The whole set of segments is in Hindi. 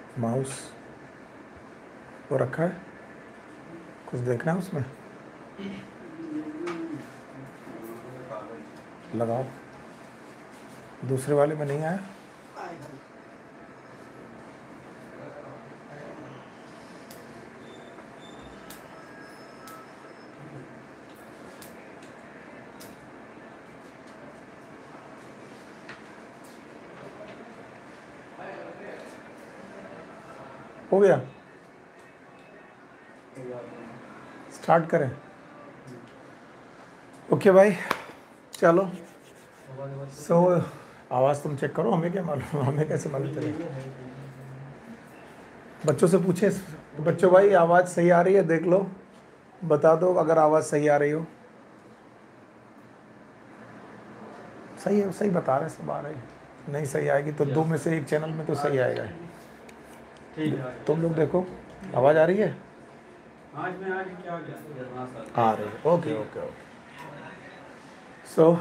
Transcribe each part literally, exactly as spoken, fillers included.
माउस वो रखा है, कुछ देखना है उसमें, लगाओ। दूसरे वाले में नहीं आया। हो गया, स्टार्ट करें। ओके भाई चलो। सो so, आवाज़ तुम चेक करो, हमें क्या मालूम, हमें कैसे मालूम चलेगा। बच्चों से पूछे, बच्चों भाई आवाज़ सही आ रही है, देख लो, बता दो अगर आवाज़ सही आ रही हो। सही है, सही बता रहे सब आ रही है। नहीं सही आएगी तो दो में से एक चैनल में तो सही आएगा। तुम लोग देखो आवाज़ आ रही है, आ रही है। Okay okay okay. So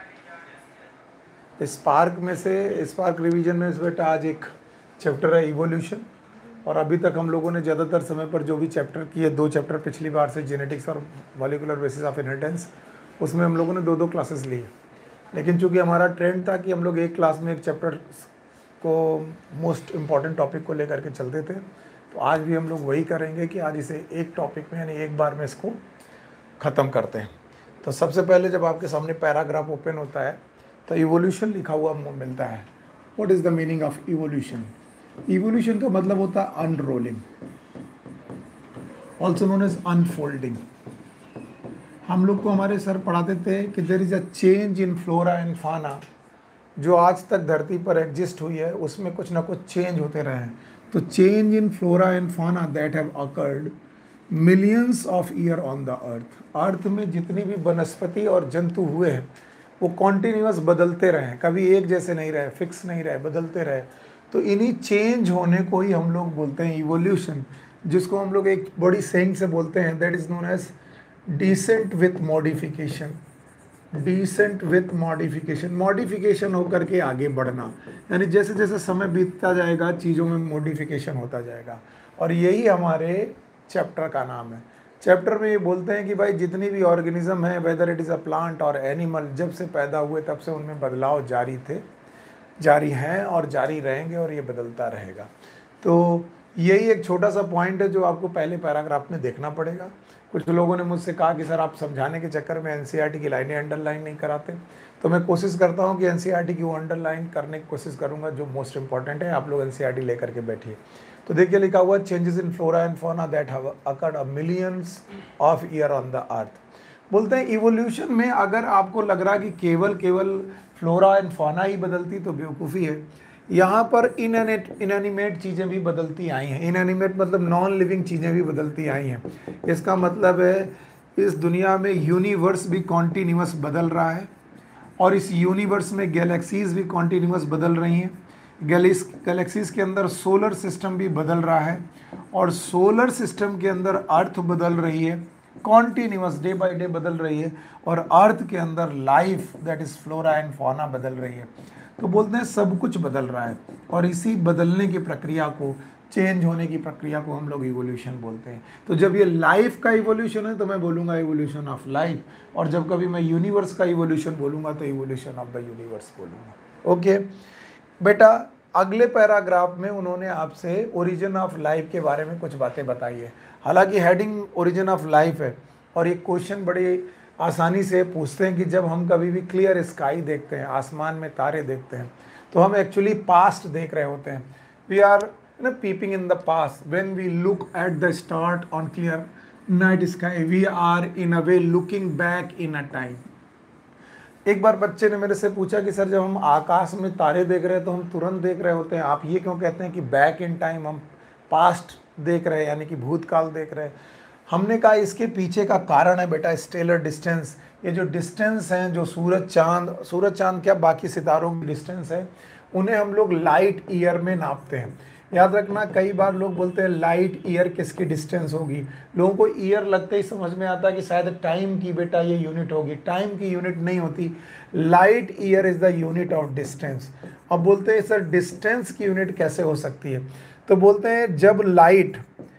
spark में से, स्पार्क रिवीजन में बेटा आज एक चैप्टर है इवोल्यूशन, और अभी तक हम लोगों ने ज़्यादातर समय पर जो भी चैप्टर किए, दो चैप्टर पिछली बार से जेनेटिक्स और मॉलिक्यूलर बेसिस ऑफ इनहेरिटेंस, उसमें हम लोगों ने दो दो क्लासेस ली। लेकिन चूंकि हमारा ट्रेंड था कि हम लोग एक क्लास में एक चैप्टर को, मोस्ट इम्पॉर्टेंट टॉपिक को लेकर के चलते थे, तो आज भी हम लोग वही करेंगे कि आज इसे एक टॉपिक में यानी एक बार में इसको ख़त्म करते हैं। तो सबसे पहले जब आपके सामने पैराग्राफ ओपन होता है तो इवोल्यूशन लिखा हुआ मिलता है। What is the meaning of evolution? Evolution का मतलब होता है unrolling, also known as unfolding. हम लोग को हमारे सर पढ़ाते थे कि there is a change in flora and fauna, जो आज तक धरती पर एग्जिस्ट हुई है उसमें कुछ ना कुछ चेंज होते रहे हैं। तो change in flora and fauna that have occurred millions of year on the earth. Earth में जितनी भी वनस्पति और जंतु हुए हैं वो कॉन्टिन्यूस बदलते रहे, कभी एक जैसे नहीं रहे, फिक्स नहीं रहे, बदलते रहे। तो इन्हीं चेंज होने को ही हम लोग बोलते हैं इवोल्यूशन, जिसको हम लोग एक बड़ी सेइंग से बोलते हैं, that is known as descent with modification. Descent with modification, modification होकर के आगे बढ़ना, यानी जैसे जैसे समय बीतता जाएगा चीज़ों में मॉडिफिकेशन होता जाएगा। और यही हमारे चैप्टर का नाम है। चैप्टर में ये बोलते हैं कि भाई जितनी भी ऑर्गेनिज्म है, whether it is a plant और एनिमल, जब से पैदा हुए तब से उनमें बदलाव जारी थे, जारी हैं और जारी रहेंगे, और ये बदलता रहेगा। तो यही एक छोटा सा पॉइंट है जो आपको पहले पैराग्राफ में देखना पड़ेगा। कुछ लोगों ने मुझसे कहा कि सर आप समझाने के चक्कर में एनसीईआरटी की लाइनें अंडरलाइन नहीं कराते, तो मैं कोशिश करता हूँ कि एनसीईआरटी की वो अंडरलाइन करने की कोशिश करूँगा जो मोस्ट इंपॉर्टेंट है। आप लोग एनसीईआरटी लेकर के बैठिए। तो देखिए लिखा हुआ changes in flora and fauna that have occurred a millions of year on the earth. बोलते हैं इवोल्यूशन में अगर आपको लग रहा है कि केवल केवल फ्लोरा एंड फौना ही बदलती तो बेवकूफ़ी है। यहाँ पर इनएनिमेट इनएनिमेट चीज़ें भी बदलती आई हैं। इनएनिमेट मतलब नॉन लिविंग चीज़ें भी बदलती आई हैं। इसका मतलब है इस दुनिया में यूनिवर्स भी कॉन्टीन्यूअस बदल रहा है, और इस यूनिवर्स में गैलेक्सीज भी कॉन्टीन्यूअस बदल रही हैं। गैलिस गैलेक्सीज के अंदर सोलर सिस्टम भी बदल रहा है, और सोलर सिस्टम के अंदर अर्थ बदल रही है, कॉन्टीन्यूअस डे बाय डे बदल रही है, और अर्थ के अंदर life that is flora and fauna बदल रही है। तो बोलते हैं सब कुछ बदल रहा है, और इसी बदलने की प्रक्रिया को, चेंज होने की प्रक्रिया को हम लोग इवोल्यूशन बोलते हैं। तो जब ये लाइफ का इवोल्यूशन है तो मैं बोलूँगा इवोल्यूशन ऑफ लाइफ, और जब कभी मैं यूनिवर्स का इवोल्यूशन बोलूँगा तो इवोल्यूशन ऑफ द यूनिवर्स बोलूँगा। ओके बेटा, अगले पैराग्राफ में उन्होंने आपसे ओरिजिन ऑफ लाइफ के बारे में कुछ बातें बताई है। हालांकि हेडिंग ओरिजिन ऑफ लाइफ है, और ये क्वेश्चन बड़े आसानी से पूछते हैं कि जब हम कभी भी क्लियर स्काई देखते हैं, आसमान में तारे देखते हैं, तो हम एक्चुअली पास्ट देख रहे होते हैं। We are you know peeping in the past when we look at the start on clear night sky, we are in a way looking back in a time। एक बार बच्चे ने मेरे से पूछा कि सर जब हम आकाश में तारे देख रहे हैं तो हम तुरंत देख रहे होते हैं, आप ये क्यों कहते हैं कि बैक इन टाइम, हम पास्ट देख रहे हैं यानी कि भूतकाल देख रहे हैं? हमने कहा इसके पीछे का कारण है बेटा स्टेलर डिस्टेंस। ये जो डिस्टेंस हैं, जो सूरज चांद, सूरज चांद क्या बाकी सितारों की डिस्टेंस है, उन्हें हम लोग लाइट ईयर में नापते हैं। याद रखना, कई बार लोग बोलते हैं लाइट ईयर किसकी डिस्टेंस होगी। लोगों को ईयर लगते ही समझ में आता है कि शायद टाइम की बेटा ये यूनिट होगी। टाइम की यूनिट नहीं होती, light year is the unit of distance. अब बोलते हैं सर डिस्टेंस की यूनिट कैसे हो सकती है? तो बोलते हैं जब लाइट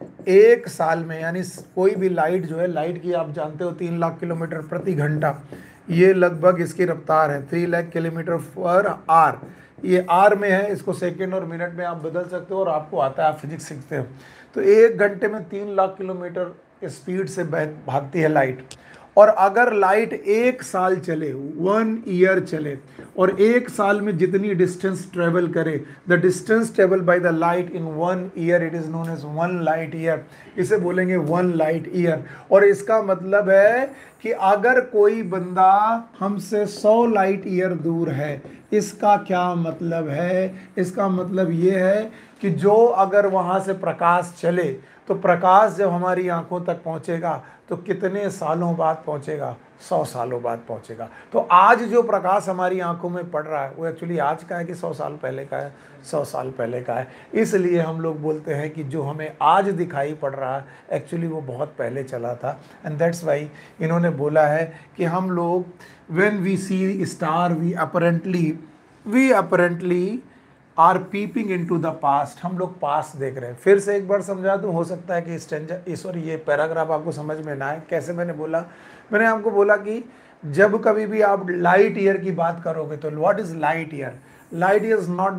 एक साल में, यानी कोई भी लाइट जो है, लाइट की आप जानते हो तीन लाख किलोमीटर प्रति घंटा, ये लगभग इसकी रफ्तार है three lakh kilometre per hour. ये आर में है, इसको सेकेंड और मिनट में आप बदल सकते हो और आपको आता है, आप फिजिक्स सीखते हो। तो एक घंटे में तीन लाख किलोमीटर स्पीड से भागती है लाइट। और अगर लाइट एक साल चले, वन ईयर चले, और एक साल में जितनी डिस्टेंस ट्रेवल करे, the distance travel by the light in one year, it is known as one light year, इसे बोलेंगे वन लाइट ईयर। और इसका मतलब है कि अगर कोई बंदा हमसे सौ लाइट ईयर दूर है, इसका क्या मतलब है? इसका मतलब ये है कि जो अगर वहाँ से प्रकाश चले, तो प्रकाश जब हमारी आंखों तक पहुँचेगा तो कितने सालों बाद पहुँचेगा? सौ सालों बाद पहुँचेगा। तो आज जो प्रकाश हमारी आंखों में पड़ रहा है वो एक्चुअली आज का है कि सौ साल पहले का है? सौ साल पहले का है। इसलिए हम लोग बोलते हैं कि जो हमें आज दिखाई पड़ रहा है एक्चुअली वो बहुत पहले चला था। एंड दैट्स वाई इन्होंने बोला है कि हम लोग when we see star we apparently we apparently are peeping into the past, हम लोग पास्ट देख रहे हैं। फिर से एक बार समझा दूँ, हो सकता है कि स्टेंजर सॉरी ये पैराग्राफ आपको समझ में ना आए। कैसे? मैंने बोला मैंने आपको बोला कि जब कभी भी आप लाइट ईयर की बात करोगे तो what is light year? Light year is not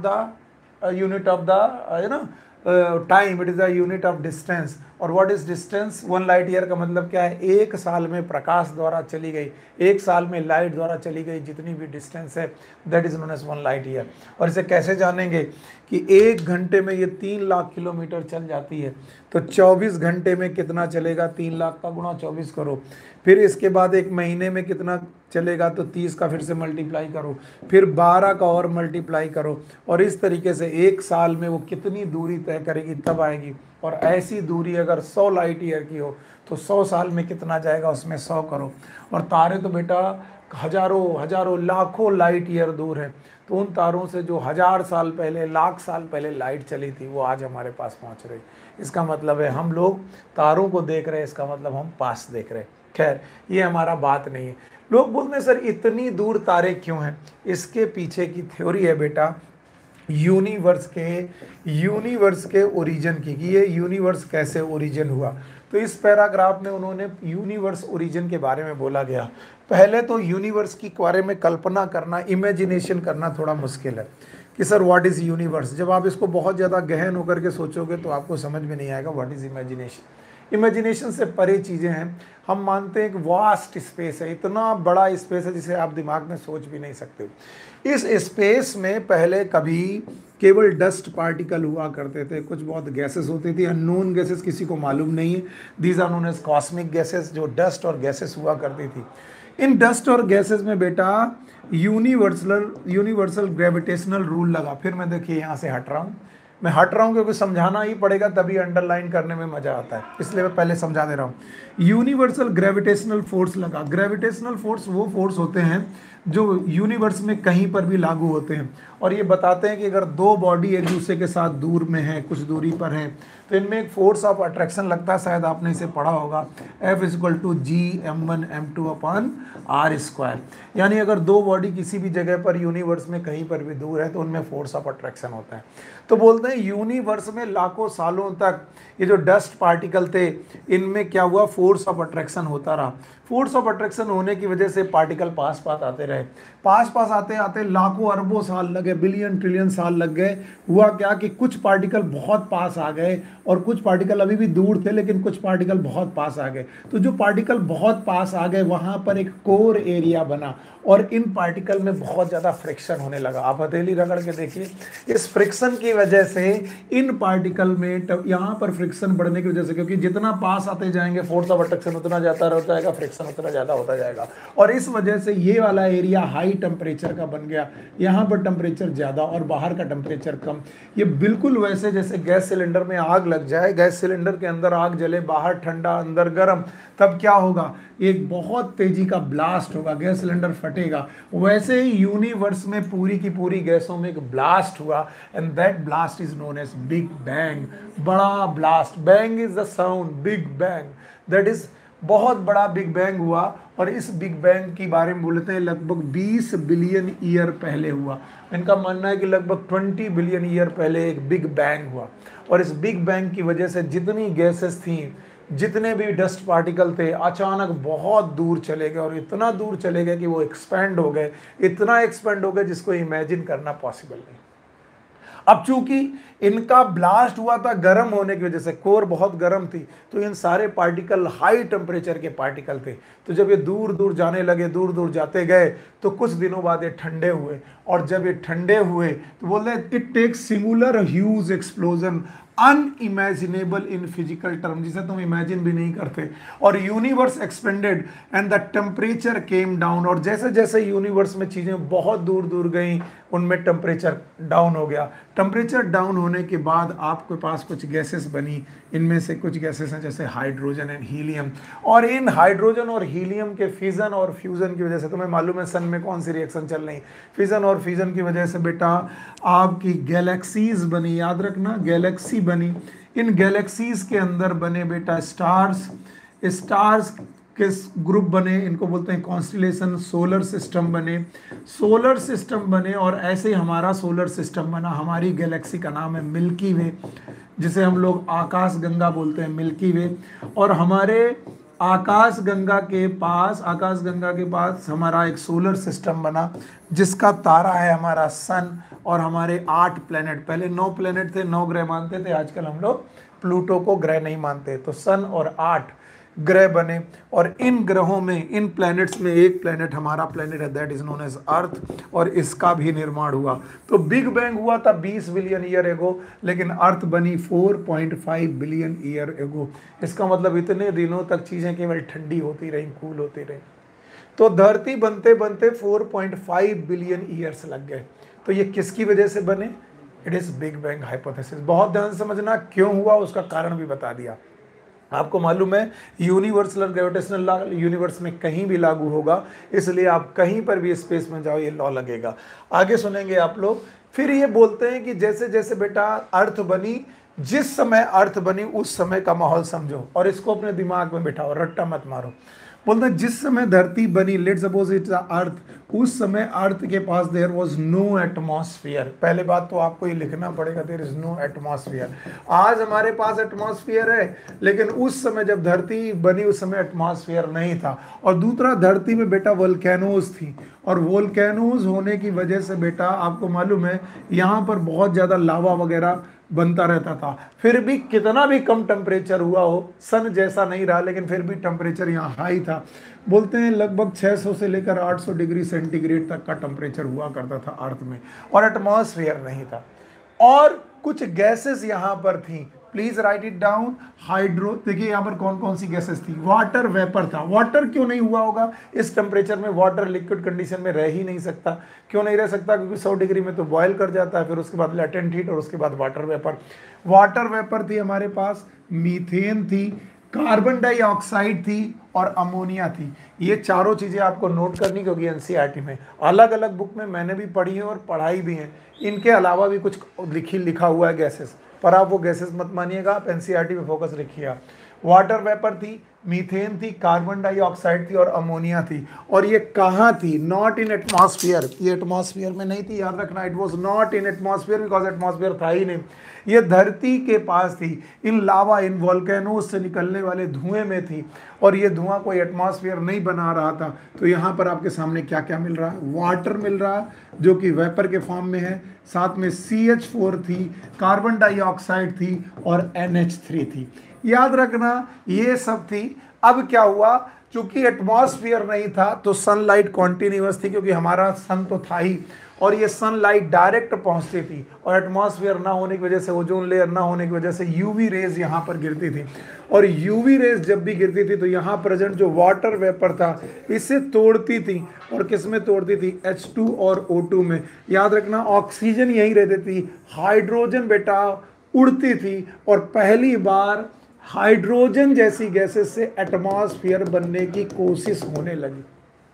the unit of the you know time, it is the unit of distance. और what is distance? One light year का मतलब क्या है? एक साल में प्रकाश द्वारा चली गई, एक साल में लाइट द्वारा चली गई जितनी भी डिस्टेंस है, that is known as one light year. और इसे कैसे जानेंगे कि एक घंटे में ये तीन लाख किलोमीटर चल जाती है, तो चौबीस घंटे में कितना चलेगा? तीन लाख का गुणा चौबीस करो। फिर इसके बाद एक महीने में कितना चलेगा? तो तीस का फिर से मल्टीप्लाई करो, फिर बारह का और मल्टीप्लाई करो, और इस तरीके से एक साल में वो कितनी दूरी तय करेगी तब आएगी। और ऐसी दूरी अगर सौ लाइट ईयर की हो तो सौ साल में कितना जाएगा? उसमें सौ करो। और तारे तो बेटा हजारों हजारों लाखों लाइट ईयर दूर है। तो उन तारों से जो हजार साल पहले, लाख साल पहले लाइट चली थी वो आज हमारे पास पहुंच रही। इसका मतलब है हम लोग तारों को देख रहे हैं, इसका मतलब हम पास देख रहे हैं। खैर ये हमारा बात नहीं है। लोग बोलते हैं सर इतनी दूर तारे क्यों हैं? इसके पीछे की थ्योरी है बेटा यूनिवर्स के यूनिवर्स के ओरिजिन की, कि ये यूनिवर्स कैसे ओरिजिन हुआ। तो इस पैराग्राफ में उन्होंने यूनिवर्स ओरिजिन के बारे में बोला गया। पहले तो यूनिवर्स की बारे में कल्पना करना, इमेजिनेशन करना थोड़ा मुश्किल है कि सर व्हाट इज़ यूनिवर्स। जब आप इसको बहुत ज़्यादा गहन होकर के सोचोगे तो आपको समझ में नहीं आएगा व्हाट इज़ इमेजिनेशन। इमेजिनेशन से परे चीज़ें हैं। हम मानते हैं कि वास्ट स्पेस है, इतना बड़ा स्पेस है जिसे आप दिमाग में सोच भी नहीं सकते। इस स्पेस में पहले कभी केवल डस्ट पार्टिकल हुआ करते थे, कुछ बहुत गैसेस होती थी, अननोन गैसेस, किसी को मालूम नहीं है। These are known as cosmic gases, जो डस्ट और गैसेस हुआ करती थी। इन डस्ट और गैसेस में बेटा यूनिवर्सल यूनिवर्सल ग्रेविटेशनल रूल लगा। फिर मैं देखिए यहाँ से हट रहा हूँ, मैं हट रहा हूँ क्योंकि समझाना ही पड़ेगा, तभी अंडरलाइन करने में मजा आता है, इसलिए मैं पहले समझा दे रहा हूँ। यूनिवर्सल ग्रेविटेशनल फोर्स लगा। ग्रेविटेशनल फोर्स वो फोर्स होते हैं जो यूनिवर्स में कहीं पर भी लागू होते हैं, और ये बताते हैं कि अगर दो बॉडी एक दूसरे के साथ दूर में है, कुछ दूरी पर है, तो इनमें एक फोर्स ऑफ अट्रैक्शन लगता है, शायद आपने इसे पढ़ा होगा, F is equal to G M one M two upon R square. यानी अगर दो बॉडी किसी भी जगह पर यूनिवर्स में कहीं पर भी दूर है तो उनमें फोर्स ऑफ अट्रैक्शन होता है। तो बोलते हैं यूनिवर्स में लाखों सालों तक ये जो डस्ट पार्टिकल थे इनमें क्या हुआ? फोर्स ऑफ अट्रैक्शन होता रहा। फोर्स ऑफ अट्रैक्शन होने की वजह से पार्टिकल पास पास आते रहे, पास पास आते आते लाखों अरबों साल लगे, बिलियन ट्रिलियन साल लग गए। हुआ क्या कि कुछ पार्टिकल बहुत पास आ गए और कुछ पार्टिकल अभी भी दूर थे, लेकिन कुछ पार्टिकल बहुत पास आ गए। तो जो पार्टिकल बहुत पास आ गए वहाँ पर एक कोर एरिया बना और इन पार्टिकल में बहुत ज़्यादा फ्रिक्शन होने लगा। आप हथेली रगड़ के देखिए, इस फ्रिक्शन की वजह से इन पार्टिकल में यहाँ पर फ्रिक्शन बढ़ने की वजह से, क्योंकि जितना पास आते जाएंगे फोर्स ऑफ अट्रैक्शन उतना ज़्यादा होता जाएगा, फ्रिक्शन उतना ज़्यादा होता जाएगा, और इस वजह से ये वाला एरिया हाई टेम्परेचर का बन गया। यहाँ पर टेम्परेचर ज़्यादा और बाहर का टेम्परेचर कम। ये बिल्कुल वैसे जैसे गैस सिलेंडर में आग लग जाए, गैस सिलेंडर के अंदर आग जले, बाहर ठंडा अंदर गर्म, तब क्या होगा? एक बहुत तेजी का ब्लास्ट होगा, गैस सिलेंडर फटेगा। वैसे ही यूनिवर्स में पूरी की पूरी गैसों में एक ब्लास्ट हुआ, and that blast is known as big bang. बड़ा blast, bang is the sound, big bang, that is बहुत बड़ा बिग बैंग हुआ, और इस बिग बैंग की बारे में बोलते हैं लगभग बीस बिलियन ईयर पहले हुआ। इनका मानना है कि लगभग बीस बिलियन ईयर पहले एक बिग बैंग हुआ, और इस बिग बैंग की वजह से जितनी गैसेस थी, जितने भी डस्ट पार्टिकल थे, अचानक बहुत दूर चले गए, और इतना दूर चले गए कि वो एक्सपैंड हो गए, इतना एक्सपैंड हो गए जिसको इमेजिन करना पॉसिबल नहीं। अब चूंकि इनका ब्लास्ट हुआ था गर्म होने की वजह से, कोर बहुत गर्म थी, तो इन सारे पार्टिकल हाई टेम्परेचर के पार्टिकल थे। तो जब ये दूर दूर जाने लगे, दूर दूर जाते गए, तो कुछ दिनों बाद ये ठंडे हुए, और जब ये ठंडे हुए तो बोलते हैं it takes similar huge explosion unimaginable in physical term, जिसे तुम इमेजिन भी नहीं करते, और universe expanded and the temperature came down, और जैसे जैसे यूनिवर्स में चीजें बहुत दूर दूर गई, उनमें टेम्परेचर डाउन हो गया। टेम्परेचर डाउन होने के बाद आपके पास कुछ गैसेस बनी, इनमें से कुछ गैसेस हैं जैसे हाइड्रोजन एंड हीलियम, और इन हाइड्रोजन और हीलियम के फिजन और फ्यूजन की वजह से, तुम्हें मालूम है सन में कौन सी रिएक्शन चल रही, फिजन और फ्यूजन की वजह से बेटा आपकी गैलेक्सीज बनी, याद रखना गैलेक्सी बनी। इन गैलेक्सीज के अंदर बने बेटा स्टार्स, स्टार्स के ग्रुप बने, इनको बोलते हैं कॉन्स्टिलेशन, सोलर सिस्टम बने, सोलर सिस्टम बने, और ऐसे ही हमारा सोलर सिस्टम बना। हमारी गैलेक्सी का नाम है मिल्की वे, जिसे हम लोग आकाश गंगा बोलते हैं, मिल्की वे। और हमारे आकाश गंगा के पास आकाश गंगा के पास हमारा एक सोलर सिस्टम बना, जिसका तारा है हमारा सन, और हमारे आठ प्लेनेट, पहले नौ प्लेनेट थे, नौ ग्रह मानते थे, आजकल हम लोग प्लूटो को ग्रह नहीं मानते, तो सन और आठ ग्रह बने। और इन ग्रहों में, इन प्लैनेट्स में एक प्लैनेट हमारा प्लैनेट है, that is known as earth, और इसका भी निर्माण हुआ। तो बिग बैंग हुआ था बीस बिलियन ईयर एगो, लेकिन अर्थ बनी चार पॉइंट पाँच बिलियन ईयर एगो। इसका मतलब इतने दिनों तक चीजें केवल ठंडी होती रही, कूल होती रही। तो धरती बनते बनते चार पॉइंट पाँच बिलियन ईयर्स लग गए। तो ये किसकी वजह से बने? It is big bang hypothesis. बहुत ध्यान से समझना, क्यों हुआ उसका कारण भी बता दिया। आपको मालूम है यूनिवर्सल ग्रेविटेशनल लॉ यूनिवर्स में कहीं भी लागू होगा, इसलिए आप कहीं पर भी स्पेस में जाओ ये लॉ लगेगा। आगे सुनेंगे आप लोग। फिर ये बोलते हैं कि जैसे जैसे बेटा अर्थ बनी, जिस समय अर्थ बनी उस समय का माहौल समझो, और इसको अपने दिमाग में बिठाओ, रट्टा मत मारो। बोलते हैं जिस समय धरती बनी, लेट्स सपोज इट्स अर्थ, उस समय अर्थ के पास देयर वाज नो एटमॉस्फेयर। पहले बात तो आपको ये लिखना पड़ेगा, देयर इज नो एटमॉस्फेयर। आज हमारे पास एटमॉस्फेयर है, लेकिन उस समय जब धरती बनी उस समय एटमॉस्फेयर नहीं था। और दूसरा, धरती में बेटा वोल्केनोज थी, और वोल्केनोज होने की वजह से बेटा आपको मालूम है यहाँ पर बहुत ज़्यादा लावा वगैरह बनता रहता था। फिर भी कितना भी कम टेम्परेचर हुआ हो, सन जैसा नहीं रहा, लेकिन फिर भी टेम्परेचर यहाँ हाई था। बोलते हैं लगभग छह सौ से लेकर आठ सौ डिग्री सेंटीग्रेड तक का टेम्परेचर हुआ करता था अर्थ में, और एटमॉस्फेयर नहीं था। और कुछ गैसेस यहाँ पर थी, please write it down. Hydro, देखिए यहाँ पर कौन कौन सी गैसेस थी। वाटर वेपर था। वाटर क्यों नहीं हुआ होगा? इस टेम्परेचर में वाटर लिक्विड कंडीशन में रह ही नहीं सकता। क्यों नहीं रह सकता? क्योंकि सौ डिग्री में तो बॉयल कर जाता है, फिर उसके बाद लेटेंट हीट, और उसके बाद वाटर वेपर। वाटर वेपर थी हमारे पास, मीथेन थी, कार्बन डाइऑक्साइड थी, और अमोनिया थी। ये चारों चीजें आपको नोट करनी, क्योंकि एनसीईआरटी में अलग अलग बुक में मैंने भी पढ़ी है और पढ़ाई भी है। इनके अलावा भी कुछ लिखी लिखा हुआ है गैसेस, पर आप वो गैसेस मत मानिएगा, आप एनसीईआरटी में फोकस रखिएगा। वाटर वेपर थी, मीथेन थी, कार्बन डाइऑक्साइड थी, और अमोनिया थी। और ये कहाँ थी? Not in atmosphere. ये एटमॉस्फेयर में नहीं थी, याद रखना। It was not in atmosphere because atmosphere था ही नहीं। ये धरती के पास थी, इन लावा, इन वोल्केनोज से निकलने वाले धुएं में थी, और ये धुआं कोई एटमॉस्फेयर नहीं बना रहा था। तो यहाँ पर आपके सामने क्या क्या मिल रहा है? वाटर मिल रहा है जो कि वेपर के फॉर्म में है, साथ में सी एच फोर थी, कार्बन डाइऑक्साइड थी, और एन एच थ्री थी। याद रखना ये सब थी। अब क्या हुआ? चूंकि एटमॉस्फेयर नहीं था तो सनलाइट कॉन्टिन्यूअस थी, क्योंकि हमारा सन तो था ही, और ये सनलाइट डायरेक्ट पहुंचती थी, और एटमॉस्फेयर ना होने की वजह से, ओजोन लेयर ना होने की वजह से यूवी रेज यहाँ पर गिरती थी। और यूवी रेज जब भी गिरती थी तो यहाँ प्रेजेंट जो वाटर वेपर था इसे तोड़ती थी, और किस में तोड़ती थी? एच टू और ओ टू में। याद रखना ऑक्सीजन यहीं रहती थी, हाइड्रोजन बेटा उड़ती थी, और पहली बार हाइड्रोजन जैसी गैसेस से एटमॉस्फेयर बनने की कोशिश होने लगी।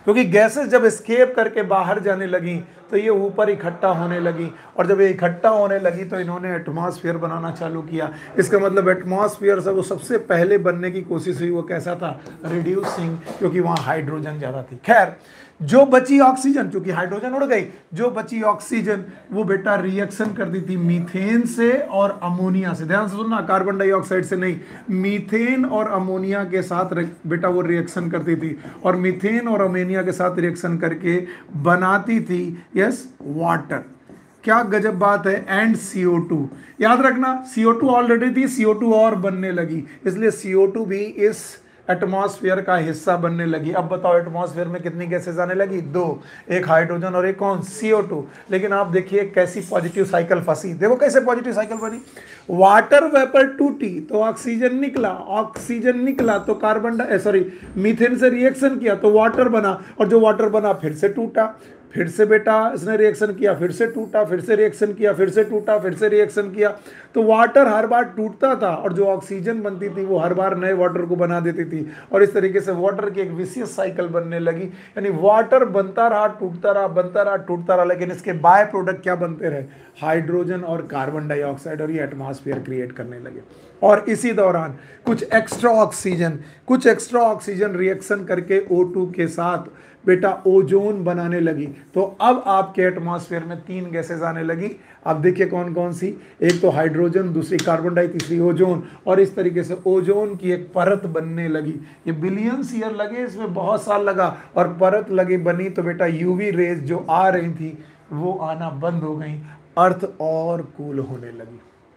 क्योंकि गैसेस जब एस्केप करके बाहर जाने लगी तो ये ऊपर इकट्ठा होने लगी, और जब ये इकट्ठा होने लगी तो इन्होंने एटमॉस्फेयर बनाना चालू किया। इसका मतलब एटमॉस्फेयर से वो सबसे पहले बनने की कोशिश हुई, वो कैसा था, रिड्यूसिंग, क्योंकि वहाँ हाइड्रोजन ज़्यादा थी। खैर, जो बची ऑक्सीजन, क्योंकि हाइड्रोजन उड़ गई, जो बची ऑक्सीजन वो बेटा रिएक्शन करती थी मीथेन से और अमोनिया से। ध्यान से सुनना, कार्बन डाइऑक्साइड से नहीं, मीथेन और अमोनिया के साथ बेटा वो रिएक्शन करती थी, और मीथेन और अमोनिया के साथ रिएक्शन करके बनाती थी यस वाटर। क्या गजब बात है। एंड सी ओ टू, याद रखना सी ओ टू ऑलरेडी थी, सी ओ टू और बनने लगी, इसलिए सी ओ टू भी इस एटमॉस्फेयर का हिस्सा बनने लगी। अब बताओ एटमॉस्फेयर में कितनी गैसेस आने लगी, दो, एक हाइड्रोजन और एक कौन, सी ओ टू। लेकिन आप देखिए कैसी पॉजिटिव साइकिल फंसी, देखो कैसे पॉजिटिव साइकिल बनी। वाटर वेपर टूटी तो ऑक्सीजन निकला, ऑक्सीजन निकला तो कार्बन सॉरी मीथेन से रिएक्शन किया तो वाटर बना, और जो वाटर बना फिर से टूटा, फिर से बेटा इसने रिएक्शन किया, फिर से टूटा, फिर से रिएक्शन किया, फिर से टूटा, फिर से रिएक्शन किया। तो वाटर हर बार टूटता था, और जो ऑक्सीजन बनती थी वो हर बार नए वाटर को बना देती थी, और इस तरीके से वाटर की एक विशियस साइकिल बनने लगी। यानी वाटर बनता रहा, टूटता रहा, बनता रहा, टूटता रहा, लेकिन इसके बाय प्रोडक्ट क्या बनते रहे, हाइड्रोजन और कार्बन डाइऑक्साइड, और ये एटमॉस्फेयर क्रिएट करने लगे। और इसी दौरान कुछ एक्स्ट्रा ऑक्सीजन कुछ एक्स्ट्रा ऑक्सीजन रिएक्शन करके ओ टू के साथ बेटा ओजोन बनाने लगी। तो अब आपके एटमॉस्फेयर में तीन गैसेस आने लगी। अब देखिए कौन कौन सी, एक तो हाइड्रोजन, दूसरी कार्बन डाई, तीसरी ओजोन, और इस तरीके से ओजोन की एक परत बनने लगी। ये बिलियंस ईयर लगे, इसमें बहुत साल लगा, और परत लगी बनी तो बेटा यूवी रेज जो आ रही थी वो आना बंद हो गई, अर्थ और कूल होने लगी।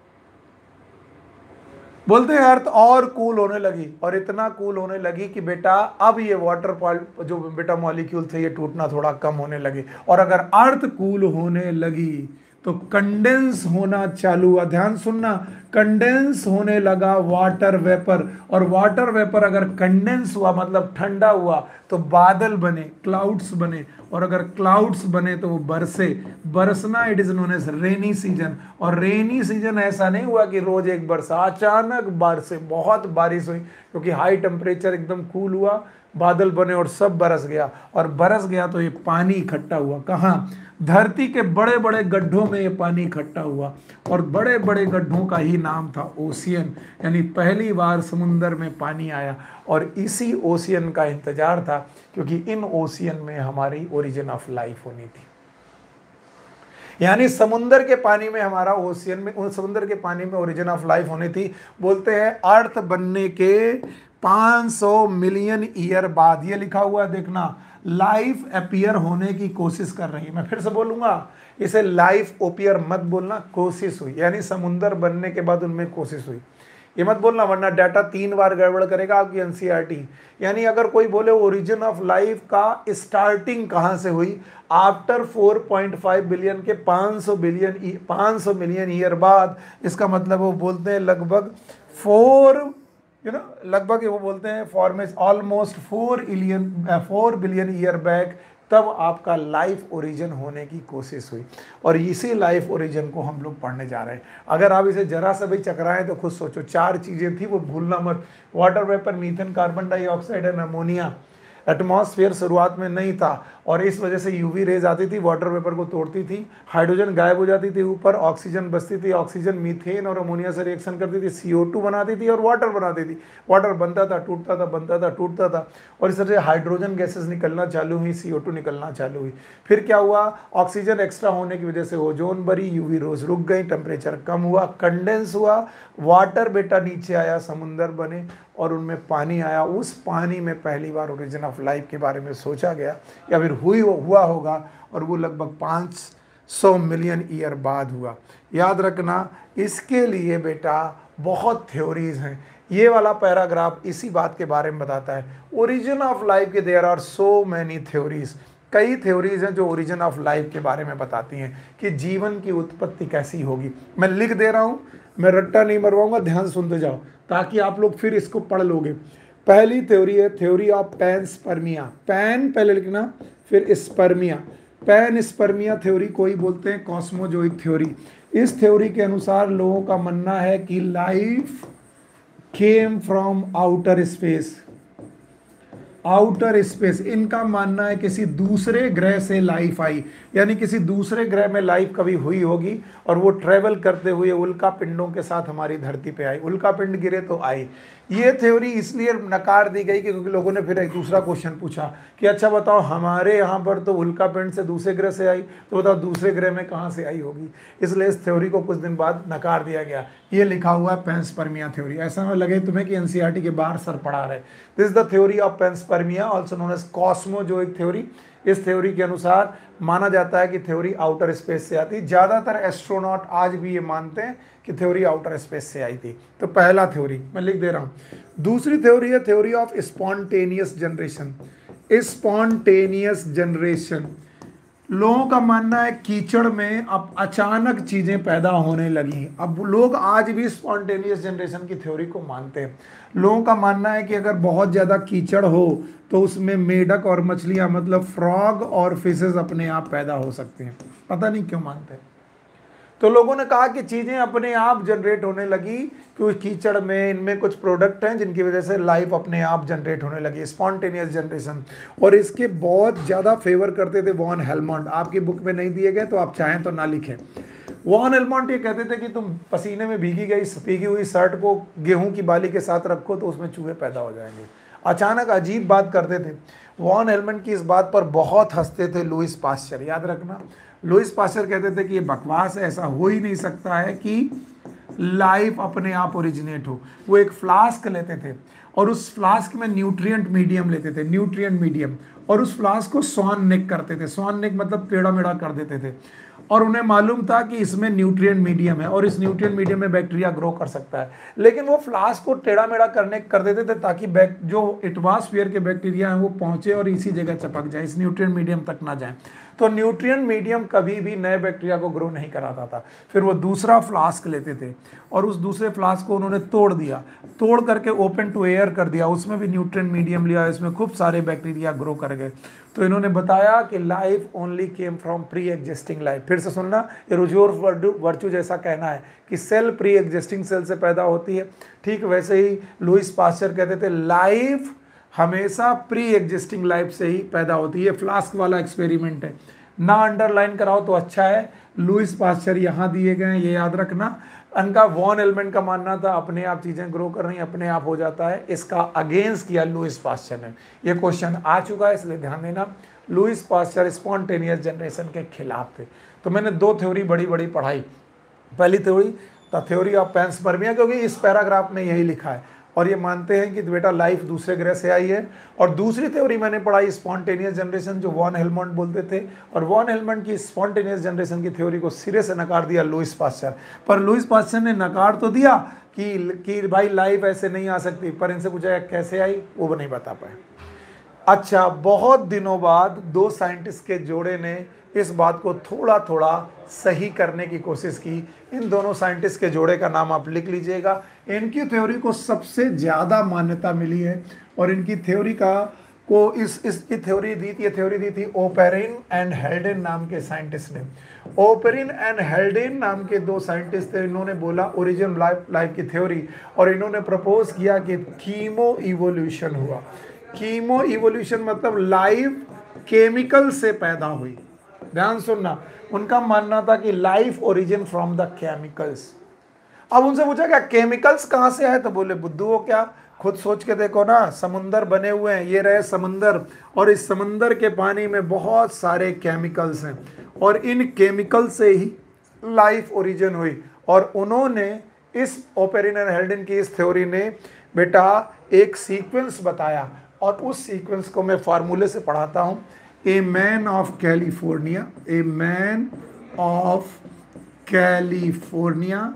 बोलते हैं अर्थ और कूल होने लगी, और इतना कूल होने लगी कि बेटा अब ये वाटर जो बेटा मॉलिक्यूल थे ये टूटना थोड़ा कम होने लगे। और अगर अर्थ कूल होने लगी तो कंडेंस होना चालू हुआ। ध्यान सुनना, कंडेंस होने लगा वाटर वेपर, और वाटर वेपर अगर कंडेंस हुआ मतलब ठंडा हुआ तो बादल बने, क्लाउड्स बने, और अगर क्लाउड्स बने तो वो बरसे, बरसना it is known as rainy season. और रेनी सीजन ऐसा नहीं हुआ कि रोज एक बरसा, अचानक बारिश, बहुत बारिश हुई, क्योंकि हाई टेम्परेचर एकदम कूल हुआ, बादल बने और सब बरस गया। और बरस गया तो ये पानी इकट्ठा हुआ, कहाँ, धरती के बड़े बड़े गड्ढों में ये पानी इकट्ठा हुआ, और बड़े बड़े गड्ढों का ही नाम था ओशियन। यानी पहली बार समुद्र में पानी आया, और इसी ओशियन का इंतजार था, क्योंकि इन ओशियन में हमारी ओरिजिन ऑफ लाइफ होनी थी। यानी समुद्र के पानी में हमारा ओशियन में, उन समुद्र के पानी में ओरिजिन ऑफ लाइफ होनी थी। बोलते हैं अर्थ बनने के पाँच सौ मिलियन ईयर बाद, ये लिखा हुआ है देखना, लाइफ अपीयर होने की कोशिश कर रही है। मैं फिर से बोलूंगा, इसे लाइफ अपीयर मत बोलना, कोशिश हुई, यानी समुद्र बनने के बाद उनमें कोशिश हुई, ये मत बोलना, वरना डाटा तीन बार गड़बड़ करेगा आपकी एनसीईआरटी। यानी अगर कोई बोले ओरिजिन ऑफ लाइफ का स्टार्टिंग कहां से हुई, आफ्टर चार पॉइंट पाँच बिलियन के पाँच सौ बिलियन पाँच सौ मिलियन ईयर बाद, इसका मतलब वो बोलते हैं लगभग फोर यू नो लगभग वो बोलते हैं फॉर्मेज ऑलमोस्ट फोर इलियन फोर बिलियन ईयर बैक, तब आपका लाइफ ओरिजिन होने की कोशिश हुई। और इसी लाइफ ओरिजिन को हम लोग पढ़ने जा रहे हैं। अगर आप इसे जरा सा भी चकराएं तो खुद सोचो, चार चीज़ें थी वो भूलना मत, water vapour, methane, carbon dioxide and ammonia. Atmosphere शुरुआत में नहीं था, और इस वजह से यूवी रेज आती थी, वाटर वेपर को तोड़ती थी, हाइड्रोजन गायब हो जाती थी ऊपर, ऑक्सीजन बचती थी, ऑक्सीजन मीथेन और अमोनिया से रिएक्शन करती थी, सी ओ टू बनाती थी और वाटर बनाती थी। वाटर बनता था, टूटता था, बनता था, टूटता था, और इस तरह से हाइड्रोजन गैसेस निकलना चालू हुई, सी ओ टू निकलना चालू हुई। फिर क्या हुआ, ऑक्सीजन एक्स्ट्रा होने की वजह से ओजोन बड़ी, यूवी रोज रुक गई, टेम्परेचर कम हुआ, कंडेंस हुआ, वाटर बेटा नीचे आया, समुंदर बने और उनमें पानी आया। उस पानी में पहली बार ओरिजिन ऑफ लाइफ के बारे में सोचा गया, या फिर हुई हुआ होगा, और वो लगभग पाँच सौ मिलियन ईयर बाद हुआ। याद रखना, इसके लिए बेटा बहुत थ्योरीज हैं। ये वाला पैराग्राफ इसी बात के बारे में बताता है, ओरिजिन ऑफ लाइफ के there are so many theories. कई थ्योरीज हैं जो ओरिजिन ऑफ लाइफ के बारे में बताती हैं कि जीवन की उत्पत्ति कैसी होगी। मैं लिख दे रहा हूँ, मैं रट्टा नहीं मरवाऊंगा, ध्यान सुनते जाओ ताकि आप लोग फिर इसको पढ़ लोगे। पहली थ्योरी है थ्योरी ऑफ पैनस्पर्मिया। पैन पहले लिखना, फिर स्पर्मिया। पैन स्पर्मिया थ्योरी कोई बोलते हैं कॉस्मोजोइक थ्योरी। इस थ्योरी के अनुसार लोगों का मानना है कि life came from outer space. Outer space, इनका मानना है किसी दूसरे ग्रह से लाइफ आई, यानी किसी दूसरे ग्रह में लाइफ कभी हुई होगी और वो ट्रेवल करते हुए उल्का पिंडों के साथ हमारी धरती पे आई, उल्का पिंड गिरे तो आई। ये थ्योरी इसलिए नकार दी गई कि क्योंकि लोगों ने फिर एक दूसरा क्वेश्चन पूछा कि अच्छा बताओ हमारे यहाँ पर तो उल्का पिंड से दूसरे ग्रह से आई, तो बताओ दूसरे ग्रह में कहाँ से आई होगी, इसलिए इस थ्योरी को कुछ दिन बाद नकार दिया गया। ये लिखा हुआ है पेंसपर्मिया थ्योरी, ऐसा ना लगे तुम्हें कि एनसीईआरटी के बाहर सर पढ़ा रहे। This is the theory of panspermia also known as cosmozoic theory. इस थ्योरी के अनुसार माना जाता है कि थ्योरी आउटर स्पेस से आती, ज्यादातर एस्ट्रोनॉट आज भी ये मानते हैं कि थ्योरी आउटर स्पेस से आई थी। तो पहला थ्योरी मैं लिख दे रहा हूं। दूसरी थ्योरी है theory of spontaneous generation. Spontaneous generation, लोगों का मानना है कीचड़ में अब अचानक चीजें पैदा होने लगी। अब लोग आज भी स्पॉन्टेनियस जनरेशन की थ्योरी को मानते हैं। लोगों का मानना है कि अगर बहुत ज्यादा कीचड़ हो तो उसमें मेढक और मछलियां मतलब फ्रॉग और फिशेस अपने आप पैदा हो सकते हैं। पता नहीं क्यों मानते हैं। तो लोगों ने कहा कि चीजें अपने आप जनरेट होने लगी क्योंकि कीचड़ में इनमें कुछ प्रोडक्ट हैं जिनकी वजह से लाइफ अपने आप जनरेट होने लगी, स्पॉन्टेनियस जनरेशन। और इसके बहुत ज्यादा फेवर करते थे वॉन हेलमंड। आपकी बुक में नहीं दिए गए तो आप चाहें तो ना लिखें। वॉन हेलमंड ये कहते थे कि तुम पसीने में भीगी गई भीगी हुई शर्ट को गेहूं की बाली के साथ रखो तो उसमें चूहे पैदा हो जाएंगे। अचानक अजीब बात करते थे। वॉन हेलमंड की इस बात पर बहुत हंसते थे लुईस पास्चर, याद रखना। लुईस पास्चर कहते थे कि ये बकवास है, ऐसा हो ही नहीं सकता है कि लाइफ अपने आप ओरिजिनेट हो। वो एक फ्लास्क लेते थे और उस फ्लास्क में न्यूट्रिएंट मीडियम लेते थे, न्यूट्रिएंट मीडियम, और उस फ्लास्क को स्वान नेक करते थे। स्वान नेक मतलब टेढ़ा मेढ़ा कर देते थे और उन्हें मालूम था कि इसमें न्यूट्रिएंट मीडियम है और इस न्यूट्रिएंट मीडियम में बैक्टीरिया ग्रो कर सकता है। लेकिन वो फ्लास्क को टेढ़ा मेढ़ा करने कर देते थे ताकि जो एटमॉस्फेयर के बैक्टीरिया हैं वो पहुंचे और इसी जगह चपक जाए, इस न्यूट्रिएंट मीडियम तक ना जाए। तो न्यूट्रिएंट मीडियम कभी भी नए बैक्टीरिया को ग्रो नहीं कराता था। फिर वो दूसरा फ्लास्क लेते थे और उस दूसरे फ्लास्क को उन्होंने तोड़ दिया, तोड़ करके ओपन टू एयर कर दिया, उसमें भी न्यूट्रिएंट मीडियम लिया, इसमें खूब सारे बैक्टीरिया ग्रो कर गए। तो इन्होंने बताया कि life only came from pre existing life. फिर से सुनना, ये रुजोर वर्चू जैसा कहना है कि सेल प्री एग्जिस्टिंग सेल से पैदा होती है, ठीक वैसे ही लुईस पास्चर कहते थे लाइफ हमेशा प्री एग्जिस्टिंग लाइफ से ही पैदा होती है। फ्लास्क वाला एक्सपेरिमेंट है, ना अंडरलाइन कराओ तो अच्छा है। लुईस पास्चर यहाँ दिए गए हैं, ये याद रखना। उनका वॉन एलिमेंट का मानना था अपने आप चीजें ग्रो कर रही, अपने आप हो जाता है। इसका अगेंस्ट किया लुईस पास्चर ने। ये क्वेश्चन आ चुका है इसलिए ध्यान देना। लुईस पास्चर स्पॉन्टेनियस जनरेशन के खिलाफ थे। तो मैंने दो थ्योरी बड़ी बड़ी पढ़ाई। पहली theory the theory of panspermia, क्योंकि इस पैराग्राफ में यही लिखा है और ये मानते हैं कि बेटा लाइफ दूसरे ग्रह से आई है। और दूसरी थ्योरी मैंने पढ़ाई स्पॉन्टेनियस जनरेशन, जो वॉन हेलमंड बोलते थे। और वॉन हेलमंड की स्पॉन्टेनियस जनरेशन की थ्योरी को सिरे से नकार दिया लुईस पास्चर। पर लुईस पास्चर ने नकार तो दिया कि कि भाई लाइफ ऐसे नहीं आ सकती, पर इनसे पूछा कैसे आई वो नहीं बता पाए। अच्छा, बहुत दिनों बाद दो साइंटिस्ट के जोड़े ने इस बात को थोड़ा थोड़ा सही करने की कोशिश की। इन दोनों साइंटिस्ट के जोड़े का नाम आप लिख लीजिएगा। इनकी थ्योरी को सबसे ज़्यादा मान्यता मिली है और इनकी थ्योरी का को इस इसकी थ्योरी दी थी, ये थ्योरी दी थी ओपेरिन एंड हेल्डेन नाम के साइंटिस्ट ने। ओपेरिन एंड हेल्डेन नाम के दो साइंटिस्ट थे। इन्होंने बोला ओरिजिन लाइफ लाइफ की थ्योरी, और इन्होंने प्रपोज किया कि कीमो इवोल्यूशन हुआ। कीमो इवोल्यूशन मतलब लाइफ केमिकल से पैदा हुई। ध्यान सुनना, उनका मानना था कि life origin from the chemicals. अब उनसे पूछा क्या केमिकल्स कहां से आए, तो बोले बुद्धू हो क्या, खुद सोच के देखो ना, समुंदर बने हुए हैं, ये रहे समुंदर, और इस समुंदर के पानी में बहुत सारे केमिकल्स हैं और इन केमिकल से ही लाइफ ओरिजिन हुई। और उन्होंने इस ओपेरिन एंड हेल्डेन की इस थ्योरी ने बेटा एक सीक्वेंस बताया, और उस सीक्वेंस को मैं फार्मूले से पढ़ाता हूं। A man of California, a man of California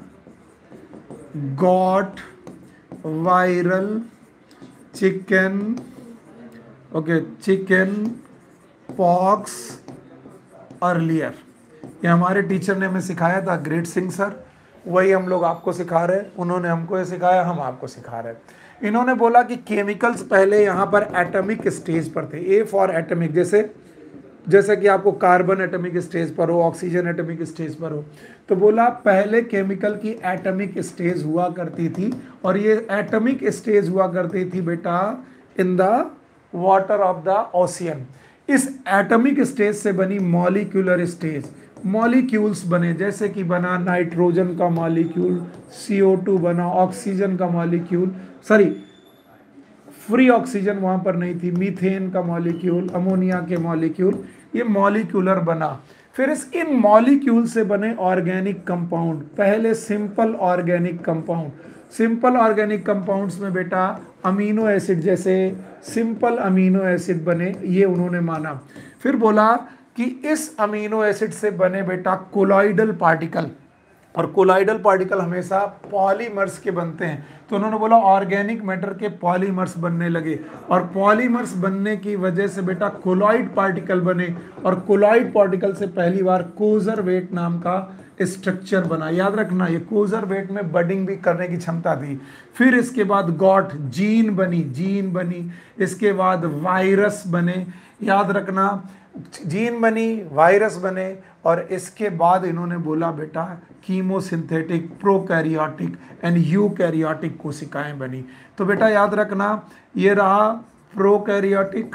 got viral chicken, okay, chicken pox earlier। ये हमारे टीचर ने हमें सिखाया था, ग्रेट सिंह सर, वही हम लोग आपको सिखा रहे हैं। उन्होंने हमको ये सिखाया, हम आपको सिखा रहे हैं। इन्होंने बोला कि केमिकल्स पहले यहाँ पर एटॉमिक स्टेज पर थे। ए फॉर एटॉमिक, जैसे जैसे कि आपको कार्बन एटॉमिक स्टेज पर हो, ऑक्सीजन एटॉमिक स्टेज पर हो। तो बोला पहले केमिकल की एटॉमिक स्टेज हुआ करती थी, और ये एटॉमिक स्टेज हुआ करती थी बेटा in the water of the ocean. इस एटॉमिक स्टेज से बनी मॉलिक्यूलर स्टेज, मॉलिक्यूल्स बने, जैसे कि बना नाइट्रोजन का मॉलिक्यूल, सी ओ टू बना, ऑक्सीजन का मॉलिक्यूल, सॉरी फ्री ऑक्सीजन वहां पर नहीं थी, मीथेन का मॉलिक्यूल, अमोनिया के मॉलिक्यूल, ये मॉलिक्यूलर बना। फिर इस इन मॉलिक्यूल से बने ऑर्गेनिक कंपाउंड, पहले simple organic compound, simple organic compounds में बेटा अमीनो एसिड, जैसे सिंपल अमीनो एसिड बने, ये उन्होंने माना। फिर बोला कि इस अमीनो एसिड से बने बेटा कोलॉइडल पार्टिकल, और कोलॉइडल पार्टिकल हमेशा पॉलीमर्स के बनते हैं, तो उन्होंने बोला ऑर्गेनिक मैटर के पॉलीमर्स बनने लगे, और पॉलीमर्स बनने की वजह से बेटा कोलॉइड पार्टिकल बने, और कोलॉइड पार्टिकल से पहली बार कोजरवेट नाम का स्ट्रक्चर बना। याद रखना, ये कोजरवेट में बडिंग भी करने की क्षमता थी। फिर इसके बाद गॉट, जीन बनी, जीन बनी, इसके बाद वायरस बने, याद रखना, जीन बनी, वायरस बने, और इसके बाद इन्होंने बोला बेटा कीमोसिंथेटिक, प्रोकैरियोटिक एंड यूकैरियोटिक कोशिकाएं बनी। तो बेटा याद रखना, ये रहा प्रोकैरियोटिक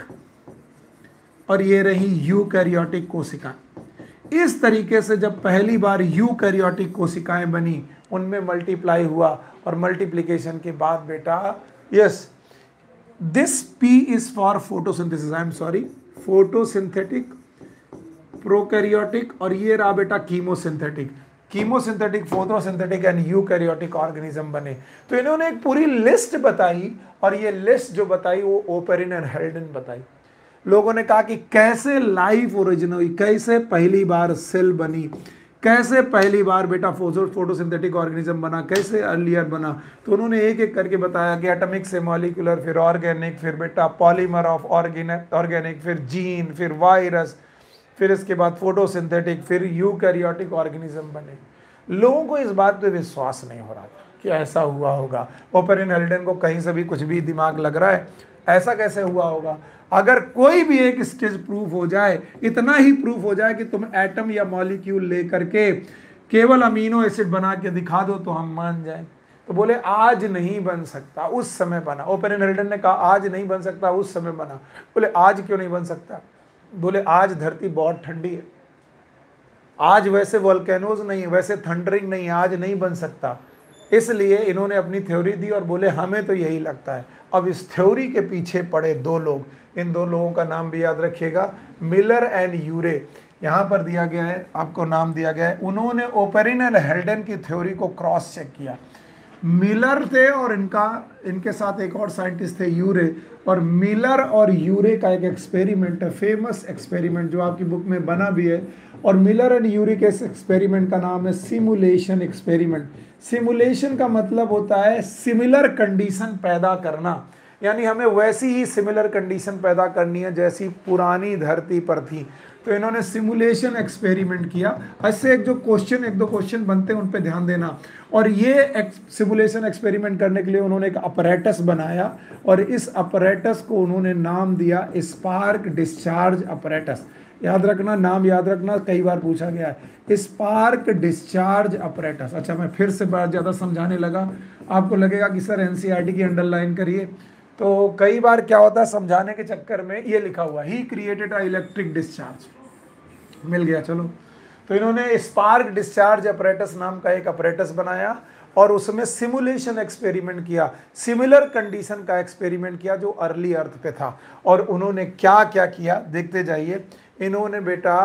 और ये रही यूकैरियोटिक कोशिकाएं। इस तरीके से जब पहली बार यूकैरियोटिक कोशिकाएं बनी, उनमें मल्टीप्लाई हुआ, और मल्टीप्लिकेशन के बाद बेटा yes this P is for photosynthesis, I am sorry, photosynthetic, prokaryotic, और ये रहा बेटा chemosynthetic, chemosynthetic, photosynthetic and eukaryotic organism बने। तो इन्होंने एक पूरी लिस्ट बताई, और ये लिस्ट जो बताई वो ओपेरिन एंड हेल्डन बताई। लोगों ने कहा कि कैसे लाइफ ओरिजिन हुई, कैसे पहली बार सेल बनी, कैसे पहली बार बेटा फोटो फोटोसिंथेटिक ऑर्गेनिज्म बना, कैसे अर्लियर बना। तो उन्होंने एक एक करके बताया कि एटॉमिक से मॉलिक्यूलर, फिर ऑर्गेनिक, फिर बेटा पॉलीमर ऑफ ऑर्गेनिक, फिर जीन, फिर वायरस, फिर इसके बाद फोटोसिंथेटिक, फिर यूकैरियोटिक ऑर्गेनिज्म बने। लोगों को इस बात पे विश्वास नहीं हो रहा था कि ऐसा हुआ होगा। ओपेरिन हेल्डन को कहीं से भी कुछ भी दिमाग लग रहा है, ऐसा कैसे हुआ होगा। अगर कोई भी एक स्टेज प्रूफ हो जाए, इतना ही प्रूफ हो जाए कि तुम एटम या मॉलिक्यूल लेकर के केवल अमीनो एसिड बना के दिखा दो तो हम मान जाएं। तो बोले आज नहीं बन सकता, उस समय बना। ओपेरिन हेल्डन ने कहा आज नहीं बन सकता, उस समय बना। बोले आज क्यों नहीं बन सकता? बोले आज धरती बहुत ठंडी है, आज वैसे वोल्केनोज नहीं, वैसे थंडरिंग नहीं, आज नहीं बन सकता। इसलिए इन्होंने अपनी थ्योरी दी और बोले हमें तो यही लगता है। अब इस थ्योरी के पीछे पड़े दो लोग, इन दो लोगों का नाम भी याद रखिएगा, मिलर एंड यूरे। यहाँ पर दिया गया है, आपको नाम दिया गया है। उन्होंने ओपेरिन एंड हेल्डन की थ्योरी को क्रॉस चेक किया। मिलर थे और इनका इनके साथ एक और साइंटिस्ट थे यूरे, और मिलर और यूरे का एक एक्सपेरिमेंट है, फेमस एक्सपेरिमेंट जो आपकी बुक में बना भी है। और मिलर एंड यूरे के इस एक्सपेरिमेंट का नाम है सिमुलेशन एक्सपेरिमेंट। सिमुलेशन का मतलब होता है सिमिलर कंडीशन पैदा करना, यानी हमें वैसी ही सिमिलर कंडीशन पैदा करनी है जैसी पुरानी धरती पर थी। तो इन्होंने सिमुलेशन एक्सपेरिमेंट किया। ऐसे एक जो क्वेश्चन एक दो क्वेश्चन बनते हैं उन पे ध्यान देना। और ये सिमुलेशन एक्सपेरिमेंट करने के लिए उन्होंने एक अपरेटस बनाया, और इस अपरेटस को उन्होंने नाम दिया स्पार्क डिस्चार्ज अपरेटस। याद रखना, नाम याद रखना, कई बार पूछा गया है, स्पार्क डिस्चार्ज अपरेटस। अच्छा, मैं फिर से बहुत ज़्यादा समझाने लगा, आपको लगेगा कि सर एनसीईआरटी की अंडरलाइन करिए। तो कई बार क्या होता है, समझाने के चक्कर में ये लिखा हुआ ही क्रिएटेड अ इलेक्ट्रिक डिस्चार्ज, मिल गया। चलो, तो इन्होंने स्पार्क डिस्चार्ज अपरेटस नाम का एक अपरेटस बनाया, और उसमें सिमुलेशन एक्सपेरिमेंट किया, सिमिलर कंडीशन का एक्सपेरिमेंट किया जो अर्ली अर्थ पे था। और उन्होंने क्या क्या किया देखते जाइए। इन्होंने बेटा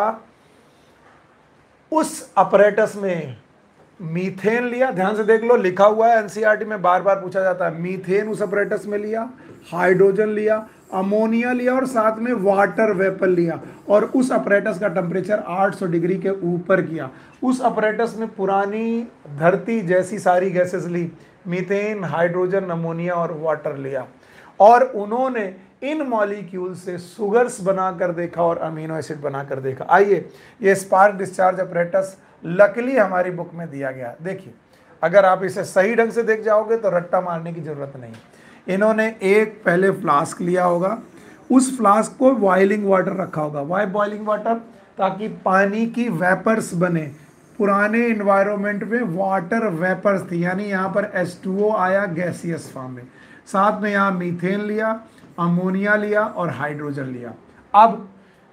उस अपरेटस में मीथेन लिया, ध्यान से देख लो, लिखा हुआ है एनसीईआरटी में, बार बार पूछा जाता है। मीथेन उस अपरेटस में लिया, हाइड्रोजन लिया, अमोनिया लिया, और साथ में वाटर वेपर लिया, और उस अपरेटस का टेम्परेचर आठ सौ डिग्री के ऊपर किया। उस अपरेटस में पुरानी धरती जैसी सारी गैसेस ली, मीथेन, हाइड्रोजन, अमोनिया और वाटर लिया, और उन्होंने इन मॉलिक्यूल से सुगर्स बनाकर देखा और अमीनो एसिड बनाकर देखा। आइए, ये स्पार्क डिस्चार्ज अपरेटस लकीली हमारी बुक में दिया गया। देखिए, अगर आप इसे सही ढंग से देख जाओगे तो रट्टा मारने की जरूरत नहीं। इन्होंने एक पहले फ्लास्क लिया होगा, उस फ्लास्क को बॉइलिंग वाटर रखा होगा। Why boiling water? ताकि पानी की वेपर्स बने। पुराने इन्वायरमेंट में वाटर वेपर्स थी, यानी यहाँ पर एच टू ओ आया गैसियस फॉर्म में। साथ में यहाँ मीथेन लिया, अमोनिया लिया और हाइड्रोजन लिया। अब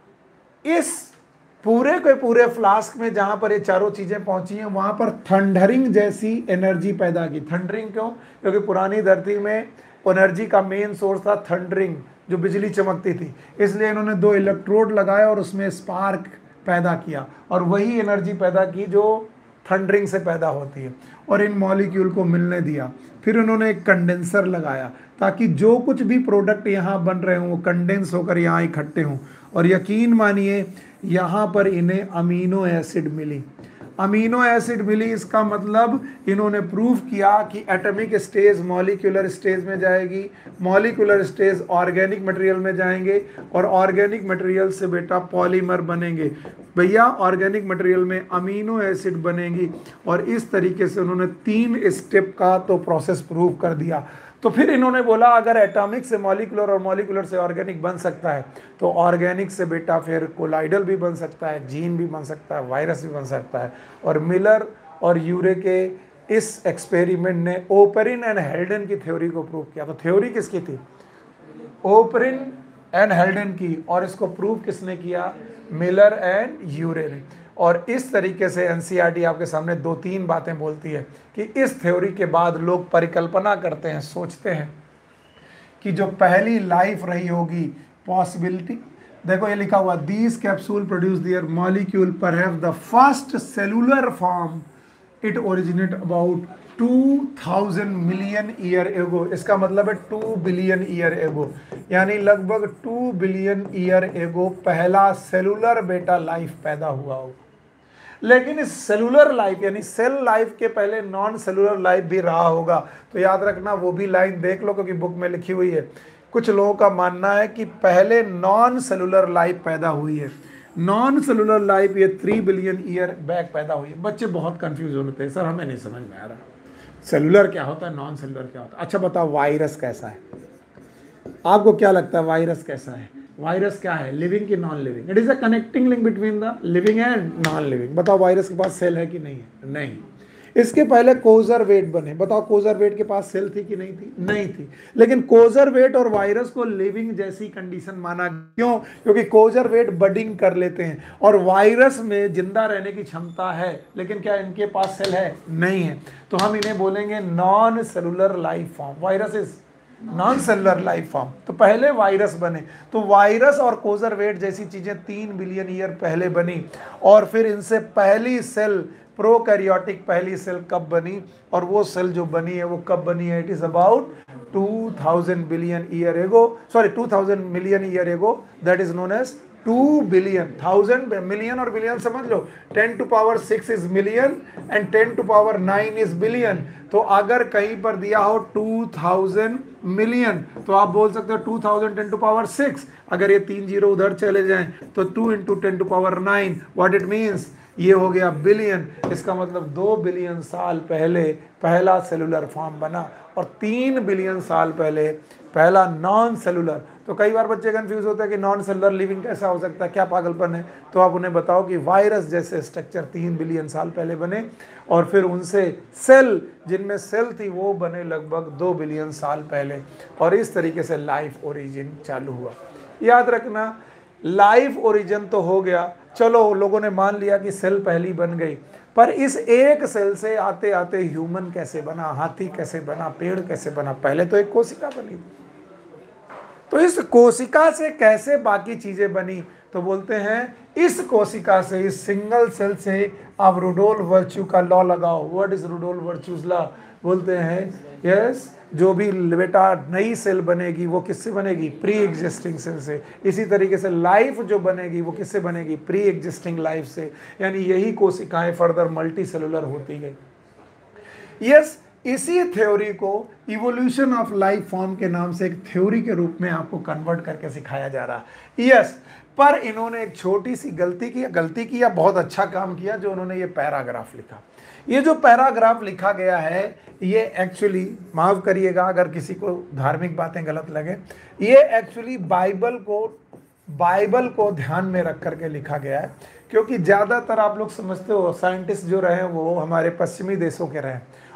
इस पूरे के पूरे फ्लास्क में जहां पर ये चारों चीजें पहुंची हैं वहां पर थंडरिंग जैसी एनर्जी पैदा की। थंडरिंग क्यों? क्योंकि पुरानी धरती में एनर्जी का मेन सोर्स था थंडरिंग, जो बिजली चमकती थी, इसलिए इन्होंने दो इलेक्ट्रोड लगाए और उसमें स्पार्क पैदा किया और वही एनर्जी पैदा की जो थंडरिंग से पैदा होती है, और इन मॉलिक्यूल को मिलने दिया। फिर उन्होंने एक कंडेंसर लगाया ताकि जो कुछ भी प्रोडक्ट यहाँ बन रहे हों वो कंडेंस होकर यहाँ इकट्ठे हों, और यकीन मानिए यहाँ पर इन्हें अमीनो एसिड मिली। अमीनो एसिड मिली इसका मतलब इन्होंने प्रूव किया कि एटॉमिक स्टेज मॉलिक्यूलर स्टेज में जाएगी, मॉलिक्यूलर स्टेज ऑर्गेनिक मटेरियल में जाएंगे, और ऑर्गेनिक मटेरियल से बेटा पॉलीमर बनेंगे भैया, ऑर्गेनिक मटेरियल में अमीनो एसिड बनेगी। और इस तरीके से उन्होंने तीन स्टेप का तो प्रोसेस प्रूव कर दिया। तो फिर इन्होंने बोला अगर एटॉमिक से मॉलिक्यूलर और मॉलिक्यूलर से ऑर्गेनिक बन सकता है तो ऑर्गेनिक से बेटा फिर कोलाइडल भी बन सकता है, जीन भी बन सकता है, वायरस भी बन सकता है। और मिलर और यूरे के इस एक्सपेरिमेंट ने ओपेरिन एंड हेल्डन की थ्योरी को प्रूव किया। तो थ्योरी किसकी थी? ओपेरिन एंड हेल्डन की, और इसको प्रूव किसने किया? मिलर एंड यूरे ने। और इस तरीके से एनसीईआरटी आपके सामने दो तीन बातें बोलती है कि इस थ्योरी के बाद लोग परिकल्पना करते हैं, सोचते हैं कि जो पहली लाइफ रही होगी पॉसिबिलिटी, देखो ये लिखा हुआ, these capsule produce their molecule perhaps the first cellular form it originate about two thousand million year ago. इसका मतलब है टू बिलियन ईयर एगो, यानी लगभग टू बिलियन ईयर एगो पहला सेलुलर बेटा लाइफ पैदा हुआ हो। लेकिन इस सेलुलर लाइफ यानी सेल लाइफ के पहले नॉन सेलुलर लाइफ भी रहा होगा। तो याद रखना वो भी लाइन देख लो क्योंकि बुक में लिखी हुई है। कुछ लोगों का मानना है कि पहले नॉन सेलुलर लाइफ पैदा हुई है। नॉन सेलुलर लाइफ ये थ्री बिलियन ईयर बैक पैदा हुई है। बच्चे बहुत कंफ्यूज होते हैं, सर हमें नहीं समझ में आ रहा सेलुलर क्या होता है, नॉन सेलुलर क्या होता है। अच्छा बताओ वायरस कैसा है? आपको क्या लगता है वायरस कैसा है? वायरस क्या है, लिविंग की non living? It is a connecting link between the living and non living. बताओ वायरस के पास सेल है कि नहीं है? नहीं। इसके पहले कोजरवेट बने, बताओ कोजरवेट के पास सेल थी कि नहीं थी? नहीं थी। लेकिन कोजरवेट और वायरस को लिविंग जैसी कंडीशन माना। क्यों? क्योंकि कोजरवेट बडिंग कर लेते हैं और वायरस में जिंदा रहने की क्षमता है, लेकिन क्या इनके पास सेल है? नहीं है। तो हम इन्हें बोलेंगे non cellular life form. Virus is non cellular life form. तो पहले वायरस बने, तो वायरस और कोजरवेट जैसी चीजें तीन बिलियन ईयर पहले बनी, और फिर इनसे पहली सेल प्रोकैरियोटिक पहली सेल कब बनी, और वो सेल जो बनी है वो कब बनी है? It is about two thousand billion year ago, sorry two thousand million year ago, that is known as two billion. Thousand million और बिलियन समझ लो, ten to power six is million and ten to power nine is billion. तो अगर कहीं पर दिया हो टू थाउजेंड मिलियन तो आप बोल सकते हो two thousand ten to power six. अगर ये तीन जीरो उधर चले जाएं तो two into ten to power nine, what it means, ये हो गया बिलियन। इसका मतलब दो बिलियन साल पहले पहला सेलुलर फॉर्म बना, और तीन बिलियन साल पहले पहला नॉन सेलुलर। तो कई बार बच्चे कंफ्यूज होते हैं कि नॉन सेलुलर लिविंग कैसा हो सकता है, क्या पागलपन है। तो आप उन्हें बताओ कि वायरस जैसे स्ट्रक्चर तीन बिलियन साल पहले बने, और फिर उनसे सेल, जिनमें सेल थी वो बने लगभग दो बिलियन साल पहले, और इस तरीके से लाइफ ओरिजिन चालू हुआ। याद रखना, लाइफ ओरिजिन तो हो गया, चलो लोगों ने मान लिया कि सेल पहली बन गई, पर इस एक सेल से आते आते ह्यूमन कैसे बना, हाथी कैसे बना, पेड़ कैसे बना? पहले तो एक कोशिका बनी। तो इस कोशिका से कैसे बाकी चीजें बनी? तो बोलते हैं इस कोशिका से, इस सिंगल सेल से आप रुडोल्फ वर्च्यू का लॉ लगाओ। What is Rudolf Virchow's law? बोलते हैं यस, जो भी बेटा नई सेल बनेगी वो किससे बनेगी? प्री एग्जिस्टिंग सेल से। इसी तरीके से लाइफ जो बनेगी वो किससे बनेगी? प्री एग्जिस्टिंग लाइफ से। यानी यही कोशिकाएं फर्दर मल्टी सेलुलर होती गई। यस, इसी थ्योरी को इवोल्यूशन ऑफ लाइफ फॉर्म के नाम से एक थ्योरी के रूप में आपको कन्वर्ट करके सिखाया जा रहा है। यस, पर इन्होंने एक छोटी सी गलती की, गलती की या बहुत अच्छा काम किया जो उन्होंने ये पैराग्राफ लिखा। ये जो पैराग्राफ लिखा गया है ये एक्चुअली, माफ करिएगा अगर किसी को धार्मिक बातें गलत लगे, ये एक्चुअली बाइबल को बाइबल को ध्यान में रख करके लिखा गया है। क्योंकि ज़्यादातर आप लोग समझते हो साइंटिस्ट जो रहे वो हमारे पश्चिमी देशों के रहे,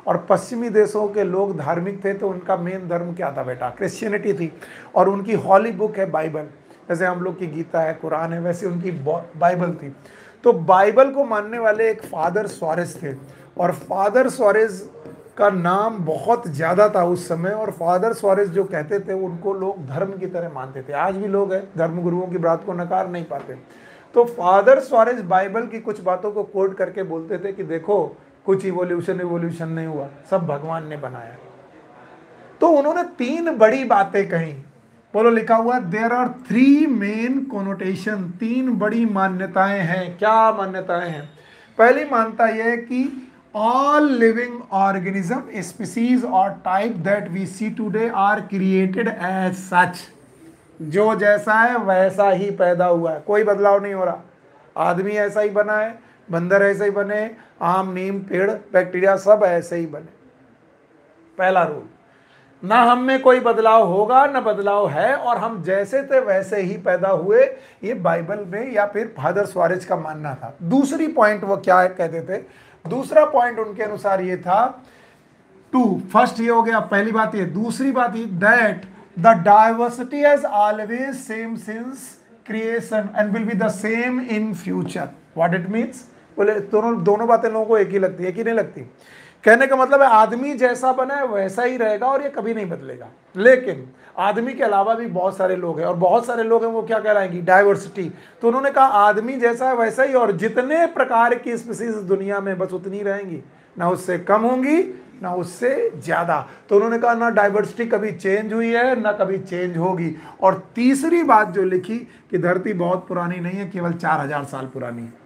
और पश्चिमी देशों के लोग धार्मिक थे तो उनका मेन धर्म क्या था बेटा? क्रिश्चियनिटी थी। और उनकी हॉली बुक है बाइबल, जैसे हम लोग की गीता है, कुरान है, वैसे उनकी बाइबल थी। तो बाइबल को मानने वाले एक फादर स्वारेज थे, और फादर स्वारेज का नाम बहुत ज़्यादा था उस समय। और फादर स्वारेज जो कहते थे उनको लोग धर्म की तरह मानते थे। आज भी लोग हैं धर्म गुरुओं की बात को नकार नहीं पाते। तो फादर स्वारेज बाइबल की कुछ बातों को कोट करके बोलते थे कि देखो, कुछ इवोल्यूशन इवोल्यूशन नहीं हुआ, सब भगवान ने बनाया। तो उन्होंने तीन बड़ी बातें कही। बोलो, लिखा हुआ there are three main connotation, तीन बड़ी मान्यताएं हैं। क्या मान्यताएं हैं? पहली मान्यता यह है कि ऑल लिविंग ऑर्गेनिज्म, स्पीसीज और type that we see today are created as such. जो जैसा है वैसा ही पैदा हुआ है, कोई बदलाव नहीं हो रहा। आदमी ऐसा ही बना है, बंदर ऐसे ही बने, आम, नीम, पेड़, बैक्टीरिया सब ऐसे ही बने। पहला रूल, ना हम में कोई बदलाव होगा ना बदलाव है, और हम जैसे थे वैसे ही पैदा हुए। ये बाइबल में या फिर फादर स्वारेज का मानना था। दूसरी पॉइंट वो क्या कहते थे? दूसरा पॉइंट उनके अनुसार ये था, टू, फर्स्ट ये हो गया, पहली बात ये। दूसरी बात ये, that the diversity has always same since creation and will be the same in future. What it means? बोले दोनों दोनों बातें लोगों को एक ही लगती है कि नहीं लगती? कहने का मतलब है आदमी जैसा बना है वैसा ही रहेगा और ये कभी नहीं बदलेगा। लेकिन आदमी के अलावा भी बहुत सारे लोग हैं, और बहुत सारे लोग हैं, वो क्या कहलाएंगी? डाइवर्सिटी। तो उन्होंने कहा आदमी जैसा है वैसा ही, और जितने प्रकार की स्पीसीज दुनिया में बस उतनी रहेंगी, ना उससे कम होंगी ना उससे ज्यादा। तो उन्होंने कहा ना डाइवर्सिटी कभी चेंज हुई है ना कभी चेंज होगी। और तीसरी बात जो लिखी कि धरती बहुत पुरानी नहीं है, केवल चार हजार साल पुरानी है।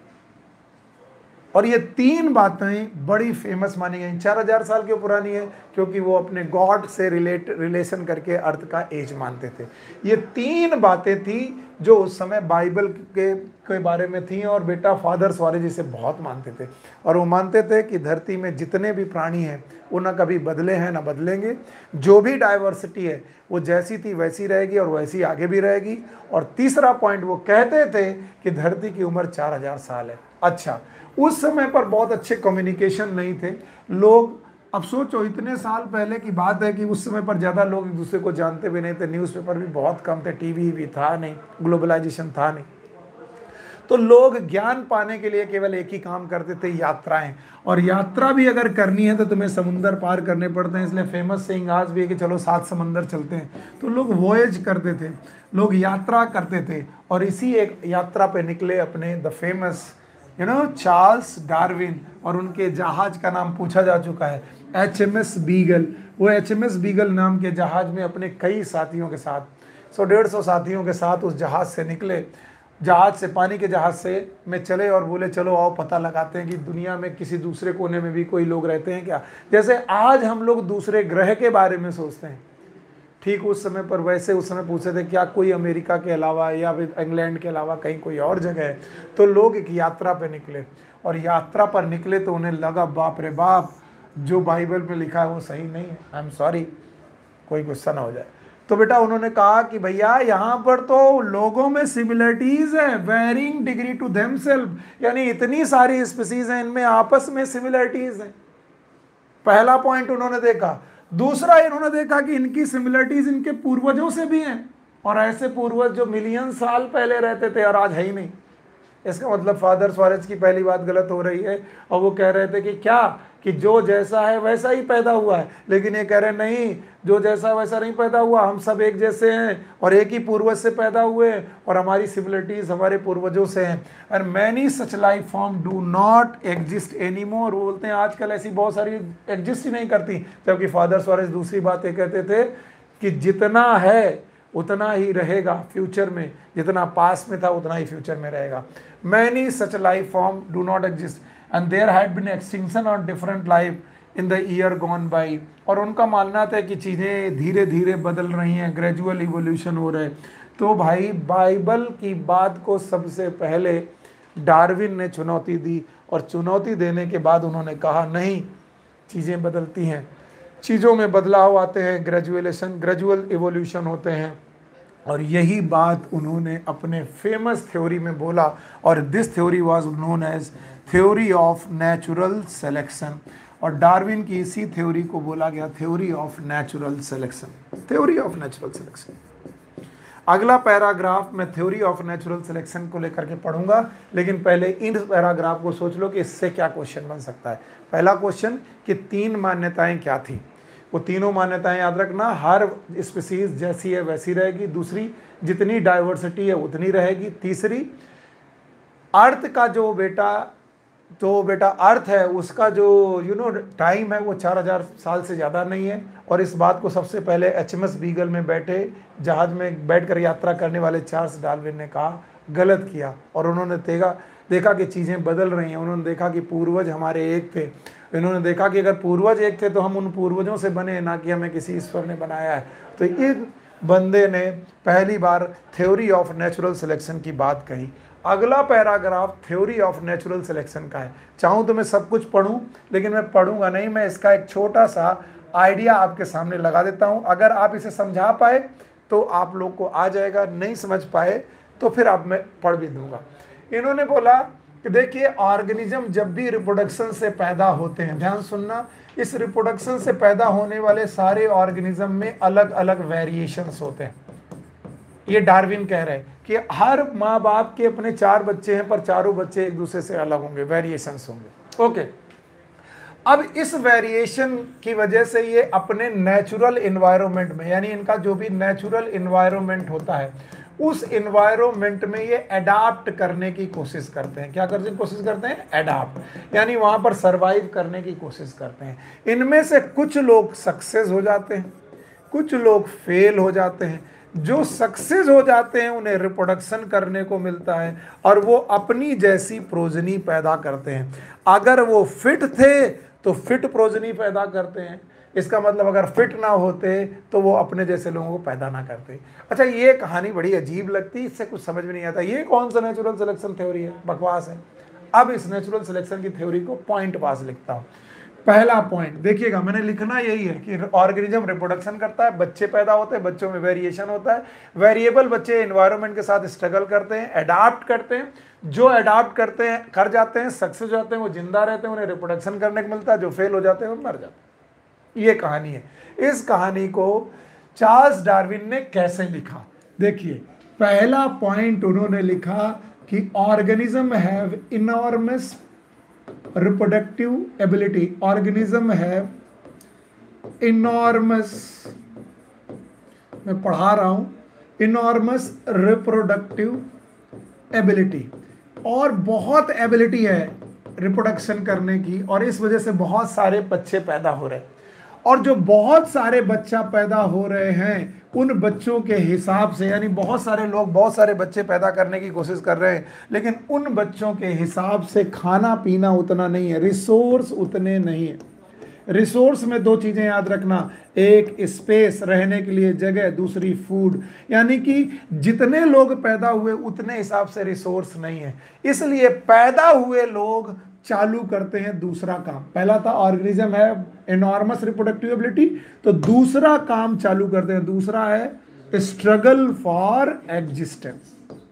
और ये तीन बातें बड़ी फेमस मानी गई। चार हजार साल क्यों पुरानी है? क्योंकि वो अपने गॉड से रिलेट रिलेशन करके अर्थ का एज मानते थे। ये तीन बातें थी जो उस समय बाइबल के के बारे में थी, और बेटा फादर स्वारेज इसे बहुत मानते थे। और वो मानते थे कि धरती में जितने भी प्राणी हैं वो ना कभी बदले हैं ना बदलेंगे। जो भी डाइवर्सिटी है वो जैसी थी वैसी रहेगी और वैसी आगे भी रहेगी। और तीसरा पॉइंट वो कहते थे कि धरती की उम्र चार हजार साल है। अच्छा, उस समय पर बहुत अच्छे कम्युनिकेशन नहीं थे लोग। अब सोचो, इतने साल पहले की बात है कि उस समय पर ज़्यादा लोग एक दूसरे को जानते भी नहीं थे, न्यूज़पेपर भी बहुत कम थे, टीवी भी था नहीं, ग्लोबलाइजेशन था नहीं। तो लोग ज्ञान पाने के लिए केवल एक ही काम करते थे, यात्राएं। और यात्रा भी अगर करनी है तो तुम्हें समुंदर पार करने पड़ते हैं। इसलिए फेमस सेइंग आज भी है कि चलो सात समंदर चलते हैं। तो लोग वॉयज करते थे, लोग यात्रा करते थे, और इसी एक यात्रा पे निकले अपने the famous you know Charles Darwin. और उनके जहाज का नाम पूछा जा चुका है, एच एम एस बीगल। वो एच एम एस बीगल नाम के जहाज में अपने कई साथियों के साथ, सौ डेढ़ सौ साथियों के साथ उस जहाज से निकले। जहाज से, पानी के जहाज से में चले और बोले चलो आओ पता लगाते हैं कि दुनिया में किसी दूसरे कोने में भी कोई लोग रहते हैं क्या। जैसे आज हम लोग दूसरे ग्रह के बारे में सोचते हैं, ठीक उस समय पर वैसे उस समय पूछे थे क्या कोई अमेरिका के अलावा या फिर इंग्लैंड के अलावा कहीं कोई और जगह है। तो लोग एक यात्रा पे निकले, और यात्रा पर निकले तो उन्हें लगा बाप रे बाप, जो बाइबल में लिखा है वो सही नहीं है। आई एम सॉरी, कोई गुस्सा ना हो जाए। तो बेटा उन्होंने कहा कि भैया यहाँ पर तो लोगों में सिमिलरिटीज है, वेरिंग डिग्री टू देमसेल्फ, यानी इतनी सारी स्पीसीज हैं, इनमें आपस में सिमिलरिटीज हैं। पहला पॉइंट उन्होंने देखा। दूसरा इन्होंने देखा कि इनकी सिमिलरिटीज इनके पूर्वजों से भी हैं, और ऐसे पूर्वज जो मिलियन साल पहले रहते थे और आज है ही नहीं। इसका मतलब फादर स्वारेज की पहली बात गलत हो रही है, और वो कह रहे थे कि क्या कि जो जैसा है वैसा ही पैदा हुआ है। लेकिन ये कह रहे नहीं, जो जैसा वैसा नहीं पैदा हुआ, हम सब एक जैसे हैं और एक ही पूर्वज से पैदा हुए, और हमारी सिमिलरिटीज हमारे पूर्वजों से हैं। And many such life form do not exist any more. वो बोलते हैं आजकल ऐसी बहुत सारी एग्जिस्ट ही नहीं करती। जबकि फादर स्वारेज दूसरी बात ये कहते थे कि जितना है उतना ही रहेगा फ्यूचर में, जितना पास में था उतना ही फ्यूचर में रहेगा। Many such life form do not exist and there had been extinction on different life in the year gone by. और उनका मानना था कि चीज़ें धीरे धीरे बदल रही हैं, ग्रेजुअल इवोल्यूशन हो रहा है। तो भाई बाइबल की बात को सबसे पहले डार्विन ने चुनौती दी, और चुनौती देने के बाद उन्होंने कहा नहीं, चीज़ें बदलती हैं, चीज़ों में बदलाव आते हैं, ग्रेजुएलेशन ग्रेजुअल इवोल्यूशन होते हैं। और यही बात उन्होंने अपने फेमस थ्योरी में बोला, और this theory was known as theory of natural selection. और डार्विन की इसी थ्योरी को बोला गया theory of natural selection. Theory of natural selection. अगला पैराग्राफ मैं थ्योरी ऑफ नेचुरल सिलेक्शन को लेकर के पढ़ूंगा, लेकिन पहले इन पैराग्राफ को सोच लो कि इससे क्या क्वेश्चन बन सकता है। पहला क्वेश्चन कि तीन मान्यताएं क्या थी, वो तीनों मान्यताएं याद रखना। हर स्पीसीज जैसी है वैसी रहेगी। दूसरी, जितनी डाइवर्सिटी है उतनी रहेगी। तीसरी, अर्थ का जो बेटा तो बेटा अर्थ है उसका जो यू नो टाइम है वो चार हजार साल से ज़्यादा नहीं है। और इस बात को सबसे पहले एच एम एस बीगल में बैठे जहाज में बैठकर यात्रा करने वाले चार्ल्स डार्विन ने कहा, गलत किया। और उन्होंने देखा देखा कि चीज़ें बदल रही हैं। उन्होंने देखा कि पूर्वज हमारे एक थे। इन्होंने देखा कि अगर पूर्वज एक थे तो हम उन पूर्वजों से बने, ना कि हमें किसी ईश्वर ने बनाया है। तो इन बंदे ने पहली बार थ्योरी ऑफ नेचुरल सिलेक्शन की बात कही। अगला paragraph theory of natural selection का है। चाहूँ तो मैं सब कुछ पढ़ूं, लेकिन मैं पढ़ूंगा नहीं। मैं इसका एक छोटा सा आइडिया आपके सामने लगा देता हूं। अगर आप इसे समझा पाए तो आप लोग को आ जाएगा, नहीं समझ पाए तो फिर आप मैं पढ़ भी दूंगा। इन्होंने बोला कि देखिए, ऑर्गेनिज्म जब भी रिप्रोडक्शन से पैदा होते हैं, ध्यान सुनना, इस रिप्रोडक्शन से पैदा होने वाले सारे ऑर्गेनिज्म में अलग अलग वेरिएशंस होते हैं। ये डार्विन कह रहे हैं कि हर माँ बाप के अपने चार बच्चे हैं, पर चारों बच्चे एक दूसरे से अलग होंगे, वेरिएशंस होंगे। ओके, अब इस वेरिएशन की वजह से ये अपने नेचुरल इन्वायरमेंट में, यानी इनका जो भी नेचुरल इन्वायरमेंट होता है, उस इन्वायरमेंट में ये अडाप्ट करने की कोशिश करते हैं। क्या करने की कोशिश करते हैं? अडाप्ट, यानी वहां पर सरवाइव करने की कोशिश करते हैं। इनमें से कुछ लोग सक्सेस हो जाते हैं, कुछ लोग फेल हो जाते हैं। जो सक्सेस हो जाते हैं उन्हें रिप्रोडक्शन करने को मिलता है और वो अपनी जैसी प्रोजनी पैदा करते हैं। अगर वो फिट थे तो फिट प्रोजनी पैदा करते हैं। इसका मतलब अगर फिट ना होते तो वो अपने जैसे लोगों को पैदा ना करते। अच्छा, ये कहानी बड़ी अजीब लगती है, इससे कुछ समझ में नहीं आता। ये कौन सा नेचुरल सिलेक्शन थ्योरी है? बकवास है। अब इस नेचुरल सिलेक्शन की थ्योरी को पॉइंट वाइज लिखता हूँ। पहला पॉइंट देखिएगा, मैंने लिखना यही है कि ऑर्गेनिज्म रिप्रोडक्शन करता है, बच्चे पैदा होते हैं, बच्चों में वेरिएशन होता है। वेरिएबल बच्चे एनवायरनमेंट के साथ स्ट्रगल करते हैं, अडाप्ट करते हैं। जो अडाप्ट करते हैं, कर जाते हैं, सक्सेस हो जाते हैं, वो जिंदा रहते हैं, उन्हें रिप्रोडक्शन करने को मिलता है। जो फेल हो जाते हैं वो मर जाते हैं। ये कहानी है। इस कहानी को चार्ल्स डार्विन ने कैसे लिखा? देखिए, पहला पॉइंट उन्होंने लिखा कि organism have enormous reproductive ability. Organism have enormous, मैं पढ़ा रहा हूं, enormous reproductive ability, और बहुत एबिलिटी है रिप्रोडक्शन करने की, और इस वजह से बहुत सारे बच्चे पैदा हो रहे हैं। और जो बहुत सारे बच्चा पैदा हो रहे हैं, उन बच्चों के हिसाब से, यानी बहुत सारे लोग बहुत सारे बच्चे पैदा करने की कोशिश कर रहे हैं, लेकिन उन बच्चों के हिसाब से खाना पीना उतना नहीं है, रिसोर्स उतने नहीं है। रिसोर्स में दो चीजें याद रखना, एक स्पेस, रहने के लिए जगह, दूसरी फूड। यानी कि जितने लोग पैदा हुए उतने हिसाब से रिसोर्स नहीं है, इसलिए पैदा हुए लोग चालू करते हैं दूसरा काम। पहला था ऑर्गेनिज्म है एनॉर्मस रिप्रोडक्टिव एबिलिटी, तो दूसरा काम चालू करते हैं। दूसरा है struggle for existence.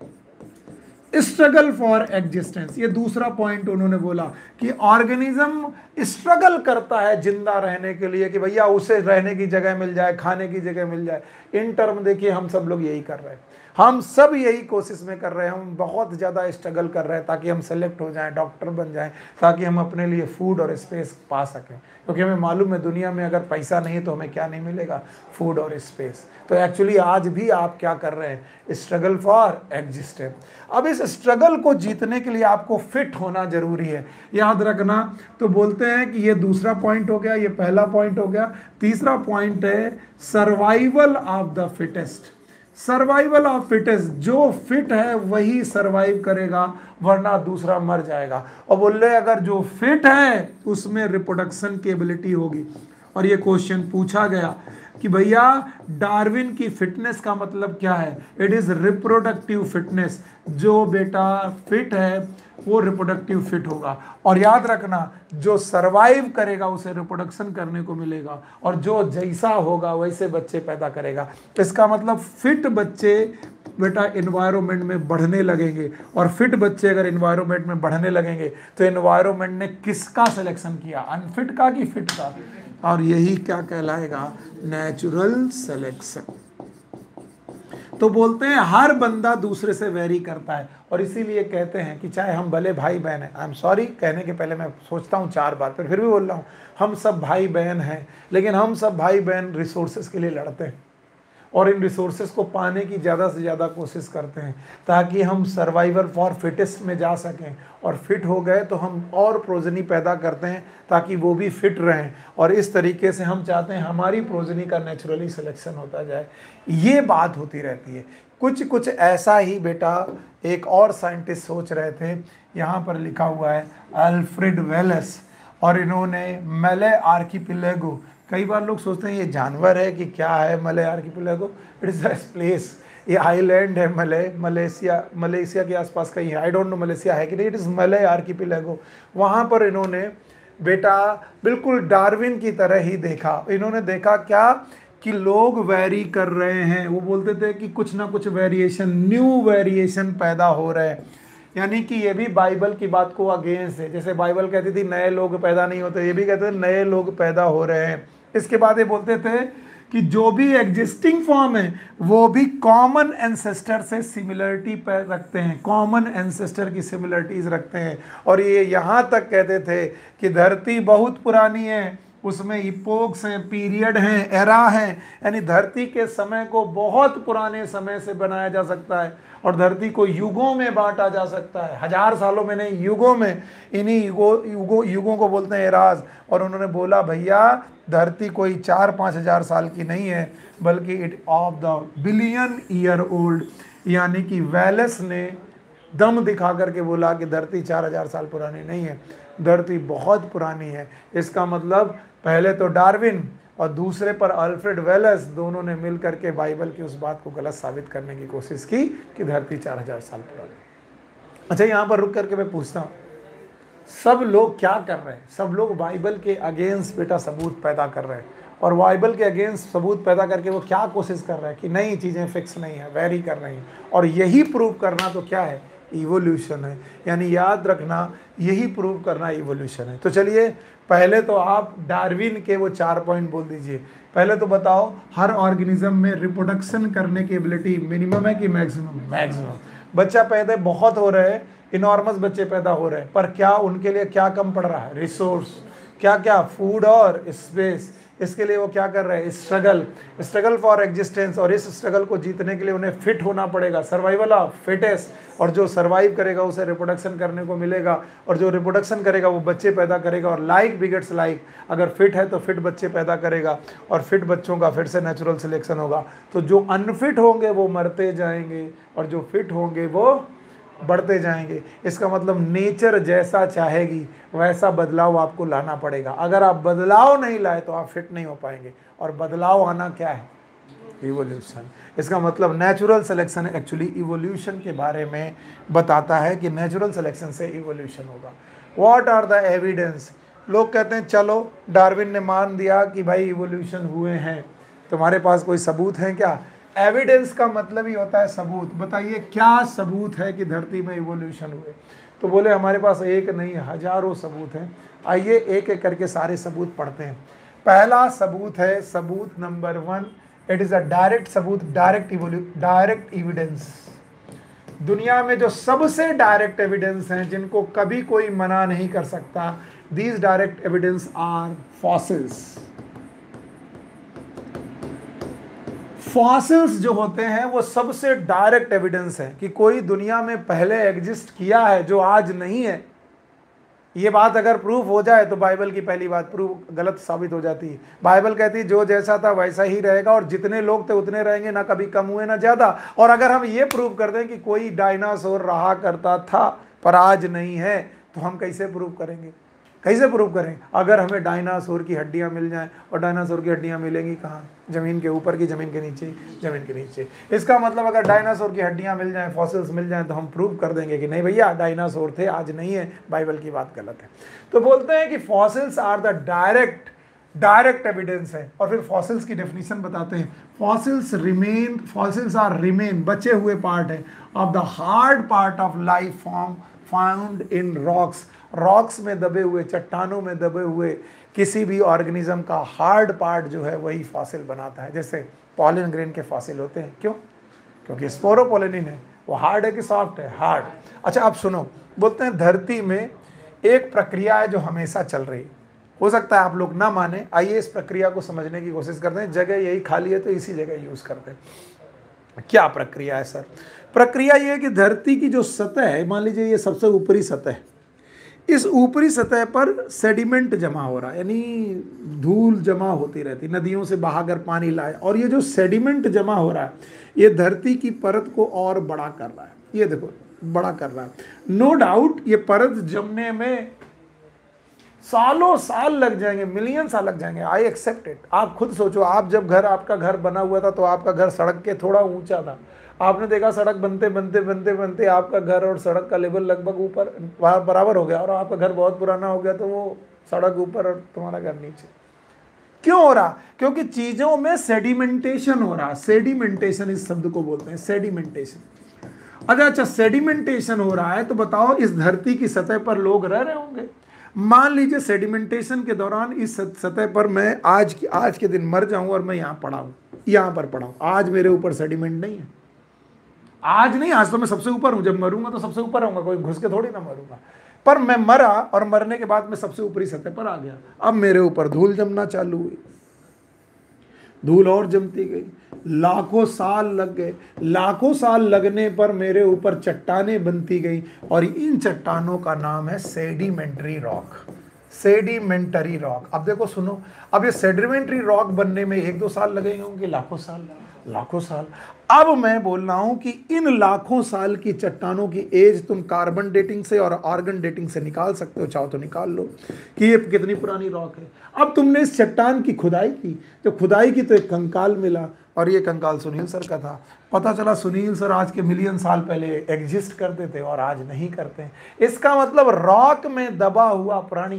Struggle for existence, ये दूसरा पॉइंट उन्होंने बोला कि ऑर्गेनिज्म स्ट्रगल करता है जिंदा रहने के लिए, कि भैया उसे रहने की जगह मिल जाए, खाने की जगह मिल जाए। इन टर्म देखिए, हम सब लोग यही कर रहे हैं, हम सब यही कोशिश में कर रहे हैं। हम बहुत ज़्यादा स्ट्रगल कर रहे हैं ताकि हम सेलेक्ट हो जाएं, डॉक्टर बन जाएं, ताकि हम अपने लिए फूड और स्पेस पा सकें। क्योंकि हमें मालूम है दुनिया में अगर पैसा नहीं है तो हमें क्या नहीं मिलेगा? फूड और स्पेस। तो एक्चुअली आज भी आप क्या कर रहे हैं? Struggle for existence. अब इस स्ट्रगल को जीतने के लिए आपको फिट होना जरूरी है, याद रखना। तो बोलते हैं कि ये दूसरा पॉइंट हो गया, ये पहला पॉइंट हो गया। तीसरा पॉइंट है survival of the fittest. Survival of fittest, जो फिट है वही सर्वाइव करेगा, वरना दूसरा मर जाएगा। और बोल रहे अगर जो फिट है उसमें रिप्रोडक्शन की एबिलिटी होगी। और ये क्वेश्चन पूछा गया कि भैया डार्विन की फिटनेस का मतलब क्या है? It is reproductive fitness. जो बेटा फिट है वो रिप्रोडक्टिव फिट होगा। और याद रखना, जो सरवाइव करेगा उसे रिप्रोडक्शन करने को मिलेगा, और जो जैसा होगा वैसे बच्चे पैदा करेगा। इसका मतलब फिट बच्चे बेटा इन्वायरमेंट में बढ़ने लगेंगे, और फिट बच्चे अगर इन्वायरमेंट में बढ़ने लगेंगे तो इन्वायरमेंट ने किसका सिलेक्शन किया, अनफिट का कि फिट का, और यही क्या कहलाएगा, नेचुरल सिलेक्शन। तो बोलते हैं हर बंदा दूसरे से वेरी करता है, और इसीलिए कहते हैं कि चाहे हम भले भाई बहन हैं, आई एम सॉरी कहने के पहले मैं सोचता हूँ चार बार, पर फिर भी बोल रहा हूँ, हम सब भाई बहन हैं, लेकिन हम सब भाई बहन रिसोर्सेज के लिए लड़ते हैं और इन रिसोर्सेज को पाने की ज़्यादा से ज़्यादा कोशिश करते हैं ताकि हम सर्वाइवल फॉर फिटेस्ट में जा सकें, और फिट हो गए तो हम और प्रोजनी पैदा करते हैं ताकि वो भी फिट रहें, और इस तरीके से हम चाहते हैं हमारी प्रोजनी का नेचुरली सिलेक्शन होता जाए। ये बात होती रहती है। कुछ कुछ ऐसा ही बेटा एक और साइंटिस्ट सोच रहे थे, यहाँ पर लिखा हुआ है अल्फ्रेड वेलेस, और इन्होंने मले आर्किपेलागो, कई बार लोग सोचते हैं ये जानवर है कि क्या है Malay archipelago, it is a place, ये आइलैंड है मले, मलेशिया मलेशिया के आसपास कहीं है, आई डोंट नो मलेशिया है कि नहीं, इट इज़ मले आर्किपेलागो। वहाँ पर इन्होंने बेटा बिल्कुल डार्विन की तरह ही देखा, इन्होंने देखा क्या कि लोग वेरी कर रहे हैं, वो बोलते थे कि कुछ ना कुछ वेरिएशन, न्यू वेरिएशन पैदा हो रहे हैं, यानी कि ये भी बाइबल की बात को अगेंस्ट है। जैसे बाइबल कहती थी नए लोग पैदा नहीं होते, ये भी कहते थे नए लोग पैदा हो रहे हैं। इसके बाद ये बोलते थे कि जो भी एग्जिस्टिंग फॉर्म है वो भी कॉमन एंसेस्टर से सिमिलरिटी पर रखते हैं, कॉमन एंसेस्टर की सिमिलरिटीज रखते हैं, और ये यहाँ तक कहते थे कि धरती बहुत पुरानी है, उसमें इपोक्स हैं, पीरियड हैं, एरा हैं, यानी धरती के समय को बहुत पुराने समय से बनाया जा सकता है और धरती को युगों में बांटा जा सकता है, हजार सालों में नहीं, युगों में। इन्हीं युगों युगों युगों को बोलते हैं एराज। और उन्होंने बोला भैया धरती कोई चार पाँच हजार साल की नहीं है, बल्कि it of the billion year old, यानी कि वेलेस ने दम दिखा करके बोला कि धरती चार हजार साल पुरानी नहीं है, धरती बहुत पुरानी है। इसका मतलब पहले तो डार्विन और दूसरे पर अल्फ्रेड वेलेस, दोनों ने मिल करके बाइबल की उस बात को गलत साबित करने की कोशिश की कि धरती चार हजार साल पुरानी। अच्छा, यहाँ पर रुक करके मैं पूछता हूँ, सब लोग क्या कर रहे हैं? सब लोग बाइबल के अगेंस्ट बेटा सबूत पैदा कर रहे हैं, और बाइबल के अगेंस्ट सबूत पैदा करके वो क्या कोशिश कर रहे हैं कि नहीं, चीज़ें फिक्स नहीं है, वेरी कर रही हैं, और यही प्रूव करना तो क्या है, इवोल्यूशन है। यानी याद रखना, यही प्रूव करना इवोल्यूशन है। तो चलिए पहले तो आप डार्विन के वो चार पॉइंट बोल दीजिए। पहले तो बताओ हर ऑर्गेनिज्म में रिप्रोडक्शन करने की एबिलिटी मिनिमम है कि मैक्सिमम? मैक्सिमम। बच्चा पैदा बहुत हो रहे हैं, इनॉर्मस बच्चे पैदा हो रहे हैं, पर क्या उनके लिए क्या कम पड़ रहा है? रिसोर्स। क्या क्या? फूड और स्पेस। इसके लिए वो क्या कर रहे हैं? स्ट्रगल, स्ट्रगल फॉर एग्जिस्टेंस, और इस स्ट्रगल को जीतने के लिए उन्हें फिट होना पड़ेगा, सर्वाइवल ऑफ फिटेस्ट, और जो सर्वाइव करेगा उसे रिप्रोडक्शन करने को मिलेगा, और जो रिप्रोडक्शन करेगा वो बच्चे पैदा करेगा, और लाइक बिगेट्स लाइक, अगर फिट है तो फिट बच्चे पैदा करेगा, और फिट बच्चों का फिर से नेचुरल सिलेक्शन होगा। तो जो अनफिट होंगे वो मरते जाएंगे, और जो फिट होंगे वो बढ़ते जाएंगे। इसका मतलब नेचर जैसा चाहेगी वैसा बदलाव आपको लाना पड़ेगा। अगर आप बदलाव नहीं लाए तो आप फिट नहीं हो पाएंगे, और बदलाव आना क्या है? इवोल्यूशन। इसका मतलब नेचुरल सिलेक्शन एक्चुअली इवोल्यूशन के बारे में बताता है कि नेचुरल सिलेक्शन से इवोल्यूशन होगा। What are the evidence? लोग कहते हैं चलो डार्विन ने मान दिया कि भाई इवोल्यूशन हुए हैं, तुम्हारे पास कोई सबूत है क्या? एविडेंस का मतलब ही होता है सबूत। बताइए क्या सबूत है कि धरती में इवोल्यूशन हुए? तो बोले हमारे पास एक नहीं हजारों सबूत हैं। आइए एक एक करके सारे सबूत पढ़ते हैं। पहला सबूत है सबूत number one, it is a direct सबूत, डायरेक्ट इवोल्यू डायरेक्ट एविडेंस। दुनिया में जो सबसे डायरेक्ट एविडेंस हैं, जिनको कभी कोई मना नहीं कर सकता, these direct evidence are fossils. Fossils जो होते हैं वो सबसे डायरेक्ट एविडेंस है कि कोई दुनिया में पहले एग्जिस्ट किया है जो आज नहीं है। ये बात अगर प्रूफ हो जाए तो बाइबल की पहली बात प्रूफ गलत साबित हो जाती है। बाइबल कहती है जो जैसा था वैसा ही रहेगा, और जितने लोग थे उतने रहेंगे, ना कभी कम हुए ना ज़्यादा। और अगर हम ये प्रूव कर दें कि कोई डायनासोर रहा करता था पर आज नहीं है, तो हम कैसे प्रूव करेंगे? कैसे प्रूव करें? अगर हमें डायनासोर की हड्डियां मिल जाएं, और डायनासोर की हड्डियां मिलेंगी कहाँ? ज़मीन के ऊपर की ज़मीन के नीचे? ज़मीन के नीचे। इसका मतलब अगर डायनासोर की हड्डियां मिल जाएं, फॉसिल्स मिल जाएं, तो हम प्रूव कर देंगे कि नहीं भैया डायनासोर थे, आज नहीं है, बाइबल की बात गलत है। तो बोलते हैं कि fossils are the direct direct evidence है। और फिर फॉसिल्स की डेफिनेशन बताते हैं, fossils remain, fossils are remain, बचे हुए पार्ट है of the hard part of life form found in rocks, rocks में दबे हुए, चट्टानों में दबे हुए किसी भी ऑर्गेनिज्म का हार्ड पार्ट जो है वही फॉसिल बनाता है। जैसे पॉलन ग्रेन के फॉसिल होते हैं, क्यों? क्योंकि स्पोरोपोलिन है, वो हार्ड है कि सॉफ्ट है? हार्ड। अच्छा अब सुनो, बोलते हैं धरती में एक प्रक्रिया है जो हमेशा चल रही है, हो सकता है आप लोग ना माने, आइए इस प्रक्रिया को समझने की कोशिश करते हैं। जगह यही खाली है तो इसी जगह यूज करते हैं। क्या प्रक्रिया है सर? प्रक्रिया ये है कि धरती की जो सतह है, मान लीजिए ये सबसे ऊपरी सतह है, इस ऊपरी सतह पर सेडिमेंट जमा हो रहा है, यानी धूल जमा होती रहती, नदियों से बहाकर पानी लाए, और ये जो सेडिमेंट जमा हो रहा है ये धरती की परत को और बड़ा कर रहा है। ये देखो बड़ा कर रहा है। नो डाउट ये परत जमने में सालों साल लग जाएंगे, मिलियन साल लग जाएंगे, आई एक्सेप्ट इट। आप खुद सोचो, आप जब घर, आपका घर बना हुआ था तो आपका घर सड़क के थोड़ा ऊंचा था, आपने देखा सड़क बनते बनते बनते बनते आपका घर और सड़क का लेवल लगभग ऊपर बराबर हो गया, और आपका घर बहुत पुराना हो गया तो वो सड़क ऊपर और तुम्हारा घर नीचे। क्यों हो रहा? क्योंकि चीजों में सेडिमेंटेशन हो रहा। सेडिमेंटेशन इस शब्द को बोलते हैं, सेडिमेंटेशन। अच्छा अच्छा सेडिमेंटेशन हो रहा है तो बताओ इस धरती की सतह पर लोग रह रहे होंगे? मान लीजिए सेडिमेंटेशन के दौरान इस सतह पर मैं आज की आज के दिन मर जाऊं और मैं यहां पड़ा हूं, यहां पर पड़ा हूं, आज मेरे ऊपर सेडिमेंट नहीं है, आज नहीं, आज तो मैं सबसे ऊपर हूं, जब मरूंगा तो सबसे ऊपर रहूंगा, कोई घुस के थोड़ी ना मरूंगा। पर मैं मरा और मरने के बाद मैं सबसे ऊपरी सतह पर आ गया, अब मेरे ऊपर धूल जमना चालू हुई, धूल और जमती गई, लाखों साल लग गए, लाखों साल लगने पर मेरे ऊपर चट्टानें बनती गई, और इन चट्टानों का नाम है सेडिमेंट्री रॉक। Sedimentary rock. अब देखो सुनो, अब ये सेडिमेंट्री रॉक बनने में एक दो साल लगेंगे होंगे, लाखों साल, लाखों साल। अब मैं बोल रहा हूं कि इन लाखों साल की चट्टानों की एज तुम कार्बन डेटिंग से और ऑर्गन डेटिंग से निकाल सकते हो, चाहो तो निकाल लो कि ये कितनी पुरानी रॉक है। अब तुमने इस चट्टान की खुदाई की, तो खुदाई की तो एक कंकाल मिला, और ये कंकाल सुनील सर का था। पता चला सुनील सर आज के मिलियन साल पहले एग्जिस्ट करते थे और आज नहीं करते। इसका मतलब रॉक में दबा हुआ प्राणी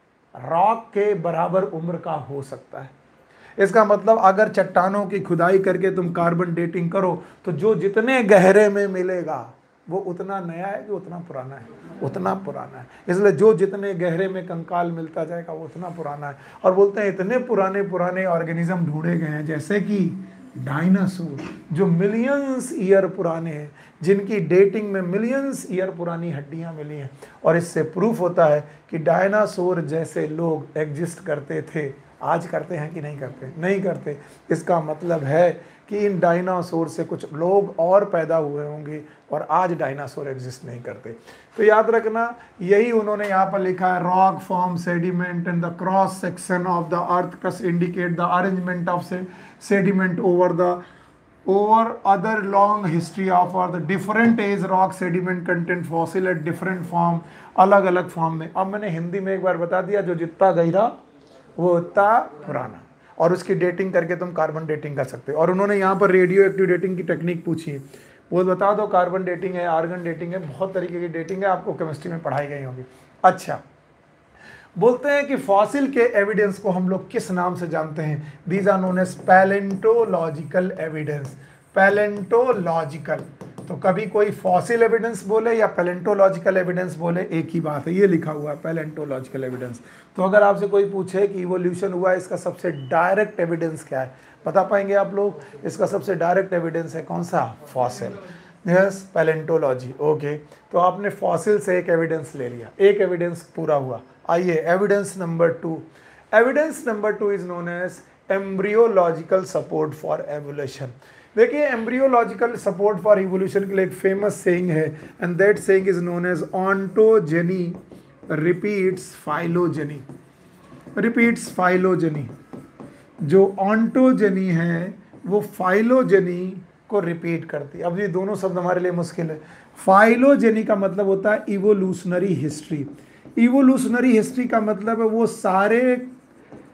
रॉक के बराबर उम्र का हो सकता है। इसका मतलब अगर चट्टानों की खुदाई करके तुम कार्बन डेटिंग करो तो जो जितने गहरे में मिलेगा वो उतना नया है कि उतना पुराना है, उतना पुराना है। इसलिए जो जितने गहरे में कंकाल मिलता जाएगा वो उतना पुराना है। और बोलते हैं इतने पुराने पुराने ऑर्गेनिज्म ढूंढे गए हैं, जैसे कि डायनासोर जो मिलियंस ईयर पुराने हैं, जिनकी डेटिंग में मिलियंस ईयर पुरानी हड्डियां मिली हैं। और इससे प्रूफ होता है कि डायनासोर जैसे लोग एग्जिस्ट करते थे, आज करते हैं कि नहीं करते? नहीं करते। इसका मतलब है कि इन डायनासोर से कुछ लोग और पैदा हुए होंगे और आज डायनासोर एग्जिस्ट नहीं करते। तो याद रखना, यही उन्होंने यहाँ पर लिखा है, rock form sediment in the cross section of the earth crust indicate the arrangement of sediment over the over other long history of or the different age rock sediment content fossil at different form, अलग अलग फॉर्म में। अब मैंने हिंदी में एक बार बता दिया, जो जितना गहरा वो उतना पुराना, और उसकी डेटिंग करके तुम कार्बन डेटिंग कर सकते हो। और उन्होंने यहाँ पर रेडियो एक्टिव डेटिंग की टेक्निक पूछी है, वो बता दो, कार्बन डेटिंग है, आर्गन डेटिंग है, बहुत तरीके की डेटिंग है, आपको केमिस्ट्री में पढ़ाई गई होगी। अच्छा, बोलते हैं कि फॉसिल के एविडेंस को हम लोग किस नाम से जानते हैं? These are known as paleontological evidence. Paleontological, तो कभी कोई फॉसिल एविडेंस बोले या पैलेंटोलॉजिकल एविडेंस बोले, एक ही बात है, ये लिखा हुआ है पैलेंटोलॉजिकल एविडेंस। तो अगर आपसे कोई पूछे कि इवोल्यूशन हुआ, इसका सबसे डायरेक्ट एविडेंस क्या है, बता पाएंगे आप लोग? इसका सबसे डायरेक्ट एविडेंस है कौन सा? फॉसिल। Yes, palaeontology. ओके, तो आपने फॉसिल से एक एविडेंस ले लिया, एक एविडेंस पूरा हुआ। आइए evidence number two. Evidence number two is known as embryological support for evolution. देखिए, एम्ब्रियोलॉजिकल सपोर्ट फॉर इवोल्यूशन के लिए एक फेमस सेइंग है, and that saying is known as ontogeny repeats phylogeny. Repeats phylogeny. जो ऑन्टोजेनी है वो फाइलोजेनी को रिपीट करती है। अब ये दोनों शब्द हमारे लिए मुश्किल है। फाइलोजेनी का मतलब होता है इवोल्यूशनरी हिस्ट्री। इवोल्यूशनरी हिस्ट्री का मतलब है वो सारे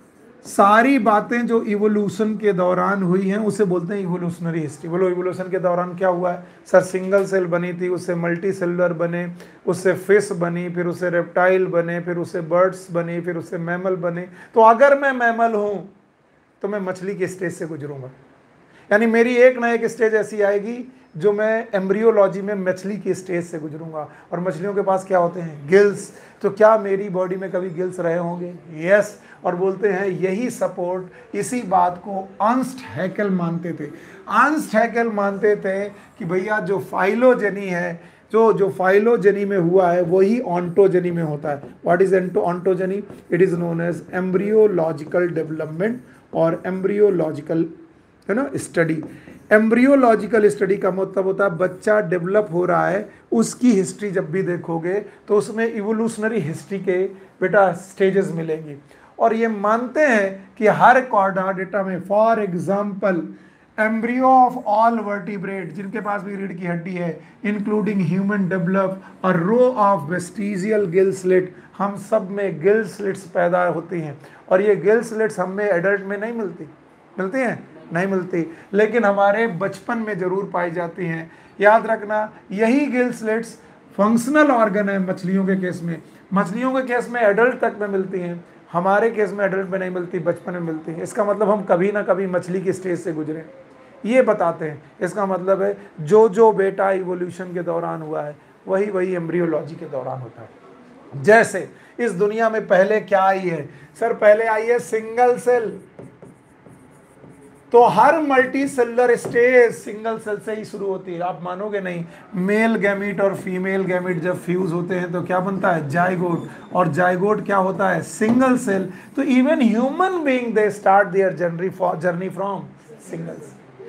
सारी बातें जो इवोल्यूशन के दौरान हुई हैं उसे बोलते हैं इवोल्यूशनरी हिस्ट्री। बोलो इवोल्यूशन के दौरान क्या हुआ है सर? सिंगल सेल बनी थी, उससे मल्टी सेलुलर बने, उससे फिश बनी, फिर उससे रेप्टाइल बने, फिर उससे बर्ड्स बनी, फिर उससे मैमल बने। तो अगर मैं मैमल हूं तो मैं मछली के स्टेज से गुजरूंगा, यानी मेरी एक ना एक स्टेज ऐसी आएगी जो मैं एम्ब्रियोलॉजी में मछली की स्टेज से गुजरूंगा। और मछलियों के पास क्या होते हैं? गिल्स। तो क्या मेरी बॉडी में कभी गिल्स रहे होंगे? यस। और बोलते हैं यही सपोर्ट, इसी बात को अर्नस्ट हैकेल मानते थे। अर्नस्ट हैकेल मानते थे कि भैया जो फाइलोजेनी है, जो जो फाइलोजेनी में हुआ है वही ऑन्टोजेनी में होता है। What is ontogeny? It is known as embryological development और एम्ब्रियोलॉजिकल है ना स्टडी। एम्ब्रियोलॉजिकल स्टडी का मतलब होता है बच्चा डेवलप हो रहा है, उसकी हिस्ट्री जब भी देखोगे तो उसमें इवोल्यूशनरी हिस्ट्री के बेटा स्टेजेस मिलेंगी। और ये मानते हैं कि हर कॉर्डाडेटा में, for example embryo of all vertebrate, जिनके पास भी रीढ़ की हड्डी है, including human, develop a row of vestigial gill slit. हम सब में गिल स्लिट्स पैदा होती हैं और ये गिल स्लिट्स हम में एडल्ट में नहीं मिलती। मिलती हैं? नहीं मिलती, लेकिन हमारे बचपन में जरूर पाई जाती हैं। याद रखना, यही गिल स्लिट्स फंक्शनल ऑर्गन है मछलियों के केस में। मछलियों के केस में एडल्ट तक में मिलती हैं, हमारे केस में एडल्ट में नहीं मिलती, बचपन में मिलती है। इसका मतलब हम कभी ना कभी मछली की स्टेज से गुजरे, ये बताते हैं। इसका मतलब है जो जो बेटा इवोल्यूशन के दौरान हुआ है वही वही एम्ब्रियोलॉजी के दौरान होता है। जैसे इस दुनिया में पहले क्या आई है सर? पहले आई है सिंगल सेल। तो हर multicellular stage single cell से ही शुरू होती है। आप मानोगे नहीं, मेल गैमीट और फीमेल गैमीट जब फ्यूज होते हैं तो क्या बनता है? जाइगोट। और जाइगोट क्या होता है? Single cell. तो even human being they start their journey journey from single cell.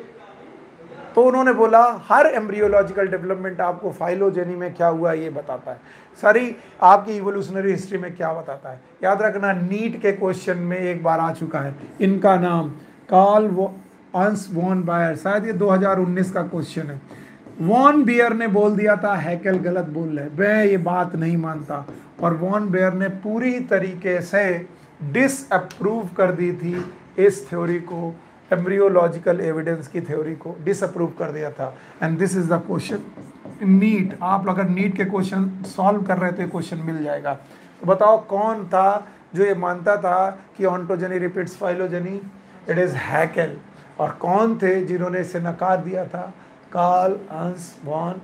तो उन्होंने बोला हर एम्ब्रियोलॉजिकल डेवलपमेंट आपको फाइलोजेनी में क्या हुआ ये बताता है, सारी आपकी इवोल्यूशनरी हिस्ट्री में क्या बताता है। याद रखना, नीट के क्वेश्चन में एक बार आ चुका है। इनका नाम कार्ल अंस वॉन बायर, शायद ये दो हज़ार उन्नीस का क्वेश्चन है। वॉन बियर ने बोल दिया था हैकेल गलत बोल रहे, मैं ये बात नहीं मानता। और वॉन बियर ने पूरी तरीके से डिसअप्रूव कर दी थी इस थ्योरी को, एम्ब्रियोलॉजिकल एविडेंस की थ्योरी को डिसअप्रूव कर दिया था। And this is the question NEET. आप अगर नीट के क्वेश्चन सॉल्व कर रहे थे क्वेश्चन मिल जाएगा। तो बताओ कौन था जो ये मानता था कि ontogeny repeats phylogeny? It is Haeckel. और कौन थे जिन्होंने इसे नकार दिया था? कार्ल अंस वॉन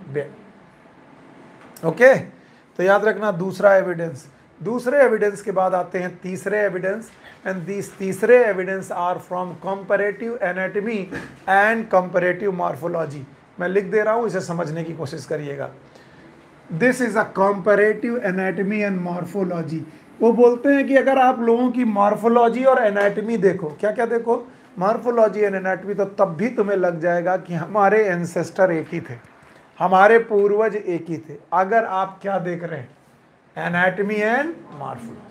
बियर। ओके, तो याद रखना दूसरा एविडेंस। दूसरे एविडेंस के बाद आते हैं तीसरे एविडेंस, एंड दिस तीसरे evidence are from comparative anatomy and comparative morphology. मैं लिख दे रहा हूं, इसे समझने की कोशिश करिएगा। This is a comparative anatomy and morphology. वो बोलते हैं कि अगर आप लोगों की मॉर्फोलॉजी और एनाटॉमी देखो, क्या क्या देखो, मॉर्फोलॉजी एंड एनाटॉमी, तो तब भी तुम्हें लग जाएगा कि हमारे एंसेस्टर एक ही थे, हमारे पूर्वज एक ही थे। अगर आप क्या देख रहे हैं? Anatomy and morphology.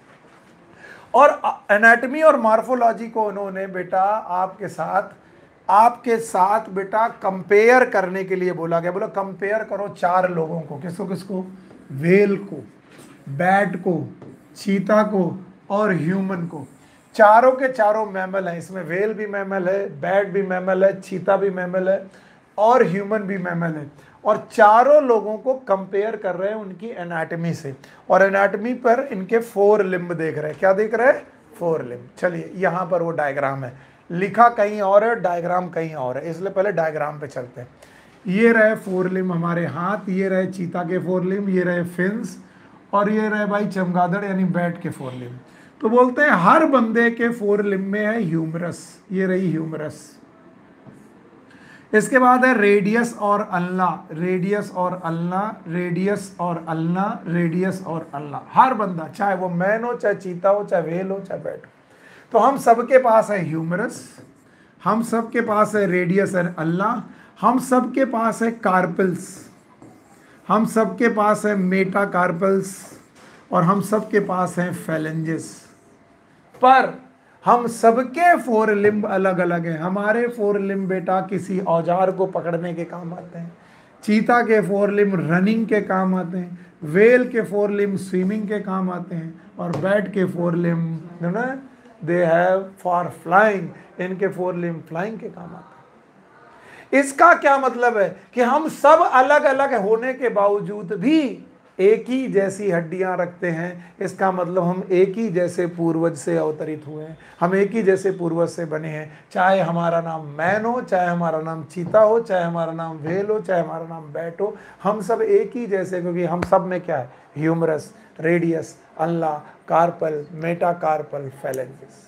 और एनाटॉमी और मॉर्फोलॉजी को उन्होंने बेटा आपके साथ आपके साथ बेटा कंपेयर करने के लिए बोला गया। बोला कंपेयर करो चार लोगों को। किसको किसको? व्हेल को, बैट को, चीता को और ह्यूमन को। चारों के चारों मैमल हैं। इसमें व्हेल भी मैमल है, बैट भी मैमल है, चीता भी मैमल है और ह्यूमन भी मैमल है। और चारों लोगों को कंपेयर कर रहे हैं उनकी एनाटॉमी से। और एनाटॉमी पर इनके फोर लिम्ब देख रहे हैं। क्या देख रहे हैं? Fore limb. चलिए यहाँ पर वो डायग्राम है, लिखा कहीं और है, डायग्राम कहीं और है, इसलिए पहले डायग्राम पे चलते हैं। ये रहे फोर लिम्ब हमारे हाथ, ये रहे चीता के फोर लिम्ब, ये रहे फिन्स, और ये रहे भाई चमगादड़ यानी बैट के फोर लिम्ब। तो बोलते हैं हर बंदे के फोर लिम्ब में है ह्यूमरस। ये रही ह्यूमरस। इसके बाद है रेडियस और अल्ना, रेडियस और अल्ना, रेडियस और अल्ना, रेडियस और अल्ना। हर बंदा, चाहे वो मैन हो, चाहे चीता हो, चाहे व्हेल हो, चाहे बैट हो। तो हम सबके पास है ह्यूमरस, हम सबके पास है रेडियस एंड अल्ना, हम सबके पास है कार्पल्स, हम सबके पास है मेटाकार्पल्स, और हम सबके पास है फैलेंजेस। पर हम सबके फोर लिम्ब अलग अलग हैं। हमारे फोर लिम्ब बेटा किसी औजार को पकड़ने के काम आते हैं, चीता के फोर लिम्ब रनिंग के काम आते हैं, व्हेल के फोर लिम्ब स्विमिंग के काम आते हैं, और बैट के फोर लिम्ब ना दे हैव फॉर फ्लाइंग, इनके फोर लिम्ब फ्लाइंग के काम आते हैं। इसका क्या मतलब है कि हम सब अलग अलग होने के बावजूद भी एक ही जैसी हड्डियां रखते हैं। इसका मतलब हम एक ही जैसे पूर्वज से अवतरित हुए हैं, हम एक ही जैसे पूर्वज से बने हैं। चाहे हमारा नाम मैन हो, चाहे हमारा नाम चीता हो, चाहे हमारा नाम व्हेल हो, चाहे हमारा नाम बैट हो, हम सब एक ही जैसे, क्योंकि हम सब में क्या है, humerus, radius, ulna, carpal, metacarpal, phalanges.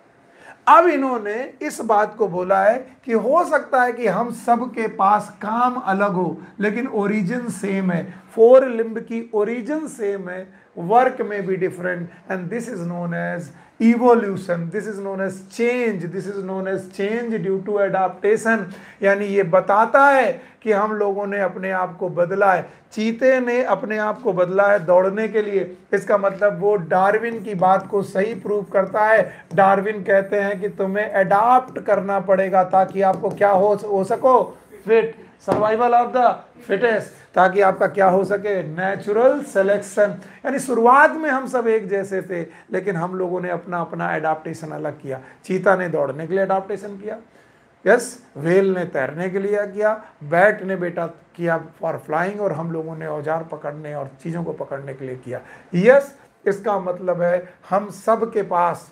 अब इन्होंने इस बात को बोला है कि हो सकता है कि हम सब के पास काम अलग हो लेकिन ओरिजिन सेम है। फोर लिम्ब की ओरिजिन सेम है, वर्क में भी different, and this is known as evolution, this is known as change, this is known as change due to adaptation. यानी ये बताता है कि हम लोगों ने अपने आप को बदला है। चीते ने अपने आप को बदला है दौड़ने के लिए, इसका मतलब वो डार्विन की बात को सही प्रूव करता है। डार्विन कहते हैं कि तुम्हें एडाप्ट करना पड़ेगा ताकि आपको क्या हो हो सको, fit, survival of the fittest, ताकि आपका क्या हो सके, नेचुरल सिलेक्शन। यानी शुरुआत में हम सब एक जैसे थे लेकिन हम लोगों ने अपना अपना एडाप्टेशन अलग किया। चीता ने दौड़ने के लिए एडाप्टेशन किया, यस, व्हेल ने तैरने के लिए किया, बैट ने बेटा किया फॉर फ्लाइंग, और हम लोगों ने औजार पकड़ने और चीज़ों को पकड़ने के लिए किया। यस, इसका मतलब है हम सब के पास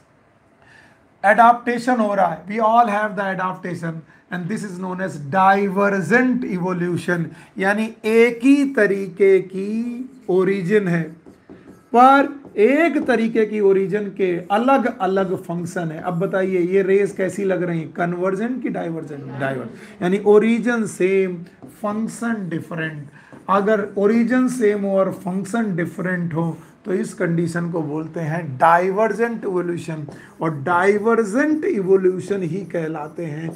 एडाप्टेशन हो रहा है। We all have the adaptation and this is known as divergent evolution. यानी एक ही तरीके की ओरिजिन है पर एक तरीके की ओरिजिन के अलग अलग फंक्शन है। अब बताइए ये रेस कैसी लग रही है, कन्वर्जेंट की डाइवर्जेंट? डाइवर्जेंट। यानी ओरिजिन सेम, फंक्शन डिफरेंट। अगर ओरिजिन सेम हो और फंक्शन डिफरेंट हो तो इस कंडीशन को बोलते हैं डाइवर्जेंट इवोल्यूशन, और डाइवर्जेंट इवोल्यूशन ही कहलाते हैं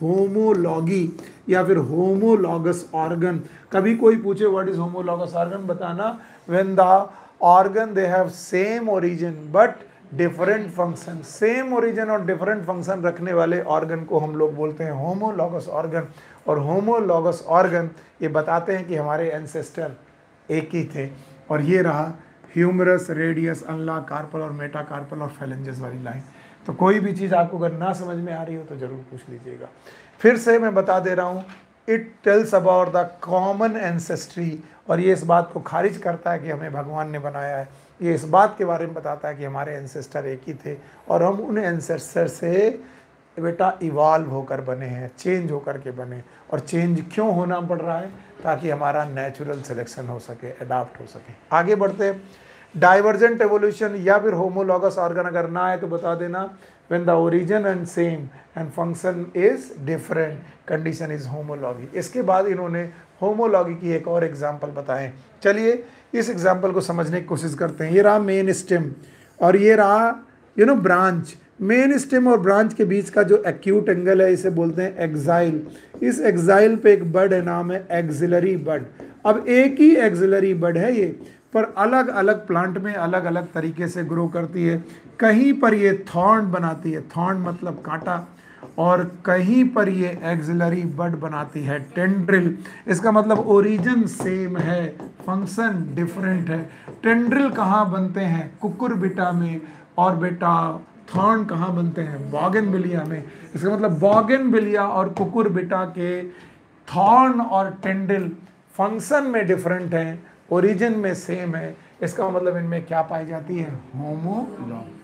होमोलॉगी या फिर होमोलॉगस ऑर्गन। कभी कोई पूछे व्हाट इज होमोलॉगस ऑर्गन, बताना when the organ they have same origin but different function. Same origin और डिफरेंट फंक्शन रखने वाले ऑर्गन को हम लोग बोलते हैं होमोलॉगस ऑर्गन। और होमोलॉगस ऑर्गन ये बताते हैं कि हमारे एंसेस्टर एक ही थे। और ये रहा ह्यूमरस, रेडियस, अल्ला, कार्पल और मेटाकार्पल और फेलेंजेस वाली लाइन। तो कोई भी चीज़ आपको अगर ना समझ में आ रही हो तो ज़रूर पूछ लीजिएगा। फिर से मैं बता दे रहा हूँ, it tells about the common ancestry, और ये इस बात को खारिज करता है कि हमें भगवान ने बनाया है। ये इस बात के बारे में बताता है कि हमारे एंसेस्टर एक ही थे और हम उन एंसेस्टर से बेटा इवॉल्व होकर बने हैं, चेंज होकर के बने। और चेंज क्यों होना पड़ रहा है? ताकि हमारा नेचुरल सिलेक्शन हो सके, अडॉप्ट हो सके। आगे बढ़ते, डाइवर्जेंट एवोल्यूशन या फिर होमोलॉगस ऑर्गन अगर ना है तो बता देना when the origin and same and function is different, condition is homology। इसके बाद इन्होंने होमोलॉगी की एक और एग्जांपल बताएं। चलिए इस एग्जांपल को समझने की कोशिश करते हैं। ये रहा मेन स्टेम और ये रहा you know branch. Main stem और ब्रांच के बीच का जो एक्यूट एंगल है इसे बोलते हैं एक्साइल। इस एक्साइल पे एक बड है, नाम है एक्सिलरी बड। अब एक ही एक्सिलरी बड है ये, पर अलग अलग प्लांट में अलग अलग तरीके से ग्रो करती है। कहीं पर ये थॉर्न बनाती है, थॉर्न मतलब कांटा, और कहीं पर ये एक्सिलरी बड बनाती है, टेंड्रिल। इसका मतलब ओरिजिन सेम है, फंक्शन डिफरेंट है। टेंड्रिल कहाँ बनते हैं? कुकुरबिटा में, और बेटा थॉर्न कहाँ बनते हैं? बॉगनविलिया में। इसका मतलब बॉगनविलिया और कुकुरबिटा के थॉर्न और टेंड्रिल फंक्शन में डिफरेंट हैं, ओरिजिन में सेम है। इसका मतलब इनमें क्या पाई जाती है? होमोलॉगी।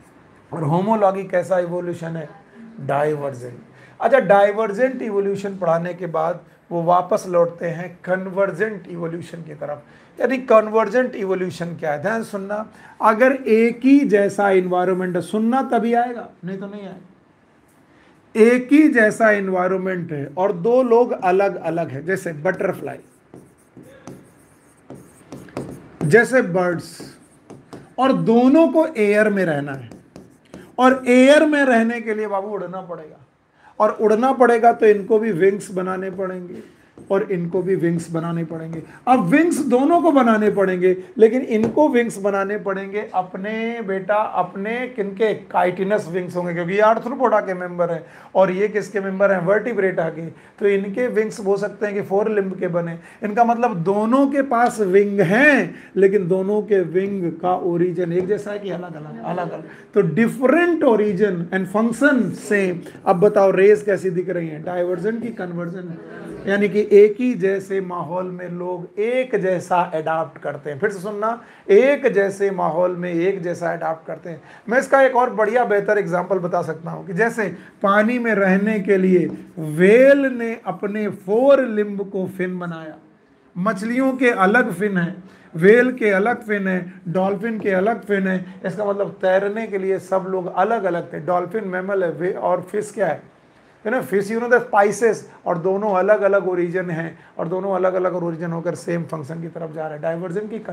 और होमोलॉगी कैसा इवोल्यूशन है? डाइवर्जेंट। अच्छा, डाइवर्जेंट इवोल्यूशन पढ़ाने के बाद वो वापस लौटते हैं कन्वर्जेंट इवोल्यूशन की तरफ। यानी कन्वर्जेंट इवोल्यूशन क्या है? ध्यान सुनना, अगर एक ही जैसा इन्वायरमेंट है, सुनना तभी आएगा, नहीं तो नहीं आएगा। एक ही जैसा इन्वायरमेंट है और दो लोग अलग अलग है, जैसे बटरफ्लाई, जैसे बर्ड्स, और दोनों को एयर में रहना है, और एयर में रहने के लिए बाबू उड़ना पड़ेगा, और उड़ना पड़ेगा तो इनको भी विंग्स बनाने पड़ेंगे, और इनको भी विंग्स बनाने पड़ेंगे। अब विंग्स दोनों को बनाने पड़ेंगे, लेकिन इनको विंग्स बनाने पड़ेंगे अपने बेटा अपने किनके, काइटिनस विंग्स होंगे, क्योंकि ये आर्थ्रोपोडा के मेंबर हैं और ये किसके मेंबर हैं, वर्टिब्रेटा के। तो इनके विंग्स हो सकते हैं कि फोर लिम्ब के बने। इनका मतलब दोनों के पास विंग हैं, लेकिन दोनों के विंग का ओरिजिन एक जैसा है कि अलग अलग अलग अलग तो different origin and function same. अब बताओ रेस कैसी दिख रही है, डाइवर्जेंट की कन्वर्जेंट, यानी कि एक ही जैसे माहौल में लोग एक जैसा अडाप्ट करते हैं। फिर से सुनना, एक जैसे माहौल में एक जैसा अडाप्ट करते हैं। मैं इसका एक और बढ़िया बेहतर एग्जांपल बता सकता हूं कि जैसे पानी में रहने के लिए व्हेल ने अपने फोर लिम्ब को फिन बनाया। मछलियों के अलग फिन है, व्हेल के अलग फिन है, डॉल्फिन के अलग फिन है। इसका मतलब तैरने के लिए सब लोग अलग अलग थे। डॉल्फिन मैमल है और फिश क्या है, you know fish you know the species, और दोनों अलग अलग ओरिजिन हैं और दोनों अलग अलग ओरिजिन होकर सेम फंक्शन की तरफ जा रहे हैं। डाइवर्जेंट की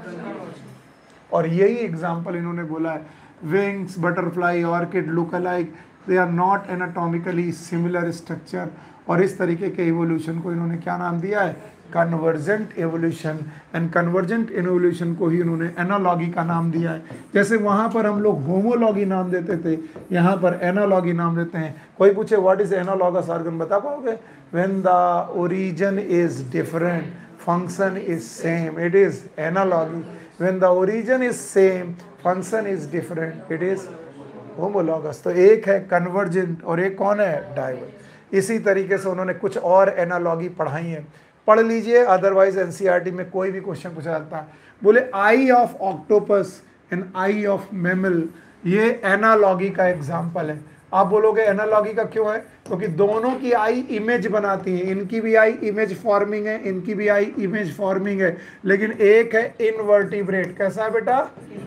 कन्वर्जेंट। और यही एग्जांपल इन्होंने बोला है, wings, butterfly, orchid look alike, they are not anatomically similar structure. और इस तरीके के इवोल्यूशन को इन्होंने क्या नाम दिया है, convergent evolution. And convergent evolution को ही उन्होंने एनालॉगी का नाम दिया है। जैसे वहां पर हम लोग होमोलॉगी नाम देते थे, यहाँ पर एनालॉगी नाम देते हैं। कोई पूछे व्हाट इज एनालॉगस ऑर्गन, बता पाओगे? When the origin is different, function is same, it is analogy. When the origin is same, function is different, it is homologous. तो एक है कन्वर्जेंट और एक कौन है, डाइवर्जेंट। इसी तरीके से उन्होंने कुछ और एनालॉगी पढ़ाई है, पढ़ लीजिए, अदरवाइज एनसीईआरटी में कोई भी क्वेश्चन पूछा जाता है। बोले eye of octopus and eye of mammal, ये एनालॉगी का एग्जांपल है। आप बोलोगे एनालॉगी का क्यों है, क्योंकि तो दोनों की आई इमेज बनाती है। इनकी भी आई इमेज फॉर्मिंग है, इनकी भी आई इमेज फॉर्मिंग है, लेकिन एक है इनवर्टिब्रेट। कैसा है बेटा,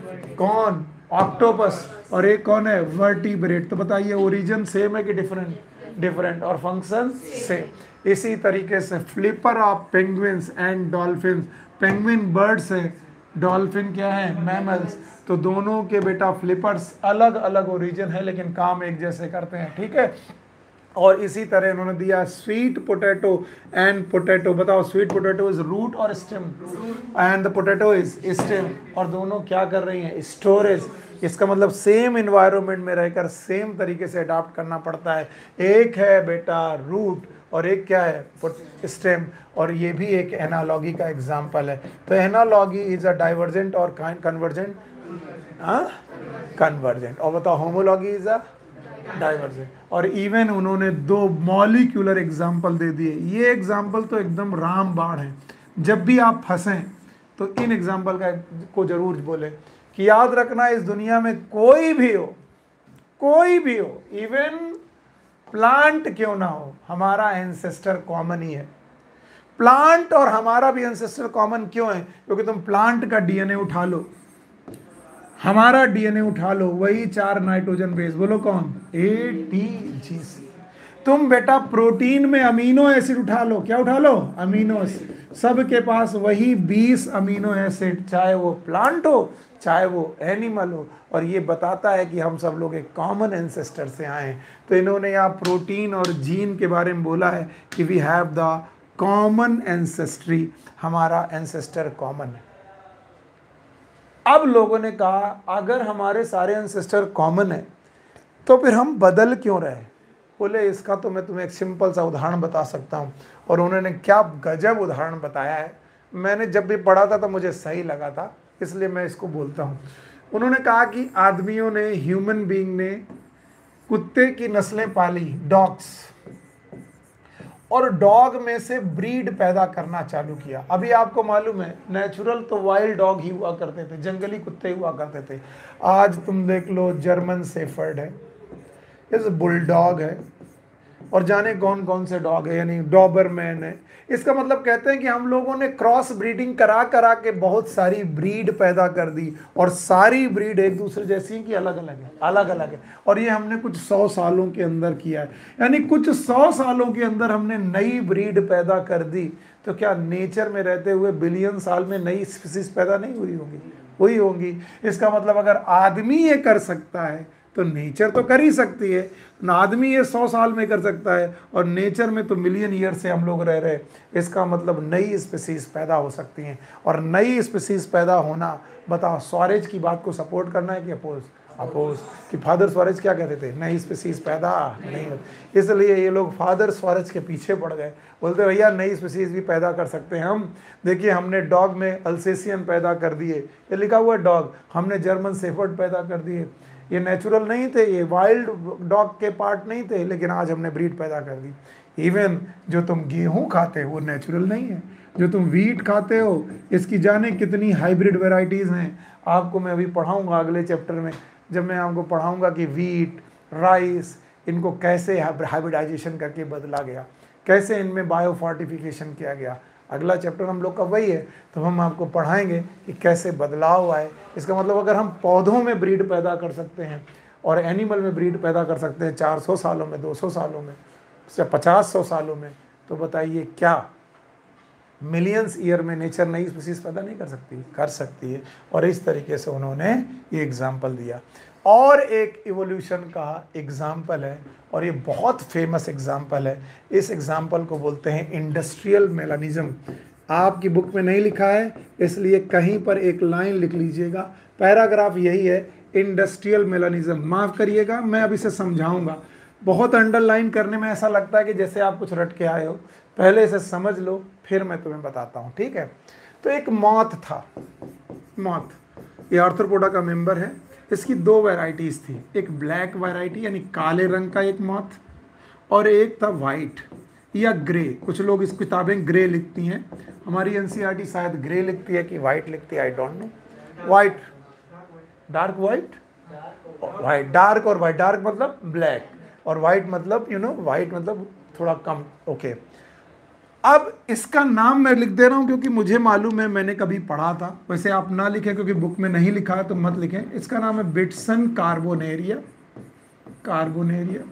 कौन, ऑक्टोपस, और एक कौन है, वर्टिब्रेट। तो बताइए ओरिजिन सेम है कि डिफरेंट, डिफरेंट, और फंक्शन सेम। इसी तरीके से flipper of penguins and dolphin, penguin birds है, डॉल्फिन क्या है, मैमल्स। तो दोनों के बेटा फ्लिपर्स अलग अलग ओरिजिन है, लेकिन काम एक जैसे करते हैं, ठीक है। और इसी तरह इन्होंने दिया स्वीट पोटैटो एंड पोटैटो। बताओ स्वीट पोटैटो इज रूट और stem, and the potato is stem, और दोनों क्या कर रही हैं, स्टोरेज। इसका मतलब सेम इन्वायरमेंट में रहकर सेम तरीके से अडॉप्ट करना पड़ता है। एक है बेटा रूट और एक क्या है, स्टेम, और ये भी एक एनालॉगी का एग्जाम्पल है। तो एनालॉगी इज अ डाइवर्जेंट और कन्वर्जेंट, हाँ कन्वर्जेंट। और बताओ होमोलॉगी इज अ डाइवर्जेंट। और इवन उन्होंने दो मॉलिक्यूलर एग्जाम्पल दे दिए। ये एग्जाम्पल तो एकदम रामबाण है। जब भी आप फंसें तो इन एग्जाम्पल का को जरूर बोले कि याद रखना, इस दुनिया में कोई भी हो, कोई भी हो, इवन प्लांट क्यों ना हो, हमारा एंसेस्टर कॉमन ही है। प्लांट और हमारा भी एंसेस्टर कॉमन क्यों है, क्योंकि तुम प्लांट का डीएनए उठा लो, हमारा डीएनए उठा लो, वही चार नाइट्रोजन बेस, बोलो कौन, ए टी जी सी। तुम बेटा प्रोटीन में अमीनो एसिड उठा लो, क्या उठा लो, अमीनो एसिड। सबके पास वही बीस अमीनो एसिड, चाहे वो प्लांट हो चाहे वो एनिमल हो। और ये बताता है कि हम सब लोग एक कॉमन एंसेस्टर से आए हैं। तो इन्होंने यहाँ प्रोटीन और जीन के बारे में बोला है कि we have the common ancestry, हमारा एंसेस्टर कॉमन है। अब लोगों ने कहा अगर हमारे सारे एंसेस्टर कॉमन है तो फिर हम बदल क्यों रहे। बोले इसका तो मैं तुम्हें एक सिंपल सा उदाहरण बता सकता हूँ। और उन्होंने क्या गजब उदाहरण बताया है, मैंने जब भी पढ़ा था तो मुझे सही लगा था, इसलिए मैं इसको बोलता हूँ। उन्होंने कहा कि आदमियों ने, ह्यूमन बीइंग ने कुत्ते की नस्लें पाली, डॉग्स, और डॉग में से ब्रीड पैदा करना चालू किया। अभी आपको मालूम है नेचुरल तो वाइल्ड डॉग ही हुआ करते थे, जंगली कुत्ते हुआ करते थे। आज तुम देख लो जर्मन शेफर्ड है, इस बुलडॉग है, और जाने कौन कौन से डॉग है, यानी डॉबरमैन है। इसका मतलब कहते हैं कि हम लोगों ने क्रॉस ब्रीडिंग करा करा के बहुत सारी ब्रीड पैदा कर दी, और सारी ब्रीड एक दूसरे जैसी है कि अलग अलग है, अलग अलग है। और ये हमने कुछ सौ सालों के अंदर किया है, यानी कुछ सौ सालों के अंदर हमने नई ब्रीड पैदा कर दी। तो क्या नेचर में रहते हुए बिलियन साल में नई स्पीसीज पैदा नहीं हुई होंगी, हुई होंगी। इसका मतलब अगर आदमी ये कर सकता है तो नेचर तो कर ही सकती है ना, आदमी ये सौ साल में कर सकता है और नेचर में तो मिलियन ईयर से हम लोग रह रहे। इसका मतलब नई स्पीसीज पैदा हो सकती हैं, और नई स्पीसीज पैदा होना, बताओ स्वरेज की बात को सपोर्ट करना है कि अपोज? अपोज। कि फादर स्वरेज क्या कहते थे, नई स्पीसीज पैदा नहीं होती, इसलिए ये लोग फादर स्वरेज के पीछे पड़ गए, बोलते भैया नई स्पीसीज भी पैदा कर सकते हैं हम। देखिए हमने डॉग में अल्सेशियन पैदा कर दिए, ये लिखा हुआ है डॉग, हमने जर्मन शेफर्ड पैदा कर दिए, ये नेचुरल नहीं थे, ये वाइल्ड डॉग के पार्ट नहीं थे, लेकिन आज हमने ब्रीड पैदा कर दी। इवन जो तुम गेहूं खाते हो वो नेचुरल नहीं है, जो तुम वीट खाते हो इसकी जाने कितनी हाइब्रिड वेराइटीज़ हैं। आपको मैं अभी पढ़ाऊंगा अगले चैप्टर में, जब मैं आपको पढ़ाऊंगा कि वीट, राइस, इनको कैसे हाइब्रिडाइजेशन करके बदला गया, कैसे इनमें बायो फोर्टिफिकेशन किया गया। अगला चैप्टर हम लोग का वही है, तो हम आपको पढ़ाएंगे कि कैसे बदलाव आए। इसका मतलब अगर हम पौधों में ब्रीड पैदा कर सकते हैं और एनिमल में ब्रीड पैदा कर सकते हैं चार सौ सालों में, दो सौ सालों में, या पचास सौ सालों में, तो बताइए क्या मिलियंस ईयर में नेचर नई स्पीसीज पैदा नहीं कर सकती? कर सकती है। और इस तरीके से उन्होंने ये एग्जाम्पल दिया। और एक इवोल्यूशन का एग्जाम्पल है, और ये बहुत फेमस एग्जाम्पल है, इस एग्जाम्पल को बोलते हैं इंडस्ट्रियल मेलानिज्म। आपकी बुक में नहीं लिखा है, इसलिए कहीं पर एक लाइन लिख लीजिएगा, पैराग्राफ यही है, इंडस्ट्रियल मेलानिज्म। माफ़ करिएगा, मैं अब इसे समझाऊंगा। बहुत अंडरलाइन करने में ऐसा लगता है कि जैसे आप कुछ रट के आए हो, पहले इसे समझ लो फिर मैं तुम्हें बताता हूँ, ठीक है। तो एक मॉथ था, मॉथ, ये आर्थ्रोपोडा का मेंबर है। इसकी दो वैरायटीज़ थी, एक ब्लैक वैरायटी यानी काले रंग का एक मॉथ, और एक था वाइट या ग्रे। कुछ लोग इस किताबें ग्रे लिखती हैं, हमारी एनसीईआरटी शायद ग्रे लिखती है कि वाइट लिखती है, I don't know. White, dark white, white, dark और वाइट, डार्क मतलब ब्लैक और वाइट मतलब यू नो वाइट मतलब थोड़ा कम, ओके। अब इसका नाम मैं लिख दे रहा हूं क्योंकि मुझे मालूम है, मैंने कभी पढ़ा था। वैसे आप ना लिखें क्योंकि बुक में नहीं लिखा है तो मत लिखें। इसका नाम है बिटसन कार्बोनेरिया, कार्बोनेरिया,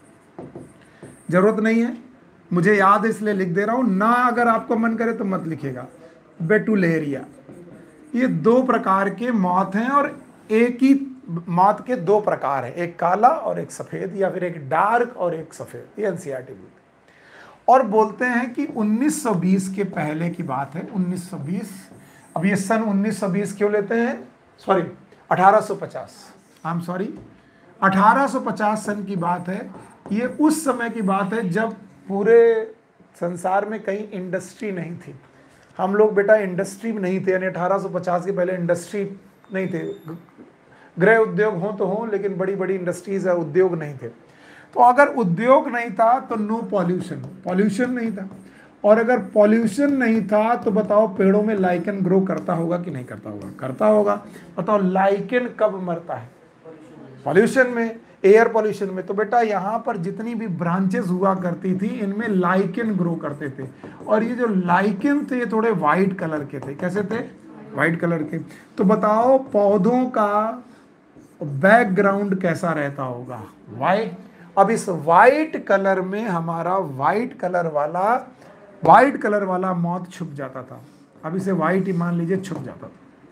जरूरत नहीं है, मुझे याद है इसलिए लिख दे रहा हूं ना। अगर आपको मन करे तो मत लिखेगा। बेटुलेरिया, ये दो प्रकार के मॉथ हैं, और एक ही मॉथ के दो प्रकार हैं, एक काला और एक सफेद, या फिर एक डार्क और एक सफेद। ये एनसीईआरटी बोलती है। और बोलते हैं कि उन्नीस सौ बीस के पहले की बात है, उन्नीस सौ बीस। अब ये सन उन्नीस सौ बीस क्यों लेते हैं, सॉरी अठारह सौ पचास, आई एम सॉरी, अठारह सौ पचास सन की बात है। ये उस समय की बात है जब पूरे संसार में कहीं इंडस्ट्री नहीं थी। हम लोग बेटा इंडस्ट्री में नहीं थे, यानी अठारह सौ पचास के पहले इंडस्ट्री नहीं थे। गृह उद्योग हो तो हो, लेकिन बड़ी बड़ी इंडस्ट्रीज है, उद्योग नहीं थे। तो अगर उद्योग नहीं था तो नो पॉल्यूशन, पॉल्यूशन नहीं था। और अगर पॉल्यूशन नहीं था तो बताओ पेड़ों में लाइकन ग्रो करता होगा कि नहीं करता होगा? करता होगा। बताओ लाइकन कब मरता है? पॉल्यूशन में, एयर पॉल्यूशन में। तो बेटा यहाँ पर जितनी भी ब्रांचेस हुआ करती थी इनमें लाइकन ग्रो करते थे, और ये जो लाइकन थे ये थोड़े वाइट कलर के थे। कैसे थे? वाइट कलर के। तो बताओ पौधों का बैकग्राउंड कैसा रहता होगा? वाइट। अब इस वाइट कलर में हमारा वाइट कलर वाला वाइट कलर वाला मॉथ छुप जाता था। अब इसे वाइट ही मान लीजिए, छुप जाता था।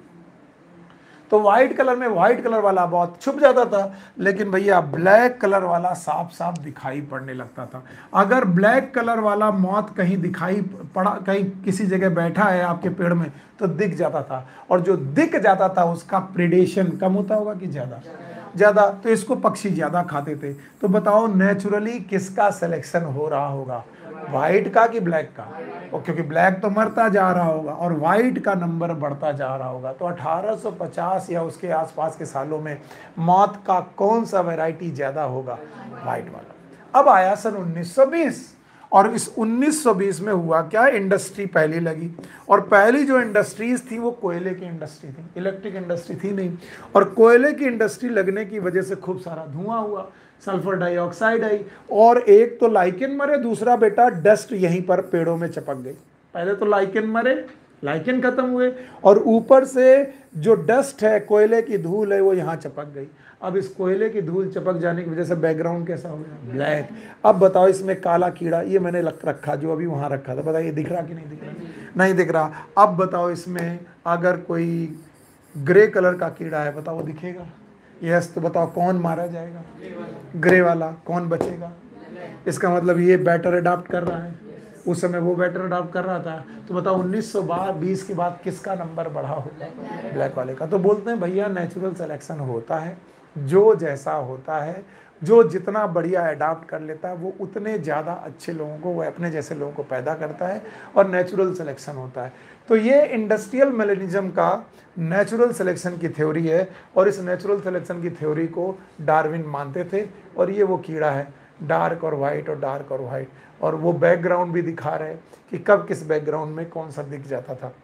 तो वाइट कलर में वाइट कलर वाला मॉथ छुप जाता था, लेकिन भैया ब्लैक कलर वाला साफ साफ दिखाई पड़ने लगता था। अगर ब्लैक कलर वाला मॉथ कहीं दिखाई पड़ा, कहीं किसी जगह बैठा है आपके पेड़ में, तो दिख जाता था। और जो दिख जाता था उसका प्रेडेशन कम होता होगा कि ज्यादा? ज्यादा। तो इसको पक्षी ज्यादा खाते थे। तो बताओ नेचुरली किसका सिलेक्शन हो रहा होगा, व्हाइट का कि ब्लैक का? और क्योंकि ब्लैक तो मरता जा रहा होगा और व्हाइट का नंबर बढ़ता जा रहा होगा। तो अठारह सौ पचास या उसके आसपास के सालों में मौत का कौन सा वैरायटी ज्यादा होगा? व्हाइट वाला। अब आया सन उन्नीस सौ बीस, और इस उन्नीस सौ बीस में हुआ क्या, इंडस्ट्री पहली लगी। और पहली जो इंडस्ट्रीज थी वो कोयले की इंडस्ट्री थी, इलेक्ट्रिक इंडस्ट्री थी नहीं। और कोयले की इंडस्ट्री लगने की वजह से खूब सारा धुआं हुआ, सल्फर डाइऑक्साइड आई, और एक तो लाइकेन मरे, दूसरा बेटा डस्ट यहीं पर पेड़ों में चपक गई। पहले तो लाइकेन मरे, लाइकेन खत्म हुए, और ऊपर से जो डस्ट है, कोयले की धूल है, वो यहाँ चपक गई। अब इस कोयले की धूल चपक जाने की वजह से बैकग्राउंड कैसा हो गया? ब्लैक। अब बताओ इसमें काला कीड़ा, ये मैंने लग रखा जो अभी वहाँ रखा था, बताइए दिख रहा कि नहीं दिख रहा? नहीं दिख रहा। अब बताओ इसमें अगर कोई ग्रे कलर का कीड़ा है, बताओ दिखेगा? यस, तो बताओ कौन मारा जाएगा? ग्रे वाला। कौन बचेगा? इसका मतलब ये बेटर अडाप्ट कर रहा है, उस समय वो बेटर अडाप्ट कर रहा था। तो बताओ उन्नीस सौ बीस के बाद किसका नंबर बढ़ा होगा? ब्लैक वाले का। तो बोलते हैं भैया नेचुरल सिलेक्शन होता है, जो जैसा होता है, जो जितना बढ़िया अडाप्ट कर लेता है वो उतने ज़्यादा अच्छे लोगों को, वो अपने जैसे लोगों को पैदा करता है, और नेचुरल सिलेक्शन होता है। तो ये इंडस्ट्रियल मेलेनिज्म का नेचुरल सिलेक्शन की थ्योरी है, और इस नेचुरल सिलेक्शन की थ्योरी को डार्विन मानते थे। और ये वो कीड़ा है, डार्क और वाइट और डार्क और वाइट, और वो बैकग्राउंड भी दिखा रहे कि कब किस बैकग्राउंड में कौन सा दिख जाता था।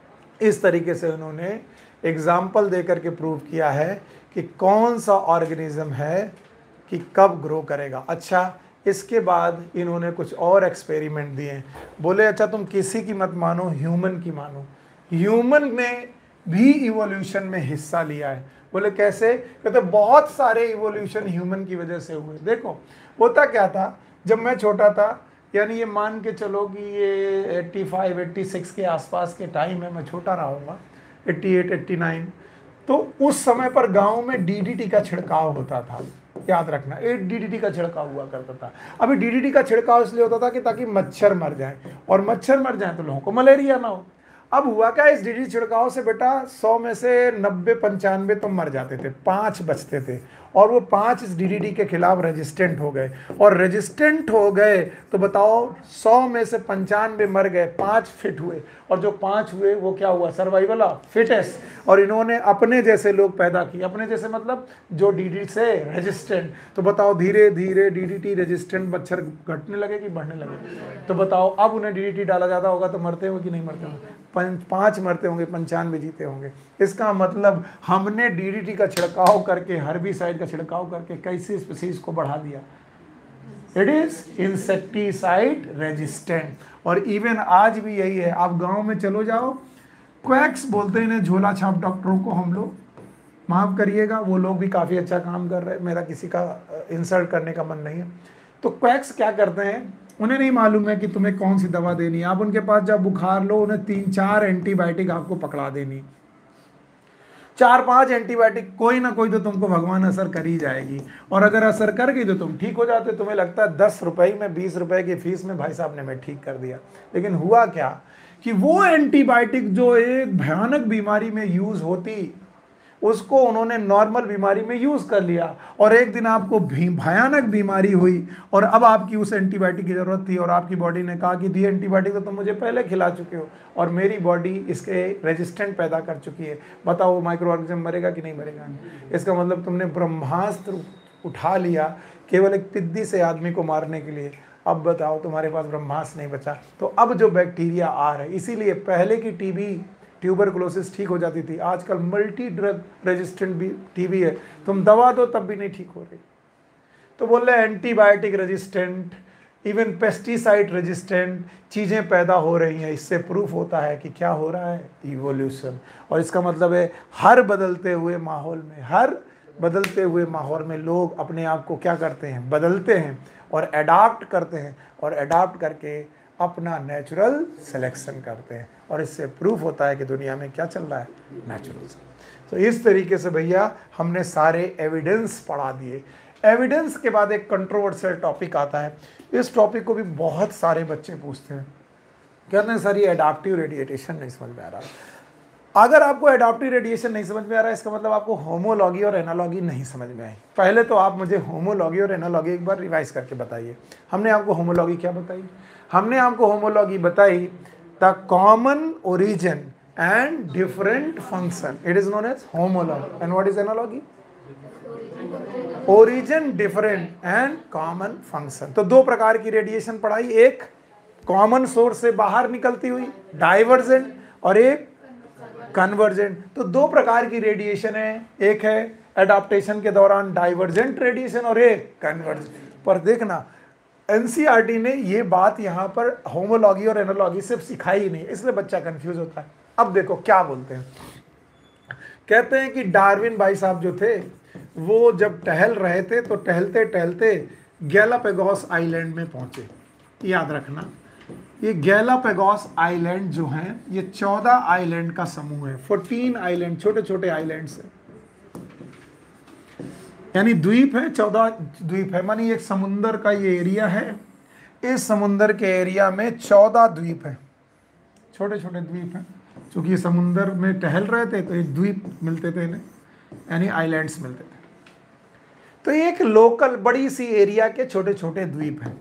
इस तरीके से उन्होंने एग्जाम्पल दे करके प्रूव किया है कि कौन सा ऑर्गेनिज्म है कि कब ग्रो करेगा। अच्छा, इसके बाद इन्होंने कुछ और एक्सपेरिमेंट दिए। बोले अच्छा तुम किसी की मत मानो, ह्यूमन की मानो। ह्यूमन ने भी इवोल्यूशन में हिस्सा लिया है। बोले कैसे? कहते बहुत सारे इवोल्यूशन ह्यूमन की वजह से हुए। देखो होता क्या था, जब मैं छोटा था, यानी ये मान के चलो कि ये पचासी, छियासी के आसपास के टाइम है, मैं छोटा रहा हूँगा, अट्ठासी, उनचासी, तो उस समय पर गांव में डीडीटी का छिड़काव होता था। याद रखना, एक डीडीटी का छिड़काव हुआ करता था। अभी डीडीटी का छिड़काव इसलिए होता था कि ताकि मच्छर मर जाए, और मच्छर मर जाए तो लोगों को मलेरिया ना हो। अब हुआ क्या, इस डीडीटी छिड़काव से बेटा सौ में से नब्बे पंचानवे तो मर जाते थे, पाँच बचते थे, और वो पांच इस डीडीटी के खिलाफ रेजिस्टेंट हो गए। और रेजिस्टेंट हो गए तो बताओ सौ में से पंचानवे मर गए, पांच फिट हुए, और जो पांच हुए वो क्या हुआ? Survival of fittest. और इन्होंने अपने जैसे लोग पैदा किए। अपने जैसे मतलब जो डीडीटी से रेजिस्टेंट। तो बताओ धीरे धीरे डीडीटी रेजिस्टेंट मच्छर घटने लगे कि बढ़ने लगे? तो बताओ अब उन्हें डीडीटी डाला जाता होगा तो मरते होंगे कि नहीं मरते होंगे? पांच मरते होंगे, पंचानवे जीते होंगे। इसका मतलब हमने डीडीटी का छिड़काव करके, हर्बिसाइड का छिड़काव करके कैसे स्पीसीज को बढ़ा दिया? It is insecticide resistant. और इवन आज भी यही है। आप गांव में चलो जाओ, क्वैक्स बोलते हैं इन्हें, झोला छाप डॉक्टरों को हम लोग, माफ करिएगा, वो लोग भी काफ़ी अच्छा काम कर रहे हैं, मेरा किसी का इंसल्ट करने का मन नहीं है। तो क्वैक्स क्या करते हैं, उन्हें नहीं मालूम है कि तुम्हें कौन सी दवा देनी है। आप उनके पास जब बुखार लो, उन्हें तीन चार एंटीबायोटिक आपको पकड़ा देनी, चार पांच एंटीबायोटिक, कोई ना कोई तो तुमको भगवान असर कर ही जाएगी। और अगर असर कर गई तो तुम ठीक हो जाते। तुम्हें लगता है दस रुपए में, बीस रुपए की फीस में भाई साहब ने मैं ठीक कर दिया। लेकिन हुआ क्या कि वो एंटीबायोटिक जो एक भयानक बीमारी में यूज होती, उसको उन्होंने नॉर्मल बीमारी में यूज कर लिया, और एक दिन आपको भयानक बीमारी हुई, और अब आपकी उस एंटीबायोटिक की जरूरत थी, और आपकी बॉडी ने कहा कि दी एंटीबायोटिक तो तुम मुझे पहले खिला चुके हो, और मेरी बॉडी इसके रेजिस्टेंट पैदा कर चुकी है। बताओ वो माइक्रो ऑर्गेनिज्म मरेगा कि नहीं मरेगा? इसका मतलब तुमने ब्रह्मास्त्र उठा लिया केवल एक तिद्दी से आदमी को मारने के लिए। अब बताओ तुम्हारे पास ब्रह्मास्त्र नहीं बचा। तो अब जो बैक्टीरिया आ रहे, इसीलिए पहले की टीबी, ट्यूबरकुलोसिस ठीक हो जाती थी, आजकल मल्टी ड्रग रेजिस्टेंट भी टीबी है, तुम दवा दो तब भी नहीं ठीक हो रही। तो बोल रहे antibiotic resistant, even pesticide resistant चीज़ें पैदा हो रही हैं। इससे प्रूफ होता है कि क्या हो रहा है? इवोल्यूशन। और इसका मतलब है हर बदलते हुए माहौल में, हर बदलते हुए माहौल में लोग अपने आप को क्या करते हैं? बदलते हैं और एडाप्ट करते हैं, और एडाप्ट करके अपना नेचुरल सिलेक्शन करते हैं। और इससे प्रूफ होता है कि दुनिया में क्या चल रहा है? नेचुरल। तो इस तरीके से भैया हमने सारे एविडेंस पढ़ा दिए। एविडेंस के बाद एक कंट्रोवर्शियल टॉपिक आता है। इस टॉपिक को भी बहुत सारे बच्चे पूछते हैं, कहते हैं सर ये एडाप्टिव रेडिएशन नहीं समझ में आ रहा। अगर आपको एडाप्टिव रेडिएशन नहीं समझ में आ रहा है, इसका मतलब आपको होमोलॉगी और एनालॉगी नहीं समझ में आई। पहले तो आप मुझे होमोलॉगी और एनालॉगी एक बार रिवाइज करके बताइए। हमने आपको होमोलॉगी क्या बताई? हमने आपको होमोलॉगी बताई the common origin and different function, it is known as homology. And what is analogy? Origin, different and common function. तो दो प्रकार की रेडिएशन पढ़ाई, एक कॉमन सोर्स से बाहर निकलती हुई डाइवर्जेंट, और एक कन्वर्जेंट। तो दो प्रकार की रेडिएशन है, एक है एडाप्टेशन के दौरान डाइवर्जेंट रेडिएशन और एक कन्वर्जेंट। पर देखना एनसीईआरटी ने ये बात यहाँ पर होमोलॉगी और एनालॉगी सिर्फ सिखाई ही नहीं, इसलिए बच्चा कंफ्यूज होता है। अब देखो क्या बोलते हैं, कहते हैं कि डार्विन भाई साहब जो थे वो जब टहल रहे थे तो टहलते टहलते गैलापागोस आइलैंड में पहुंचे। याद रखना ये गैलापागोस आइलैंड जो हैं ये चौदह आइलैंड का समूह है, चौदह आइलैंड, छोटे छोटे आइलैंड्स हैं। यानी द्वीप है, चौदह द्वीप है, मानी एक समुंदर का ये एरिया है, इस समुंदर के एरिया में चौदह द्वीप है, छोटे छोटे द्वीप हैं। क्योंकि ये समुंदर में टहल रहे थे तो एक द्वीप मिलते थे इन्हें, यानी आइलैंड्स मिलते थे। तो एक लोकल बड़ी सी एरिया के छोटे छोटे द्वीप हैं,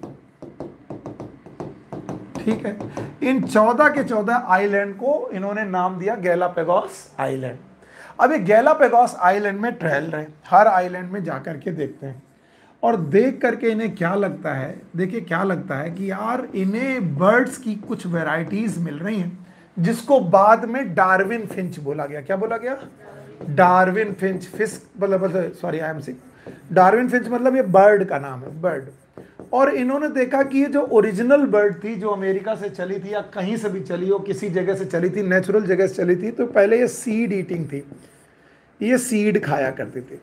ठीक है। इन चौदह के चौदह आइलैंड को इन्होंने नाम दिया गैलापागोस आइलैंड। अब ये गैलापागोस आइलैंड में टहल रहे, हर आइलैंड में जाकर के देखते हैं और देख करके इन्हें क्या लगता है, देखिए क्या लगता है कि यार इन्हें बर्ड्स की कुछ वैरायटीज मिल रही हैं, जिसको बाद में डार्विन फिंच बोला गया। क्या बोला गया? Darwin finch. फिश मतलब sorry I am sick Darwin finch मतलब ये बर्ड का नाम है, बर्ड। और इन्होंने देखा कि ये जो ओरिजिनल बर्ड थी, जो अमेरिका से चली थी या कहीं से भी चली हो, किसी जगह से चली थी, नेचुरल जगह से चली थी, तो पहले ये सीड ईटिंग थी, ये सीड खाया करती थी,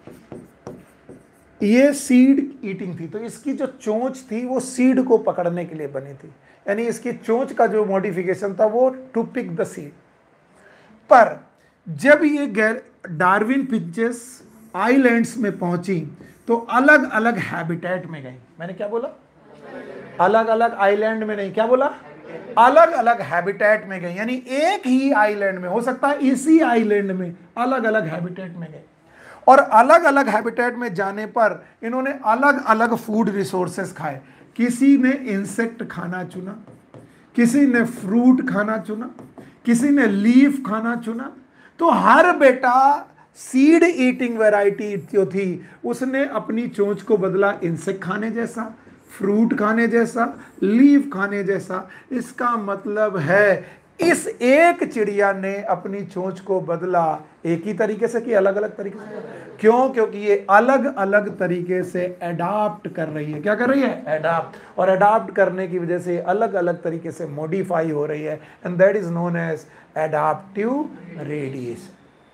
ये सीड ईटिंग थी। तो इसकी जो चोंच थी वो सीड को पकड़ने के लिए बनी थी, यानी इसकी चोंच का जो मॉडिफिकेशन था वो टू पिक द सीड। पर जब ये डार्विन फिंचेस आइलैंड्स में पहुंची तो अलग अलग हैबिटेट में गई। मैंने क्या बोला? अलग अलग आइलैंड में नहीं, क्या बोला? अलग अलग हैबिटेट में गई, यानी एक ही आइलैंड में, हो सकता है इसी आइलैंड में अलग अलग हैबिटेट में गई। और अलग अलग हैबिटेट में जाने पर इन्होंने अलग अलग फूड रिसोर्सेस खाए। किसी ने इंसेक्ट खाना चुना, किसी ने फ्रूट खाना चुना, किसी ने लीफ खाना चुना। तो हर बेटा सीड ईटिंग वैरायटी जो थी उसने अपनी चोंच को बदला इंसेक्ट खाने जैसा, फ्रूट खाने जैसा, लीफ खाने जैसा। इसका मतलब है इस एक चिड़िया ने अपनी चोंच को बदला एक ही तरीके से कि अलग अलग तरीके से? क्यों? क्योंकि ये अलग अलग तरीके से अडॉप्ट कर रही है। क्या कर रही है? अडॉप्ट। और अडॉप्ट करने की वजह से अलग अलग तरीके से मॉडिफाई हो रही है, and that is known as adaptive radiation.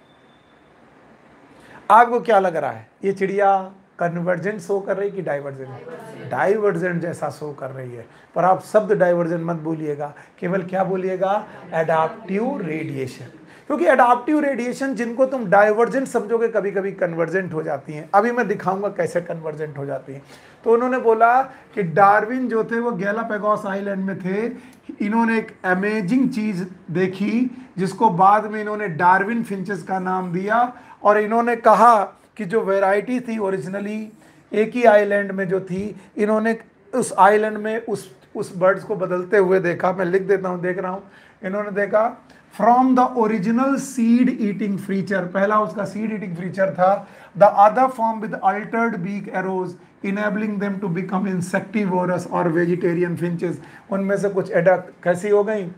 आपको क्या लग रहा है, ये चिड़िया कन्वर्जेंट शो कर रही है कि डाइवर्जेंट? डाइवर्जेंट जैसा शो कर रही है। पर आप शब्द डाइवर्जेंट मत बोलिएगा, केवल क्या बोलिएगा? Adaptive radiation. क्योंकि एडॉप्टिव रेडिएशन जिनको तुम डाइवर्जेंट समझोगे कभी कभी कन्वर्जेंट हो जाती हैं। अभी मैं दिखाऊंगा कैसे कन्वर्जेंट हो जाती हैं। तो उन्होंने बोला कि डार्विन जो थे वो गैलापागोस आइलैंड में थे, इन्होंने एक अमेजिंग चीज देखी जिसको बाद में इन्होंने डार्विन फिंचेस का नाम दिया। और इन्होंने कहा कि जो वैरायटी थी ओरिजिनली एक ही आइलैंड में जो थी, इन्होंने उस आइलैंड में उस उस बर्ड्स को बदलते हुए देखा। मैं लिख देता हूँ, देख रहा हूँ। इन्होंने देखा from the original seed eating feature, पहला उसका सीड ईटिंग फीचर था, the other form with altered beak arose enabling them to become insectivorous और वेजिटेरियन फिंचेस। उनमें से कुछ एडॉप्ट कैसी हो गई?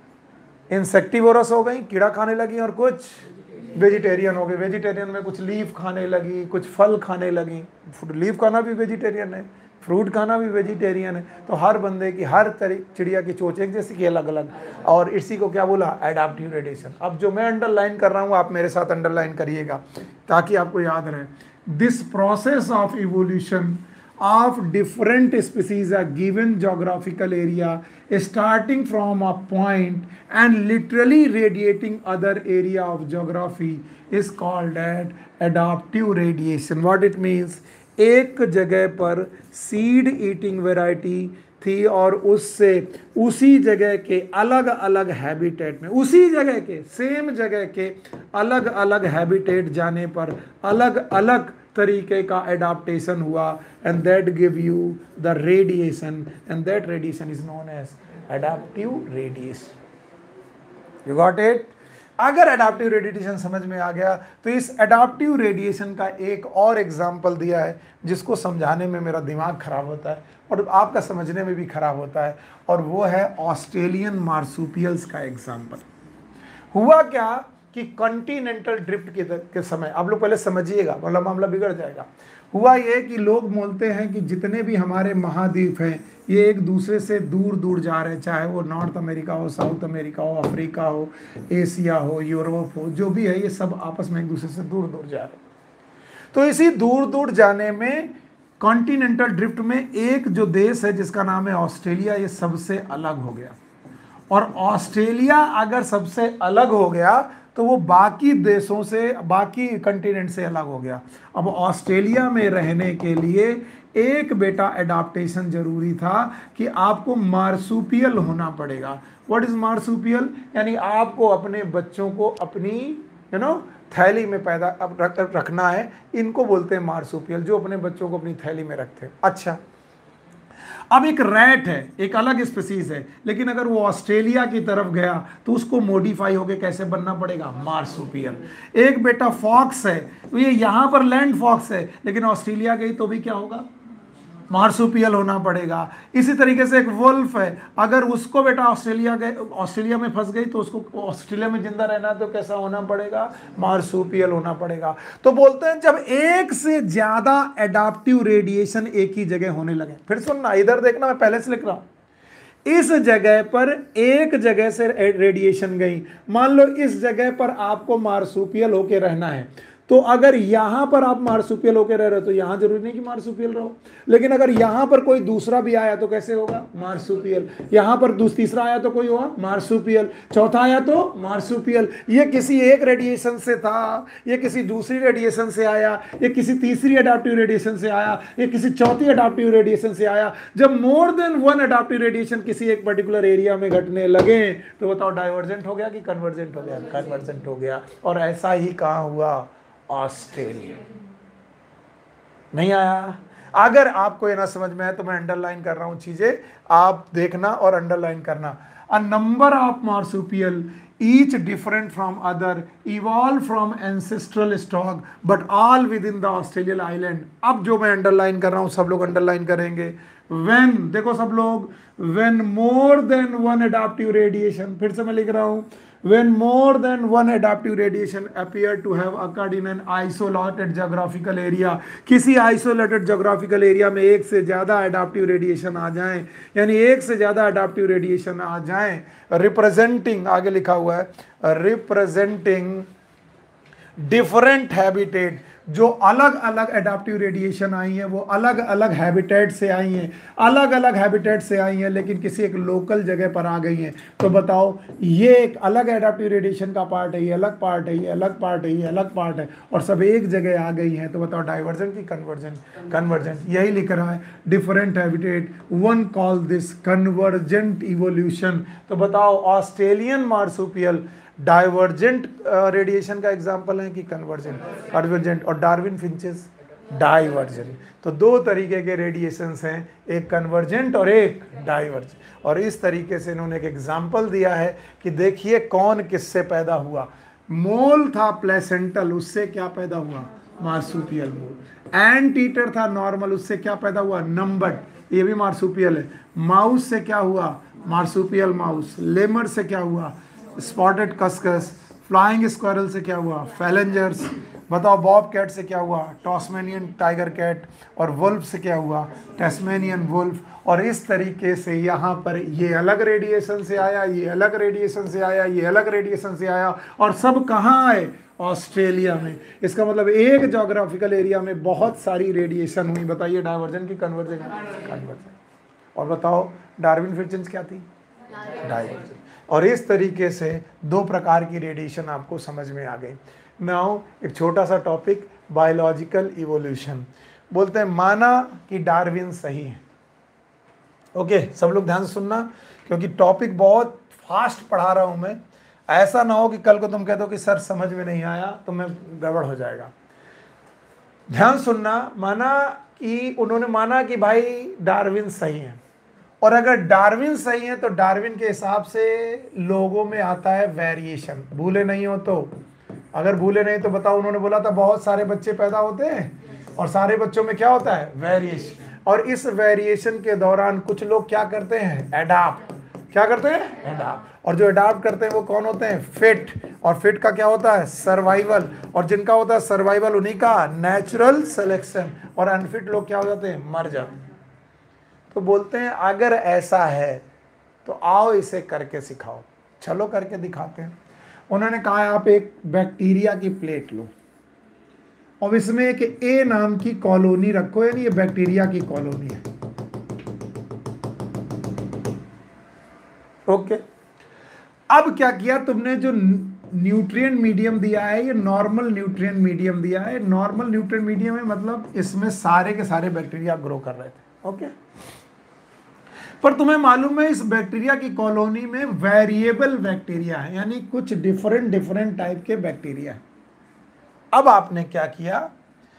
इंसेक्टिवोरस हो गई, कीड़ा खाने लगी, और कुछ वेजिटेरियन हो गए। वेजिटेरियन में कुछ लीफ खाने लगी, कुछ फल खाने लगी। लीफ खाना भी वेजिटेरियन है, फ्रूट खाना भी वेजिटेरियन है। तो हर बंदे की, हर चिड़िया की चोंच एक जैसी की अलग अलग, और इसी को क्या बोला? Adaptive radiation. अब जो मैं अंडरलाइन कर रहा हूँ आप मेरे साथ अंडरलाइन करिएगा ताकि आपको याद रहे। This process of evolution of different species a given geographical area starting from a point and literally radiating other area of geography is called as adaptive radiation. What it means? एक जगह पर सीड ईटिंग वैरायटी थी और उससे उसी जगह के अलग अलग हैबिटेट में, उसी जगह के सेम जगह के अलग अलग हैबिटेट जाने पर अलग अलग तरीके का एडाप्टेशन हुआ, and that give you the radiation, and that radiation is known as adaptive radiation. You got it? अगर एडाप्टिव रेडिएशन समझ में आ गया तो इस एडाप्टिव रेडिएशन का एक और एग्जांपल दिया है जिसको समझाने में मेरा दिमाग खराब होता है और आपका समझने में भी खराब होता है, और वो है ऑस्ट्रेलियन मार्सुपियल्स का एग्जांपल। हुआ क्या कि कॉन्टिनेंटल ड्रिफ्ट के, के समय, आप लोग पहले समझिएगा मतलब मामला बिगड़ जाएगा। हुआ ये कि लोग बोलते हैं कि जितने भी हमारे महाद्वीप हैं ये एक दूसरे से दूर दूर जा रहे हैं, चाहे वो नॉर्थ अमेरिका हो, साउथ अमेरिका हो, अफ्रीका हो, एशिया हो, यूरोप हो, जो भी है ये सब आपस में एक दूसरे से दूर दूर जा रहे हैं। तो इसी दूर दूर जाने में कॉन्टिनेंटल ड्रिफ्ट में एक जो देश है जिसका नाम है ऑस्ट्रेलिया, ये सबसे अलग हो गया। और ऑस्ट्रेलिया अगर सबसे अलग हो गया तो वो बाकी देशों से, बाकी कंटिनेंट से अलग हो गया। अब ऑस्ट्रेलिया में रहने के लिए एक बेटा एडाप्टेशन जरूरी था कि आपको मार्सुपियल होना पड़ेगा। What is marsupial? यानी आपको अपने बच्चों को अपनी यू नो थैली में पैदा अब रख, रखना है। इनको बोलते हैं मार्सुपियल, जो अपने बच्चों को अपनी थैली में रखते हैं। अच्छा, अब एक रैट है, एक अलग स्पीसीज है, लेकिन अगर वो ऑस्ट्रेलिया की तरफ गया तो उसको मॉडिफाई होके कैसे बनना पड़ेगा? मार्सुपियल। एक बेटा फॉक्स है, तो ये यहां पर लैंड फॉक्स है, लेकिन ऑस्ट्रेलिया गई तो भी क्या होगा? मार्सुपियल होना पड़ेगा। इसी तरीके से एक वुल्फ है, अगर उसको बेटा ऑस्ट्रेलिया गए, ऑस्ट्रेलिया में फंस गई तो उसको ऑस्ट्रेलिया में जिंदा रहना तो कैसा होना पड़ेगा? मार्सुपियल होना पड़ेगा। तो बोलते हैं जब एक से ज्यादा एडाप्टिव रेडिएशन एक ही जगह होने लगे, फिर सुनना, इधर देखना, मैं पहले से लिख रहा हूं, इस जगह पर एक जगह से रेडिएशन गई, मान लो इस जगह पर आपको मार्सुपियल होके रहना है, तो अगर यहां पर आप मार्सुपियल होकर रह रहे हो तो यहां जरूरी नहीं कि मार्सुपियल रहो, लेकिन अगर यहां पर कोई दूसरा भी आया तो कैसे होगा? मार्सुपियल। यहां पर तीसरा आया तो कोई होगा मार्सुपियल, चौथा आया तो मार्सुपियल। ये किसी एक रेडिएशन से था, ये किसी दूसरी रेडिएशन से आया, ये किसी तीसरी अडाप्टिव रेडिएशन से आया, ये किसी चौथी अडाप्टिव रेडिएशन से आया। जब more than one adaptive radiation किसी एक पर्टिकुलर एरिया में घटने लगे तो बताओ डाइवर्जेंट हो गया कि कन्वर्जेंट हो गया? कन्वर्जेंट हो गया। और ऐसा ही कहां हुआ? ऑस्ट्रेलिया। नहीं आया? अगर आपको ये ना समझ में आए तो मैं अंडरलाइन कर रहा हूं चीजें, आप देखना और अंडरलाइन करना। A number of marsupial each different from other evolved from ancestral stock but all within the Australian island। अब जो मैं अंडरलाइन कर रहा हूं सब लोग अंडरलाइन करेंगे। when, देखो सब लोग, when more than one adaptive radiation, फिर से मैं लिख रहा हूं, when more than one adaptive radiation appear to have occurred in an isolated geographical area, किसी isolated geographical area में एक से ज्यादा adaptive radiation आ जाएं, यानी एक से ज्यादा adaptive radiation आ जाएं, representing, आगे लिखा हुआ है, representing different habitat, जो अलग अलग एडाप्टिव रेडिएशन आई है वो अलग अलग हैबिटेट से आई हैं, अलग अलग हैबिटेट से आई हैं, लेकिन किसी एक लोकल जगह पर आ गई हैं। तो बताओ, ये एक अलग एडाप्टिव रेडिएशन का पार्ट है, ये अलग पार्ट है, ये अलग पार्ट है, ये अलग पार्ट है, और सब एक जगह आ गई हैं। तो बताओ डाइवर्जेंट की कन्वर्जेंट? कन्वर्जेंट। यही लिख रहा है, different habitat, one call this convergent evolution. तो बताओ ऑस्ट्रेलियन मार्सुपियल डाइवर्जेंट रेडिएशन का एग्जांपल है कि कन्वर्जेंट? कन्वर्जेंट। और डार्विन फिंचेस डाइवर्जेंट। तो दो तरीके के रेडिएशंस हैं, एक कन्वर्जेंट और एक डाइवर्जेंट। और इस तरीके से इन्होंने एक एग्जांपल दिया है कि देखिए कौन किससे पैदा हुआ। मोल था प्लेसेंटल, उससे क्या पैदा हुआ? Marsupial mole. एंटीटर था नॉर्मल, उससे क्या पैदा हुआ? नंबट, ये भी मार्सुपियल है। माउस से क्या हुआ? Marsupial mouse. लेमर से क्या हुआ? Spotted cuscus. फ्लाइंग स्क्वायरल से क्या हुआ? फैलेंजर्स। बताओ बॉब कैट से क्या हुआ? Tasmanian tiger cat. और वुल्फ से क्या हुआ? Tasmanian wolf. और इस तरीके से यहाँ पर ये अलग रेडिएशन से आया, ये अलग रेडिएशन से आया, ये अलग रेडिएशन से आया, और सब कहाँ आए? ऑस्ट्रेलिया में। इसका मतलब एक जोग्राफिकल एरिया में बहुत सारी रेडिएशन हुई। बताइए डाइवर्जेंट की कन्वर्जेंट? कन्वर्जेंट। और बताओ डार्विन फिंचेस क्या थी? डाइवर्जेंट। और इस तरीके से दो प्रकार की रेडिएशन आपको समझ में आ गई। नाउ एक छोटा सा टॉपिक, बायोलॉजिकल इवोल्यूशन। बोलते हैं माना कि डार्विन सही है। ओके, सब लोग ध्यान से सुनना, क्योंकि टॉपिक बहुत फास्ट पढ़ा रहा हूं मैं। ऐसा ना हो कि कल को तुम कह दो कि सर समझ में नहीं आया, तो मैं गड़बड़ हो जाएगा। ध्यान सुनना। माना कि उन्होंने माना कि भाई डार्विन सही है, और अगर डार्विन सही है तो डार्विन के हिसाब से लोगों में आता है वेरिएशन। भूले नहीं हो तो, अगर भूले नहीं तो बताओ, उन्होंने बोला था बहुत सारे बच्चे पैदा होते हैं और सारे बच्चों में क्या होता है? वेरिएशन। और इस वेरिएशन के दौरान कुछ लोग क्या करते हैं? एडाप्ट। क्या करते हैं? एडाप्ट। और जो एडाप्ट करते हैं वो कौन होते हैं? फिट। और फिट का क्या होता है? सर्वाइवल। और जिनका होता है सर्वाइवल उन्हीं का नेचुरल सिलेक्शन। और अनफिट लोग क्या हो जाते हैं? मर जाते हैं। तो बोलते हैं अगर ऐसा है तो आओ इसे करके सिखाओ। चलो करके दिखाते हैं। उन्होंने कहा आप एक बैक्टीरिया की प्लेट लो और इसमें एक ए नाम की कॉलोनी रखो, यानी ये बैक्टीरिया की कॉलोनी है। ओके, अब क्या किया तुमने? जो न्यूट्रिएंट मीडियम दिया है, ये नॉर्मल न्यूट्रिएंट मीडियम दिया है। नॉर्मल न्यूट्रिएंट मीडियम है मतलब इसमें सारे के सारे बैक्टीरिया ग्रो कर रहे थे, ओके। पर तुम्हें मालूम है इस बैक्टीरिया की कॉलोनी में वेरिएबल बैक्टीरिया है, यानी कुछ डिफरेंट डिफरेंट टाइप के बैक्टीरिया है। अब आपने क्या किया,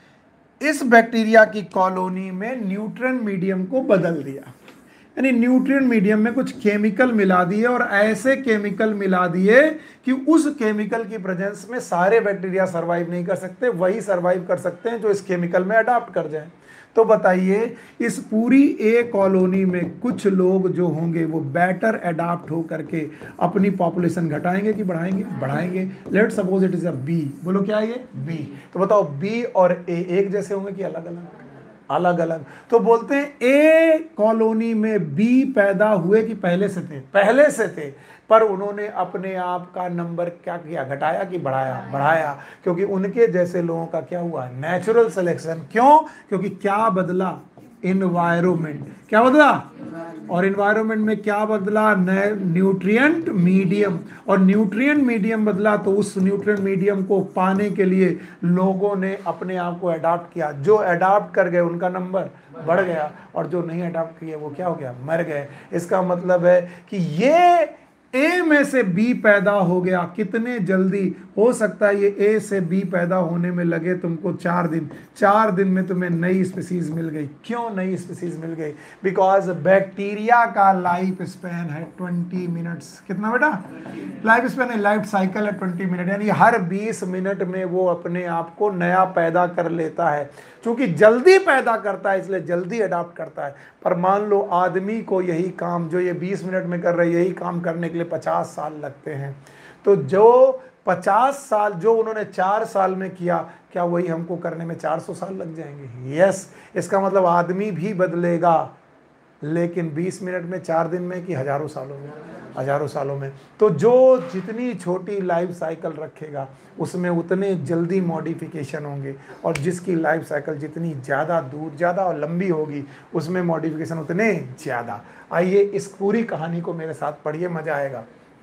इस बैक्टीरिया की कॉलोनी में न्यूट्रिएंट मीडियम को बदल दिया, यानी न्यूट्रिएंट मीडियम में कुछ केमिकल मिला दिए और ऐसे केमिकल मिला दिए कि उस केमिकल की प्रेजेंस में सारे बैक्टीरिया सरवाइव नहीं कर सकते, वही सरवाइव कर सकते हैं जो इस केमिकल में अडॉप्ट कर जाए। तो बताइए इस पूरी ए कॉलोनी में कुछ लोग जो होंगे वो बेटर अडॉप्ट हो करके अपनी पॉपुलेशन घटाएंगे कि बढ़ाएंगे? बढ़ाएंगे। Let suppose it is a B, बोलो क्या है ये? बी। तो बताओ बी और ए एक जैसे होंगे कि अलग अलग? अलग अलग। तो बोलते हैं ए कॉलोनी में बी पैदा हुए कि पहले से थे? पहले से थे, पर उन्होंने अपने आप का नंबर क्या किया? घटाया कि बढ़ाया? बढ़ाया, क्योंकि उनके जैसे लोगों का क्या हुआ? Natural selection. क्यों? क्योंकि क्या बदला? इन्वायरमेंट। क्या बदला? और इन्वायरमेंट में क्या बदला? Nutrient medium. और न्यूट्रिएंट मीडियम बदला तो उस न्यूट्रिएंट मीडियम को पाने के लिए लोगों ने अपने आप को अडॉप्ट किया। जो अडॉप्ट कर गए उनका नंबर बढ़ गया, और जो नहीं अडॉप्ट किए वो क्या हो गया? मर गए। इसका मतलब है कि ये ए में से बी पैदा हो गया। कितने जल्दी हो सकता है ये ए से बी पैदा होने में लगे तुमको चार दिन। चार दिन में तुम्हें नई स्पीसीज मिल गई। क्यों नई स्पीसीज मिल गई? बिकॉज बैक्टीरिया का लाइफ स्पैन है ट्वेंटी मिनट्स। कितना बेटा? लाइफ स्पैन है, लाइफ साइकिल है ट्वेंटी मिनट, यानी हर बीस मिनट में वो अपने आप को नया पैदा कर लेता है। क्योंकि जल्दी पैदा करता है इसलिए जल्दी अडॉप्ट करता है। पर मान लो आदमी को यही काम जो ये बीस मिनट में कर रहे, यही काम करने के लिए पचास साल लगते हैं। तो जो पचास साल जो उन्होंने चार साल में किया, क्या वही हमको करने में चार सौ साल लग जाएंगे? यस। इसका मतलब आदमी भी बदलेगा, लेकिन बीस मिनट में, चार दिन में, कि हजारों सालों में? हजारों सालों में। तो जो जितनी छोटी लाइफ साइकिल रखेगा उसमें उतने जल्दी मॉडिफिकेशन होंगे, और जिसकी लाइफ साइकिल जितनी ज़्यादा दूर ज़्यादा और लंबी होगी उसमें मॉडिफिकेशन उतने ज़्यादा। आइए इस पूरी कहानी को मेरे साथ पढ़िए, मज़ा आएगा।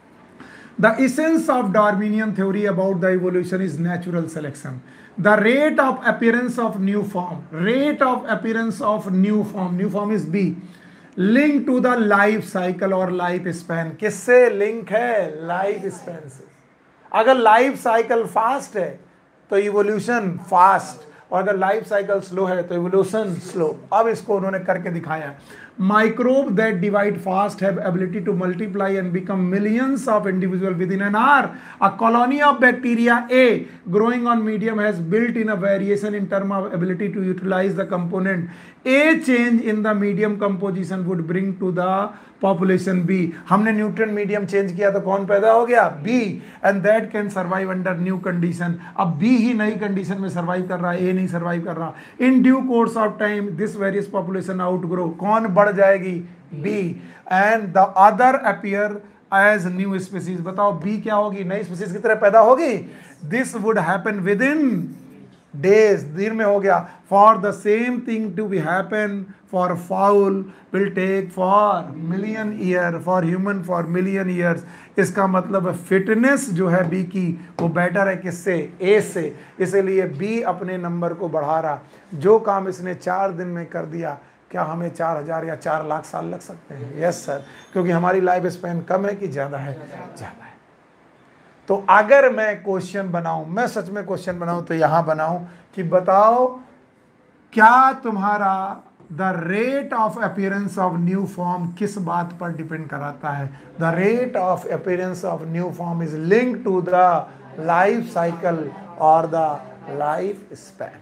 The essence of Darwinian theory about the evolution is natural selection. The rate of appearance of new form, rate of appearance of new form, new form is B, linked to the life cycle or life span. किससे लिंक है? लाइफ स्पैन से। अगर लाइफ साइकिल फास्ट है तो इवोल्यूशन फास्ट, और अगर लाइफ साइकिल स्लो है तो इवोल्यूशन स्लो। अब इसको उन्होंने करके दिखाया। Microbes that divide fast have ability to multiply and become millions of individuals within an hour. A colony of bacteria A growing on medium has built in a variation in terms of ability to utilize the component. A change in the medium composition would bring to the population B. हमने न्यूट्रिएंट मीडियम चेंज किया तो कौन पैदा हो गया? B. And that can survive under new condition. अब B ही नई कंडीशन में सर्वाइव कर रहा है, A नहीं सर्वाइव कर रहा। In due course of time this various population outgrow. कौन बढ़ जाएगी? B. And the other appear as new species. बताओ B क्या होगी? नई स्पीसीज की तरह पैदा होगी। This would happen within days, दिन में हो गया। For the same thing to be happen for fowl will take for million year, for human for million years. इसका मतलब फिटनेस जो है बी की वो बेटर है किससे? ए से। इसलिए बी अपने नंबर को बढ़ा रहा। जो काम इसने चार दिन में कर दिया, क्या हमें चार हजार या चार लाख साल लग सकते हैं? यस सर, क्योंकि हमारी लाइफ स्पैन कम है कि ज़्यादा है? ज़्यादा है। तो अगर मैं क्वेश्चन बनाऊं, मैं सच में क्वेश्चन बनाऊं तो यहां बनाऊं कि बताओ क्या तुम्हारा the rate of appearance of new form किस बात पर डिपेंड कराता है? The rate of appearance of new form is linked to the life cycle और the life span.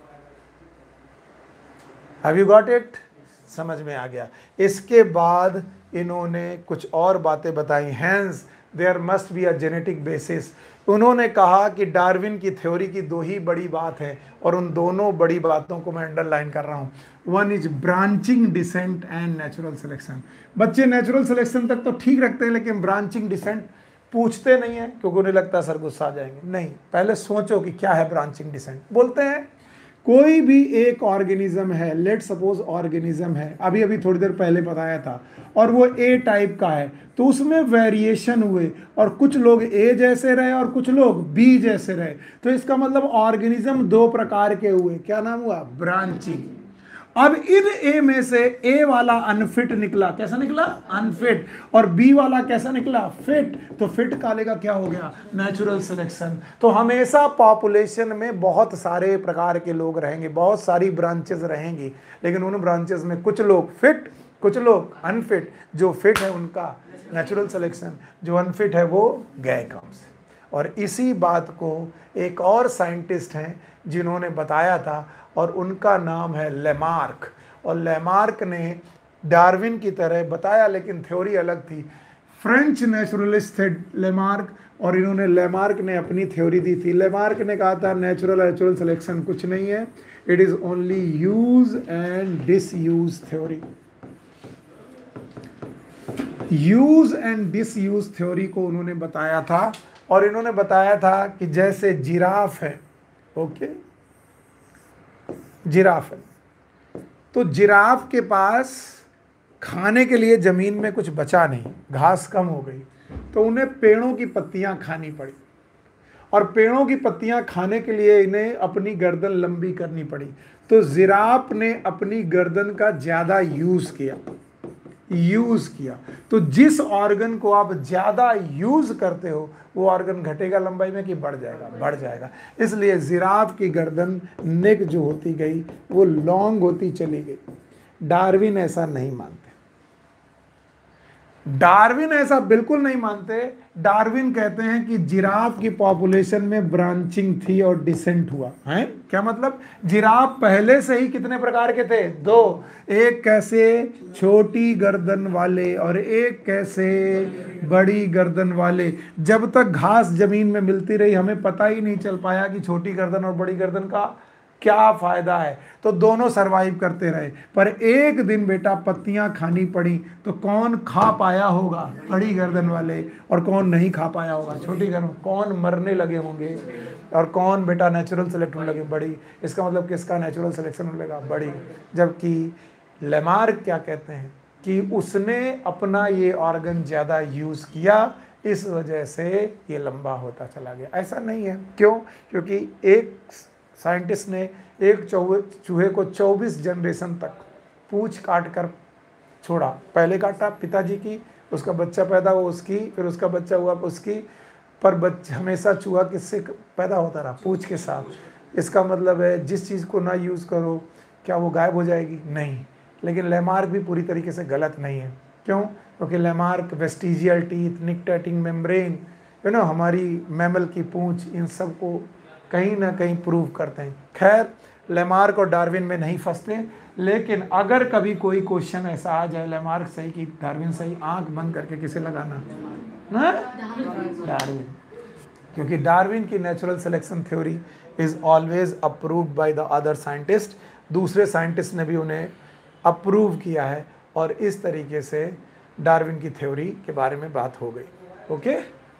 Have you got it? समझ में आ गया। इसके बाद इन्होंने कुछ और बातें बताई। Hence there must be a genetic basis. उन्होंने कहा कि डार्विन की थ्योरी की दो ही बड़ी बात है, और उन दोनों बड़ी बातों को मैं अंडरलाइन कर रहा हूं। One is branching descent and natural selection. बच्चे नेचुरल सिलेक्शन तक तो ठीक रखते हैं, लेकिन ब्रांचिंग डिसेंट पूछते नहीं है, क्योंकि उन्हें लगता है सर गुस्सा आ जाएंगे। नहीं, पहले सोचो कि क्या है ब्रांचिंग डिसेंट। बोलते हैं कोई भी एक ऑर्गेनिज्म है, लेट सपोज ऑर्गेनिज्म है, अभी अभी थोड़ी देर पहले बताया था, और वो ए टाइप का है, तो उसमें वेरिएशन हुए और कुछ लोग ए जैसे रहे और कुछ लोग बी जैसे रहे, तो इसका मतलब ऑर्गेनिज्म दो प्रकार के हुए। क्या नाम हुआ? ब्रांचिंग। अब इन ए में से ए वाला अनफिट निकला। कैसा निकला? अनफिट। और बी वाला कैसा निकला? फिट। तो फिट काले का क्या हो गया? Natural selection. तो हमेशा पॉपुलेशन में बहुत सारे प्रकार के लोग रहेंगे, बहुत सारी ब्रांचेस रहेंगी, लेकिन उन ब्रांचेस में कुछ लोग फिट, कुछ लोग अनफिट। जो फिट है उनका नेचुरल सिलेक्शन, जो अनफिट है वो गए काम से। और इसी बात को एक और साइंटिस्ट हैं जिन्होंने बताया था, और उनका नाम है लेमार्क। और लेमार्क ने डार्विन की तरह बताया, लेकिन थ्योरी अलग थी। फ्रेंच नेचुरलिस्ट थे लेमार्क, और इन्होंने लेमार्क ने अपनी थ्योरी दी थी। लेमार्क ने कहा था नेचुरल नेचुरल सिलेक्शन कुछ नहीं है, it is only use and disuse theory. Use and disuse theory को उन्होंने बताया था, और इन्होंने बताया था कि जैसे जिराफ है, ओके, जिराफ है, तो जिराफ के पास खाने के लिए जमीन में कुछ बचा नहीं, घास कम हो गई, तो उन्हें पेड़ों की पत्तियां खानी पड़ी, और पेड़ों की पत्तियां खाने के लिए इन्हें अपनी गर्दन लंबी करनी पड़ी। तो जिराफ ने अपनी गर्दन का ज्यादा यूज किया, यूज किया। तो जिस ऑर्गन को आप ज्यादा यूज करते हो वो ऑर्गन घटेगा लंबाई में कि बढ़ जाएगा? बढ़ जाएगा। इसलिए जिराफ की गर्दन, नेक जो होती गई वो लॉन्ग होती चली गई। डार्विन ऐसा नहीं मानते, डार्विन ऐसा बिल्कुल नहीं मानते। डार्विन कहते हैं कि जिराफ की पॉपुलेशन में ब्रांचिंग थी और डिसेंट हुआ है। क्या मतलब? जिराफ पहले से ही कितने प्रकार के थे? दो। एक कैसे? छोटी गर्दन वाले, और एक कैसे? बड़ी गर्दन वाले। जब तक घास जमीन में मिलती रही हमें पता ही नहीं चल पाया कि छोटी गर्दन और बड़ी गर्दन का क्या फायदा है, तो दोनों सरवाइव करते रहे। पर एक दिन बेटा पत्तियां खानी पड़ी, तो कौन खा पाया होगा? बड़ी गर्दन वाले। और कौन नहीं खा पाया होगा? छोटी गर्दन। कौन मरने लगे होंगे और कौन बेटा नेचुरल सेलेक्ट होने लगे? बड़ी। इसका मतलब किसका नेचुरल सिलेक्शन होने लगा? बड़ी। जबकि लेमार्क क्या कहते हैं कि उसने अपना ये ऑर्गन ज्यादा यूज किया, इस वजह से ये लंबा होता चला गया। ऐसा नहीं है। क्यों? क्योंकि एक साइंटिस्ट ने एक चूहे को चौबीस जनरेशन तक पूंछ काट कर छोड़ा। पहले काटा पिताजी की, उसका बच्चा पैदा हुआ उसकी, फिर उसका बच्चा हुआ उसकी, पर बच्चा हमेशा चूहा किससे पैदा होता रहा? पूंछ के साथ। इसका मतलब है जिस चीज़ को ना यूज़ करो क्या वो गायब हो जाएगी? नहीं। लेकिन लेमार्क भी पूरी तरीके से गलत नहीं है। क्यों? क्योंकि Lamarck vestigial teeth, nictitating membrane, you know, हमारी मैमल की पूंछ, इन सब को कहीं ना कहीं प्रूव करते हैं। खैर, लेमार्क और डार्विन में नहीं फंसते, लेकिन अगर कभी कोई क्वेश्चन ऐसा आ जाए लेमार्क सही कि डार्विन सही, आंख बंद करके किसे लगाना? ना डार्विन। क्योंकि डार्विन की natural selection theory is always approved by the other scientist. दूसरे साइंटिस्ट ने भी उन्हें अप्रूव किया है, और इस तरीके से डार्विन की थ्योरी के बारे में बात हो गई। ओके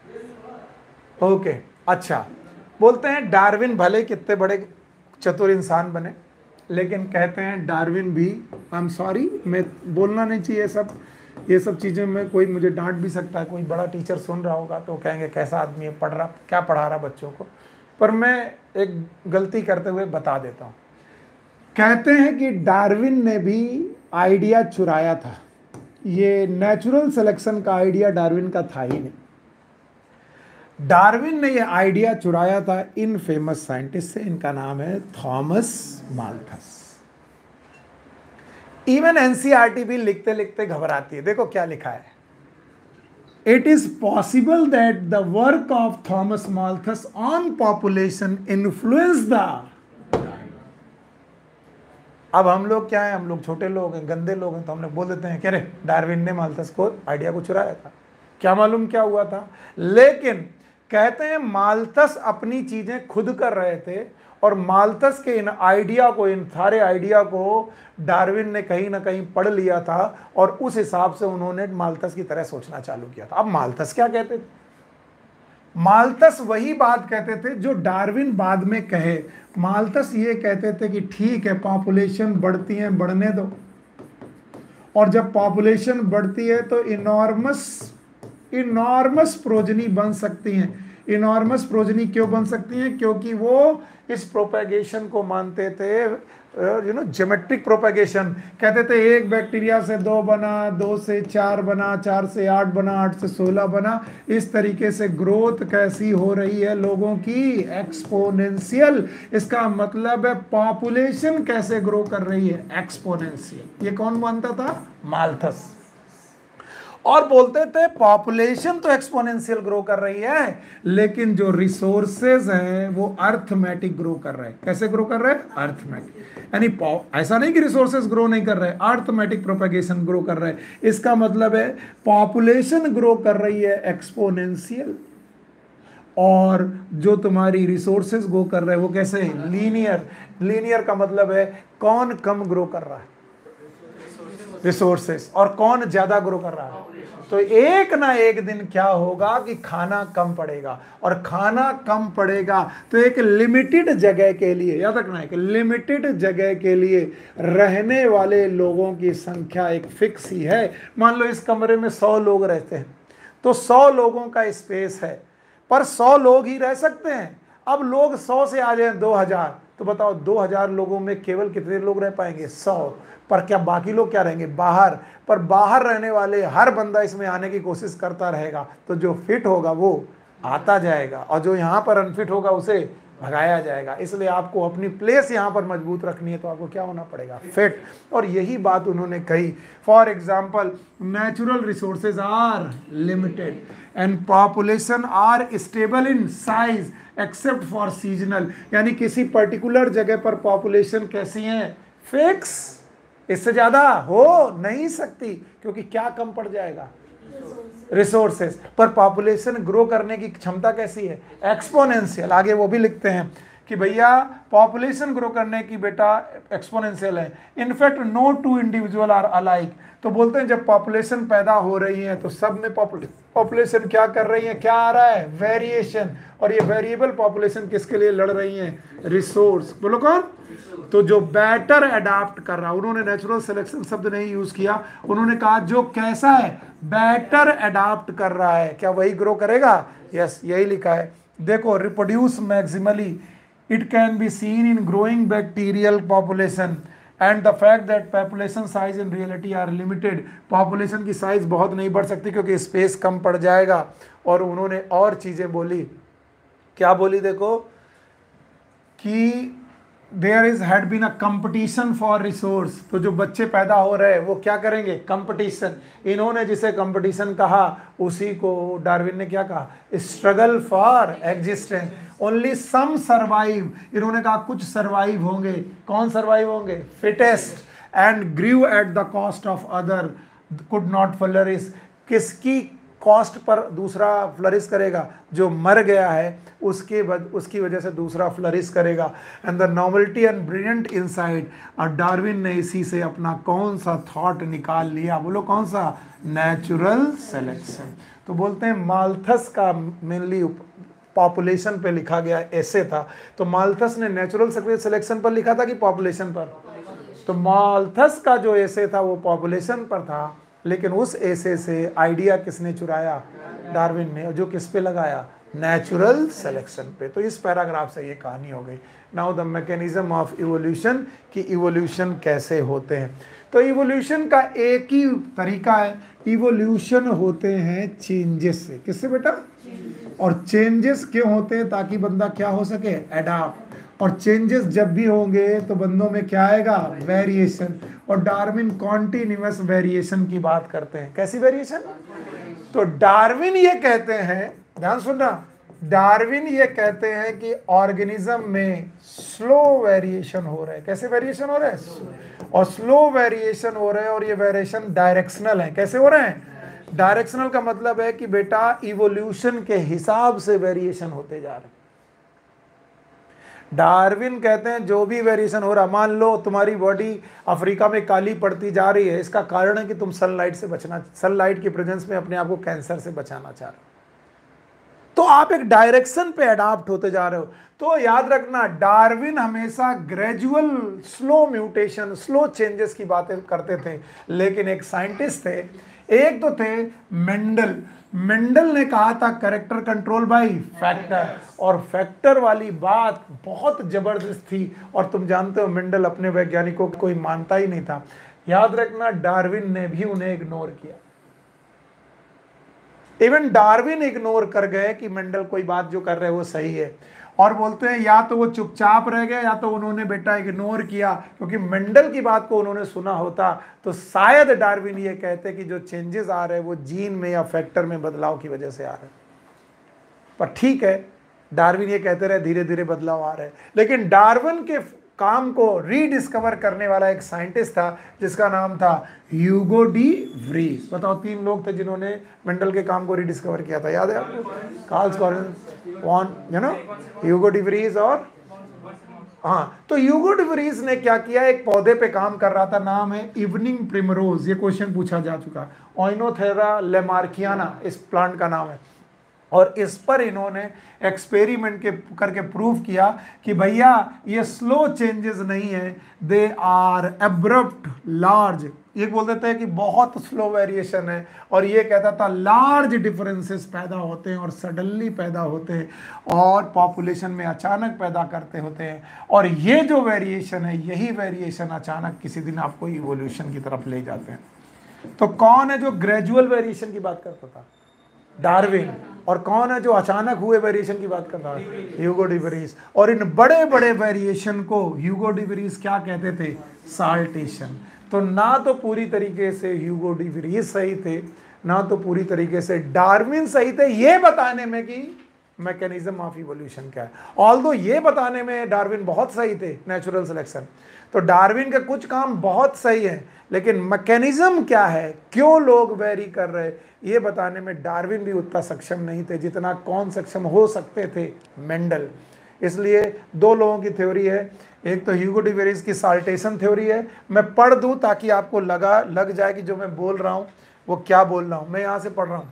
ओके अच्छा, बोलते हैं डार्विन भले कितने बड़े चतुर इंसान बने, लेकिन कहते हैं डार्विन भी, आई एम सॉरी, मैं बोलना नहीं चाहिए सब ये सब चीज़ें में, कोई मुझे डांट भी सकता है, कोई बड़ा टीचर सुन रहा होगा तो कहेंगे कैसा आदमी है, पढ़ रहा क्या पढ़ा रहा बच्चों को। पर मैं एक गलती करते हुए बता देता हूँ। कहते हैं कि डार्विन ने भी आइडिया चुराया था। ये नेचुरल सिलेक्शन का आइडिया डार्विन का था ही नहीं। डार्विन ने ये आइडिया चुराया था इन फेमस साइंटिस्ट से, इनका नाम है थॉमस माल्थस। इवन एनसीईआरटी भी लिखते लिखते घबराती है। देखो क्या लिखा है, it is possible that the work of Thomas Malthus on population influence the. अब हम लोग क्या है, हम लोग छोटे लोग हैं, गंदे लोग हैं, तो हम लोग बोल देते हैं कि अरे डार्विन ने माल्थस को आइडिया को चुराया था, क्या मालूम क्या हुआ था। लेकिन कहते हैं माल्थस अपनी चीजें खुद कर रहे थे, और माल्थस के इन आइडिया को, इन सारे आइडिया को डार्विन ने कहीं ना कहीं पढ़ लिया था, और उस हिसाब से उन्होंने माल्थस की तरह सोचना चालू किया था। अब माल्थस क्या कहते थे? माल्थस वही बात कहते थे जो डार्विन बाद में कहे। माल्थस ये कहते थे कि ठीक है, पॉपुलेशन बढ़ती है, बढ़ने दो, और जब पॉपुलेशन बढ़ती है तो इनॉर्मस इनॉर्मस प्रोजनी बन सकती हैं। इनॉर्मस प्रोजनी क्यों बन सकती हैं? क्योंकि वो इस प्रोपेगेशन को मानते थे, यू नो ज्योमेट्रिक प्रोपेगेशन। कहते थे एक बैक्टीरिया से दो बना, दो से चार बना, चार से आठ बना, आठ से सोलह बना। इस तरीके से ग्रोथ कैसी हो रही है लोगों की? एक्सपोनेंशियल। इसका मतलब है पॉपुलेशन कैसे ग्रो कर रही है? एक्सपोनेंशियल। ये कौन मानता था? माल्थस। और बोलते थे पॉपुलेशन तो एक्सपोनेंशियल ग्रो कर रही है, लेकिन जो रिसोर्सेज हैं वो अर्थमेटिक ग्रो कर रहे हैं। कैसे ग्रो कर रहे हैं? अर्थमेटिक। यानी ऐसा नहीं कि रिसोर्सेज ग्रो नहीं कर रहे, अर्थमेटिक प्रोपेगेशन ग्रो कर रहे हैं। इसका मतलब है पॉपुलेशन ग्रो कर रही है एक्सपोनेंशियल, और जो तुम्हारी रिसोर्सेज ग्रो कर रहे हैं वो कैसे? लीनियर। लीनियर का मतलब है कौन कम ग्रो कर रहा है? रिसोर्सेस। और कौन ज्यादा ग्रो कर रहा है? तो एक ना एक दिन क्या होगा कि खाना कम पड़ेगा, और खाना कम पड़ेगा तो एक लिमिटेड जगह के लिए, याद रखना है कि लिमिटेड जगह के लिए रहने वाले लोगों की संख्या एक फिक्स ही है। मान लो इस कमरे में सौ लोग रहते हैं, तो सौ लोगों का स्पेस है, पर सौ लोग ही रह सकते हैं। अब लोग सौ से आ जाए दो हजार, तो बताओ दो हजार लोगों में केवल कितने लोग रह पाएंगे? सौ। पर क्या बाकी लोग क्या रहेंगे? बाहर। पर बाहर रहने वाले हर बंदा इसमें आने की कोशिश करता रहेगा, तो जो फिट होगा वो आता जाएगा, और जो यहाँ पर अनफिट होगा उसे भगाया जाएगा। इसलिए आपको अपनी प्लेस यहाँ पर मजबूत रखनी है, तो आपको क्या होना पड़ेगा? फिट। और यही बात उन्होंने कही। For example, natural resources are limited and population are stable in size except for seasonal. यानी किसी पर्टिकुलर जगह पर पॉपुलेशन कैसी है? फिक्स। इससे ज्यादा हो नहीं सकती, क्योंकि क्या कम पड़ जाएगा? रिसोर्सेस। पर पॉपुलेशन ग्रो करने की क्षमता कैसी है? एक्सपोनेंशियल। आगे वो भी लिखते हैं कि भैया पॉपुलेशन ग्रो करने की बेटा एक्सपोनेंशियल है। In fact no two individual are alike. तो बोलते हैं जब पॉपुलेशन पैदा हो रही है तो सब में पॉपुलेशन क्या कर रही है? क्या आ रहा है? वेरिएशन। और ये वेरिएबल पॉपुलेशन किसके लिए लड़ रही है? रिसोर्स। बोलो कौन? तो जो बेटर अडाप्ट कर रहा, उन्होंने नेचुरल सिलेक्शन शब्द नहीं यूज किया, उन्होंने कहा जो कैसा है? बेटर अडाप्ट कर रहा है, क्या वही ग्रो करेगा? यस, यही लिखा है। देखो, reproduce maximally, it can be seen in growing bacterial population and the fact that population size in reality are limited. Population की साइज बहुत नहीं बढ़ सकती क्योंकि स्पेस कम पड़ जाएगा। और उन्होंने और चीजें बोली। क्या बोली? देखो कि there is had been a competition for resource. तो जो बच्चे पैदा हो रहे हैं वो क्या करेंगे? कंपटीशन। इन्होंने जिसे कंपटीशन कहा उसी को डार्विन ने क्या कहा? Struggle for existence. Only some survive. इन्होंने कहा कुछ सर्वाइव होंगे। कौन सर्वाइव होंगे? Fittest. And grieve at the cost of other, could not flourish. किसकी कॉस्ट पर दूसरा फ्लरिश करेगा? जो मर गया है उसके उसकी वजह से दूसरा फ्लरिश करेगा। And the novelty and brilliant insight. और डार्विन ने इसी से अपना कौन सा थॉट निकाल लिया? बोलो कौन सा? Natural selection. तो बोलते हैं माल्थस का मेनली पॉपुलेशन पे लिखा गया ऐसे था। तो माल्थस ने नेचुरल सिलेक्शन पर लिखा था कि पॉपुलेशन पर? तो माल्थस का जो ऐसे था वो पॉपुलेशन पर था, लेकिन उस ऐसे से आइडिया किसने चुराया? डार्विन ने। जो किस पे लगाया? नेचुरल सिलेक्शन पे। तो इस पैराग्राफ से ये कहानी हो गई। Now the mechanism of evolution, कि इवोल्यूशन कैसे होते हैं। तो इवोल्यूशन का एक ही तरीका है, इवोल्यूशन होते हैं चेंजेस से। किससे बेटा? और चेंजेस क्यों होते हैं? ताकि बंदा क्या हो सके? अडॉप्ट। और चेंजेस जब भी होंगे तो बंदों में क्या आएगा? वेरिएशन। और डार्विन कॉन्टिन्यूअस वेरिएशन की बात करते हैं। कैसी वेरिएशन? तो डार्विन ये कहते हैं, ध्यान सुनना, डार्विन ये कहते हैं कि ऑर्गेनिज्म में स्लो वेरिएशन हो रहा है। कैसे वेरिएशन हो रहा है? और स्लो वेरिएशन हो रहे हैं, और ये वेरिएशन डायरेक्शनल है। कैसे हो रहे हैं? डायरेक्शनल का मतलब है कि बेटा इवोल्यूशन के हिसाब से वेरिएशन होते जा रहे हैं। डार्विन कहते हैं जो भी वेरिएशन हो रहा, मान लो तुम्हारी बॉडी अफ्रीका में काली पड़ती जा रही है, इसका कारण है कि तुम सनलाइट से बचना, सनलाइट की प्रेजेंस में अपने आप को कैंसर से बचाना चाह रहे हो। तो आप एक डायरेक्शन पे अडाप्ट होते जा रहे हो। तो याद रखना, डार्विन हमेशा gradual slow mutation, slow changes की बातें करते थे, लेकिन एक साइंटिस्ट थे, एक तो थे मेंडल। मेंडल ने कहा था करेक्टर कंट्रोल बाय फैक्टर, और फैक्टर वाली बात बहुत जबरदस्त थी, और तुम जानते हो मेंडल अपने वैज्ञानिकों को कोई मानता ही नहीं था। याद रखना, डार्विन ने भी उन्हें इग्नोर किया। इवन डार्विन इग्नोर कर गए कि मेंडल कोई बात जो कर रहे हैं वो सही है, और बोलते हैं या तो वो चुपचाप रह गए या तो उन्होंने बेटा इग्नोर किया, क्योंकि मेंडल की बात को उन्होंने सुना होता तो शायद डार्विन ये कहते कि जो चेंजेस आ रहे हैं वो जीन में या फैक्टर में बदलाव की वजह से आ रहे हैं। पर ठीक है, डार्विन ये कहते रहे धीरे धीरे बदलाव आ रहे हैं, लेकिन डार्विन के काम को रीडिस्कवर करने वाला एक साइंटिस्ट था जिसका नाम था ह्यूगो डी व्रीज। बताओ, तीन लोग थे जिन्होंने मेंडल के काम को रीडिस्कवर किया था, याद है आपको? Carl Correns, von, you know, Hugo de Vries, और हाँ, तो ह्यूगो डी व्रीज ने क्या किया, एक पौधे पे काम कर रहा था, नाम है इवनिंग प्रिमरोज। ये क्वेश्चन पूछा जा चुका, ओइनोथेरा लेमार्कियाना इस प्लांट का नाम है, और इस पर इन्होंने एक्सपेरिमेंट के करके प्रूव किया कि भैया ये स्लो चेंजेस नहीं है, दे आर एब्रप्ट लार्ज। ये बोल देते हैं कि बहुत स्लो वेरिएशन है, और ये कहता था लार्ज डिफरेंसेस पैदा होते हैं और सडनली पैदा होते हैं और पॉपुलेशन में अचानक पैदा करते होते हैं, और ये जो वेरिएशन है यही वेरिएशन अचानक किसी दिन आपको इवोल्यूशन की तरफ ले जाते हैं। तो कौन है जो ग्रेजुअल वेरिएशन की बात करता था? डार्विन। और कौन है जो अचानक हुए वेरिएशन की बात कर रहा है? Hugo de Vries. और इन बड़े बड़े वेरिएशन को ह्यूगो डी व्रीज क्या कहते थे? साल्टेशन। तो ना तो पूरी तरीके से ह्यूगो डी व्रीज सही थे, ना तो पूरी तरीके से डार्विन सही थे ये बताने में कि मैकेनिज्म ऑफ इवोल्यूशन क्या है। ऑल्दो ये बताने में डार्विन बहुत सही थे, नेचुरल सिलेक्शन, तो डार्विन के कुछ काम बहुत सही है, लेकिन मैकेनिज्म क्या है, क्यों लोग वेरी कर रहे, ये बताने में डार्विन भी उतना सक्षम नहीं थे जितना कौन सक्षम हो सकते थे? मेंडल। इसलिए दो लोगों की थ्योरी है, एक तो ह्यूगो डी व्रीज की साल्टेशन थ्योरी है। मैं पढ़ दूं ताकि आपको लगा लग जाए कि जो मैं बोल रहा हूं वो क्या बोल रहा हूं। मैं यहां से पढ़ रहा हूं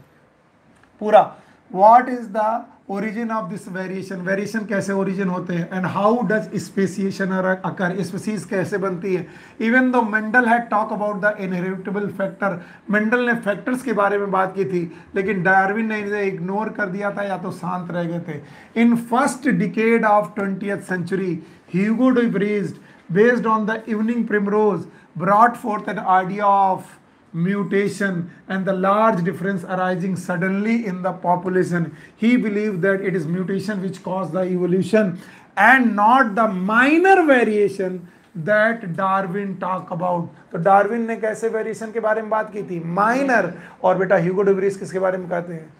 पूरा, what is the origin of this variation, variation कैसे ओरिजिन होते हैं, and how does speciation occur, species कैसे बनती है। Even though Mendel had talk about the inheritable factor, Mendel ने फैक्टर्स के बारे में बात की थी, लेकिन डार्विन ने इन्हें इग्नोर कर दिया था या तो शांत रह गए थे। In first decade of twentieth century Hugo de Vries based on the evening primrose brought forth an idea of mutation and the large difference arising suddenly in the population. He believed that it is mutation which caused the evolution and not the minor variation that Darwin talk about. तो डार्विन ने कैसे वेरिएशन के बारे में बात की थी? माइनर। और बेटा ह्यूगो डी व्रीज किसके बारे में कहते हैं?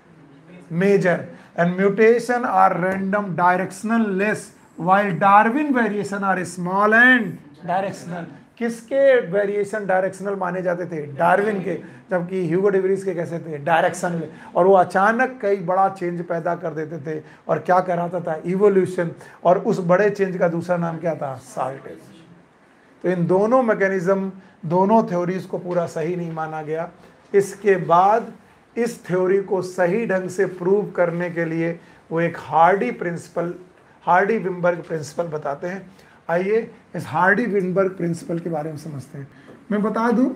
Major. And mutation are random directional less while Darwin variation are small and directional. किसके वेरिएशन डायरेक्शनल माने जाते थे? डार्विन के। जबकि ह्यूगो डी व्रीज के कैसे थे? डायरेक्शनल। और वो अचानक कई बड़ा चेंज पैदा कर देते थे, और क्या कहलाता था? इवोल्यूशन। और उस बड़े चेंज का दूसरा नाम क्या था? साल्टेशन। तो इन दोनों मैकेनिज्म, दोनों थ्योरीज को पूरा सही नहीं माना गया। इसके बाद इस थ्योरी को सही ढंग से प्रूव करने के लिए वो एक Hardy principle, Hardy Weinberg principle बताते हैं। आइए इस हार्डी विम्बर्ग प्रिंसिपल के बारे में समझते हैं। मैं बता दूं,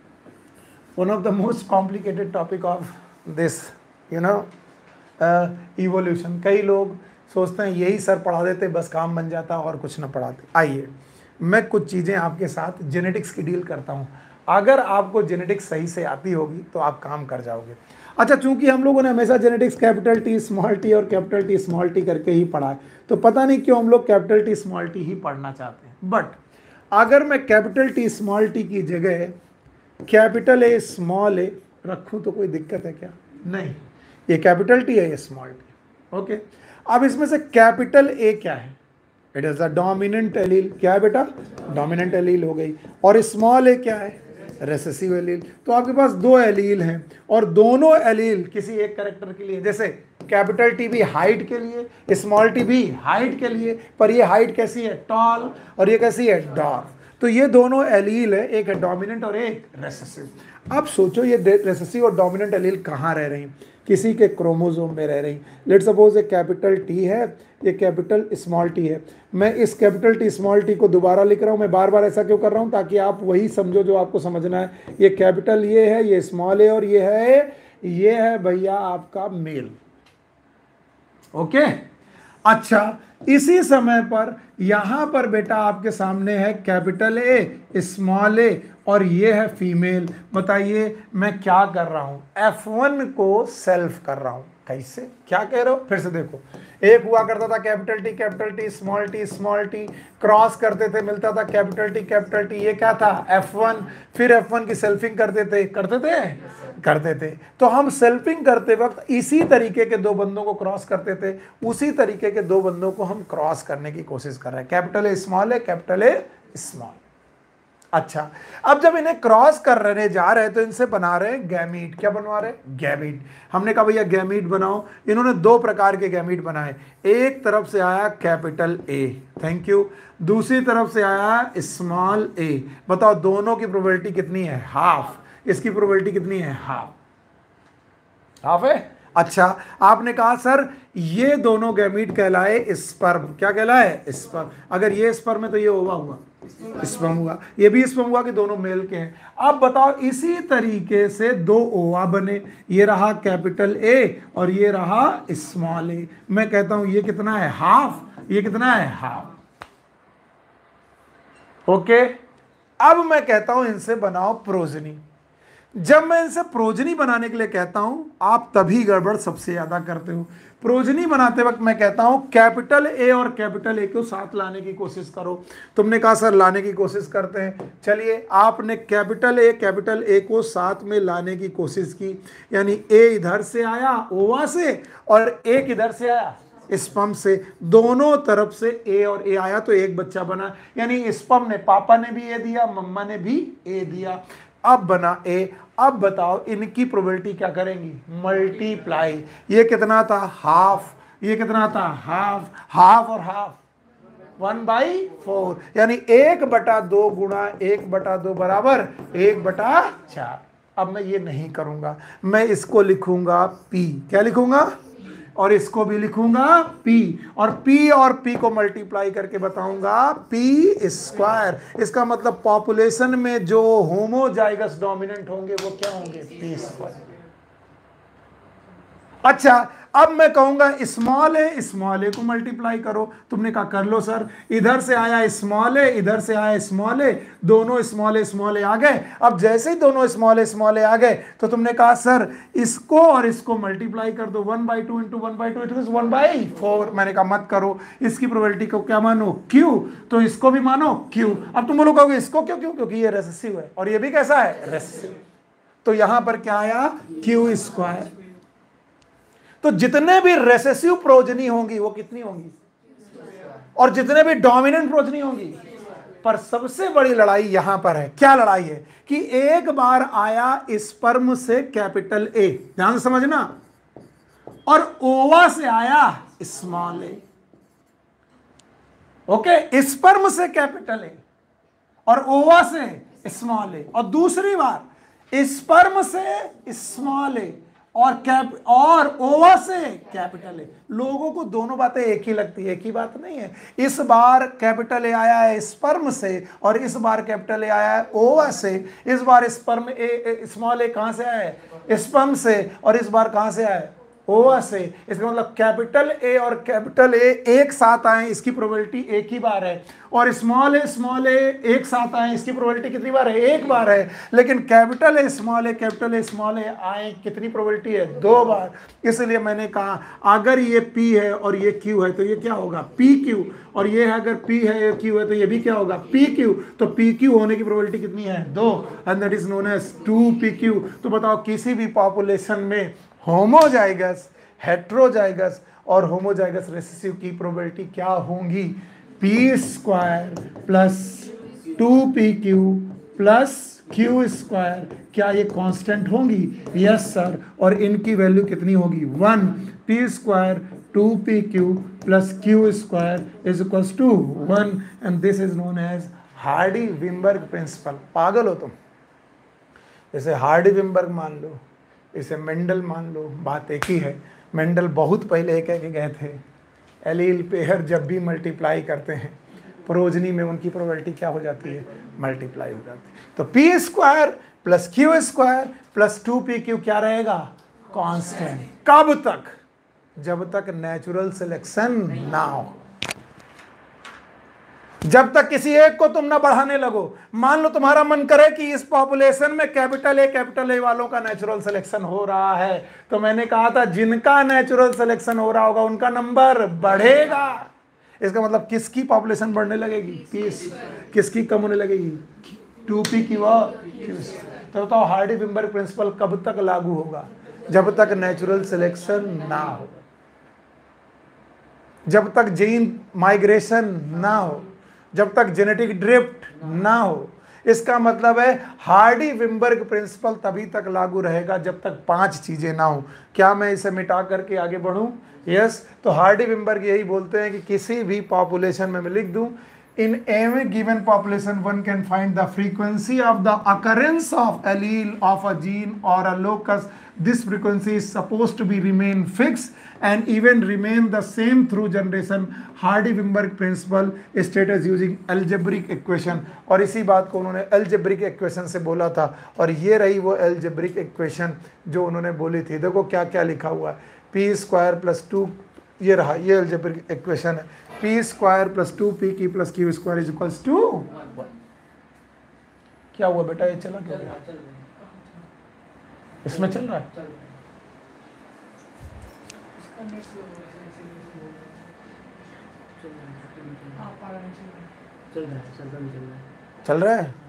one of the most complicated topic of this you know evolution. कई लोग सोचते हैं यही सर पढ़ा देते बस काम बन जाता और कुछ ना पढ़ाते। आइए मैं कुछ चीज़ें आपके साथ जेनेटिक्स की डील करता हूँ। अगर आपको जेनेटिक्स सही से आती होगी तो आप काम कर जाओगे। अच्छा, चूंकि हम लोगों ने हमेशा genetics capital T small T और कैपिटल टी स्मॉल टी करके ही पढ़ा है, तो पता नहीं क्यों हम लोग कैपिटल टी स्मॉल टी ही पढ़ना चाहते हैं। बट अगर मैं कैपिटल टी स्मॉल टी की जगह कैपिटल ए स्मॉल ए रखूं तो कोई दिक्कत है क्या? नहीं। ये कैपिटल टी है, ये स्मॉल टी। ओके, अब इसमें से कैपिटल ए क्या है? It is the dominant allele. क्या है बेटा? डोमिनेंट एलील हो गई। और स्मॉल ए क्या है? Recessive allele. तो आपके पास दो एलील हैं और दोनों एलील किसी एक कैरेक्टर के लिए, जैसे कैपिटल टी भी हाइट के लिए, स्मॉल टी भी हाइट के लिए, पर ये हाइट कैसी है? टॉल, और ये कैसी है? डॉर्फ। तो ये दोनों एलील है, एक है डोमिनेंट और एक रेसेसिव। अब सोचो ये रेसेसिव और डोमिनेंट एलील कहाँ रह रही हैं? किसी के क्रोमोसोम में रह रही। लेट सपोज ये कैपिटल टी है, ये कैपिटल स्मॉल टी है। मैं इस कैपिटल टी स्मॉल टी को दोबारा लिख रहा हूँ। मैं बार बार ऐसा क्यों कर रहा हूँ? ताकि आप वही समझो जो आपको समझना है। ये कैपिटल ये है, ये स्मॉल है, और ये है ये है भैया आपका मेल। ओके, अच्छा इसी समय पर यहां पर बेटा आपके सामने है कैपिटल ए, स्मॉल ए, और ये है फीमेल। बताइए मैं क्या कर रहा हूं? एफ वन को सेल्फ कर रहा हूं। कैसे? क्या कह रहे हो? फिर से देखो, एक हुआ करता था capital T capital T small T small T, cross करते थे मिलता था कैपिटल टी कैपिटल टी, ये क्या था? F one. फिर एफ वन की सेल्फिंग करते थे करते थे करते थे तो हम सेल्फिंग करते वक्त इसी तरीके के दो बंदों को क्रॉस करते थे, उसी तरीके के दो बंदों को हम क्रॉस करने की कोशिश कर रहे हैं। कैपिटल ए स्मॉल है, कैपिटल ए स्मॉल। अच्छा, अब जब इन्हें क्रॉस कर रहे जा रहे हैं तो इनसे बना रहे हैं गैमीट। क्या बनवा रहे हैं? गैमीट। हमने कहा भैया गैमीट बनाओ। इन्होंने दो प्रकार के गैमीट बनाए। एक तरफ से आया कैपिटल ए, थैंक यू, दूसरी तरफ से आया स्मॉल ए। बताओ दोनों की प्रोबेबिलिटी कितनी है? हाफ। इसकी प्रोबेबिलिटी कितनी है? हाफ। हाफ है। अच्छा, आपने कहा सर ये दोनों गैमीट कहलाए स्पर्म। क्या कहलाए? स्पर्म। अगर ये स्पर्म है तो ये ओवा हुआ, स्पर्म हुआ। ये भी स्पर्म हुआ कि दोनों मेल के हैं। अब बताओ इसी तरीके से दो ओवा बने, ये रहा कैपिटल ए और ये रहा स्मॉल ए। मैं कहता हूं ये कितना है? हाफ। ये कितना है? हाफ। ओके, अब मैं कहता हूं इनसे बनाओ प्रोजनी। जब मैं इनसे प्रोजनी बनाने के लिए कहता हूं, आप तभी गड़बड़ सबसे ज्यादा करते हो। प्रोजनी बनाते वक्त मैं कहता हूं कैपिटल ए और कैपिटल ए को साथ लाने की कोशिश करो। तुमने कहा सर लाने की कोशिश करते हैं। चलिए, आपने कैपिटल ए कैपिटल ए को साथ में लाने की कोशिश की, यानी ए इधर से आया ओवा से और ए किधर से आया? स्पर्म से। दोनों तरफ से ए और ए आया तो एक बच्चा बना, यानी स्पर्म ने, पापा ने भी ए दिया, मम्मा ने भी ए दिया, अब बना ए। अब बताओ इनकी प्रोबेबिलिटी क्या करेंगी? मल्टीप्लाई। ये कितना था? हाफ। ये कितना था? हाफ। हाफ और हाफ वन बाई फोर, यानी एक बटा दो गुणा एक बटा दो बराबर एक बटा चार। अब मैं ये नहीं करूंगा, मैं इसको लिखूंगा पी। क्या लिखूंगा? और इसको भी लिखूंगा P, और P और P को मल्टीप्लाई करके बताऊंगा P स्क्वायर। इसका मतलब पॉपुलेशन में जो होमोजाइगस डोमिनेंट होंगे वो क्या होंगे? P square. अच्छा, अब मैं कहूंगा स्मॉल ए स्मॉल ए को मल्टीप्लाई करो। तुमने कहा कर लो सर। इधर से आया स्मॉल ए, इधर से आया स्मॉल ए, दोनों स्मॉल ए स्मॉल ए आ गए। अब जैसे ही दोनों स्मॉल ए स्मॉल ए आ गए तो तुमने कहा सर इसको और इसको मल्टीप्लाई कर दो। One by two into one by two it is one by four. मैंने कहा मत करो, इसकी प्रोबेबिलिटी को क्या मानो? क्यू। तो इसको भी मानो क्यू। अब तुम लोग कहोगे इसको क्यों? क्यों? क्योंकि ये रेसेसिव है और ये भी कैसा है? रेसेसिव। तो यहां पर क्या आया? Q square. तो जितने भी रेसेसिव प्रोजनी होंगी वो कितनी होंगी? और जितने भी डोमिनेंट प्रोजनी होंगी। पर सबसे बड़ी लड़ाई यहां पर है। क्या लड़ाई है? कि एक बार आया स्पर्म से कैपिटल ए, ध्यान से समझना, और ओवा से आया स्मॉल ए। ओके, स्पर्म से कैपिटल ए और ओवा से स्मॉल ए, और दूसरी बार स्पर्म से स्मॉल ए और कैप और ओवा से कैपिटल ए। लोगों को दोनों बातें एक ही लगती है, एक ही बात नहीं है। इस बार कैपिटल ए आया है स्पर्म से और इस बार कैपिटल ए आया है ओवा से। इस बार स्पर्म ए स्मॉल ए कहां से आया है? स्पर्म से, और इस बार कहां से आया है? ओवा से। इसका मतलब कैपिटल ए और कैपिटल ए एक साथ आए, इसकी प्रोबेबिलिटी एक ही बार है। और स्मॉल ए स्मॉल ए एक साथ आए, इसकी प्रोबेबिलिटी कितनी बार है? एक बार है। लेकिन capital A small A capital A small A आए, कितनी प्रोबेबिलिटी है? दो बार। इसलिए मैंने कहा अगर ये P है और ये Q है तो ये क्या होगा? P Q. और ये है अगर P है ये Q है तो ये भी क्या होगा? P Q. तो पी क्यू होने की प्रोबेबिलिटी कितनी है? दो, and that is known as two P Q. तो बताओ किसी भी पॉपुलेशन में होमोजाइगस, हेट्रोजाइगस और होमोजाइगस रेसेसिव की प्रोबेबिलिटी क्या होंगी? P square plus two P Q plus Q square. क्या ये कांस्टेंट होंगी? Yes sir. और इनकी वैल्यू कितनी होगी? One. P square two P Q plus Q square is equals to one, and this is known as Hardy Weinberg principle. पागल हो तुम? जैसे हार्डी-विम्बर्ग मान लो, इसे मेंडल मान लो, बात एक ही है। मेंडल बहुत पहले एक कह के गए थे, एलील पेयर जब भी मल्टीप्लाई करते हैं प्रोजनी में उनकी प्रोबेबिलिटी क्या हो जाती है, मल्टीप्लाई हो जाती है। तो P square plus Q square plus two P Q क्या रहेगा, कांस्टेंट। कब तक, जब तक नेचुरल सिलेक्शन ना हो, जब तक किसी एक को तुम ना बढ़ाने लगो। मान लो तुम्हारा मन करे कि इस पॉपुलेशन में कैपिटल ए कैपिटल ए वालों का नेचुरल सिलेक्शन हो रहा है, तो मैंने कहा था जिनका नेचुरल सिलेक्शन हो रहा होगा उनका नंबर बढ़ेगा। इसका मतलब किसकी पॉपुलेशन बढ़ने लगेगी, किस किसकी कम होने लगेगी, टू पी की व तो बताओ हार्डी विम्बर्ग प्रिंसिपल कब तक लागू होगा, जब तक नेचुरल सिलेक्शन ना हो, जब तक जीन माइग्रेशन ना हो, जब तक जेनेटिक ड्रिफ्ट ना हो। इसका मतलब है हार्डी विम्बर्ग प्रिंसिपल तभी तक लागू रहेगा जब तक पांच चीजें ना हो। क्या मैं इसे मिटा करके आगे बढ़ूं, यस। तो हार्डी विम्बर्ग यही बोलते हैं कि किसी भी पॉपुलेशन में मैं लिख दूं, in every given population one can find the frequency of the occurrence of allele of a gene or a locus. This frequency is supposed to be remain fixed and even remain the same through generation. Hardy-Wimberg principle stated using algebraic equation. और इसी बात को उन्होंने algebraic equation से बोला था, और ये रही वो algebraic equation जो उन्होंने बोली थी। देखो क्या क्या लिखा हुआ है, p स्क्वायर प्लस टू, ये रहा, ये algebraic equation है, P square plus two P Q plus Q square is equals to one. क्या हुआ बेटा, ये चला क्या गया, इसमें चल रहा है, चल रहा है,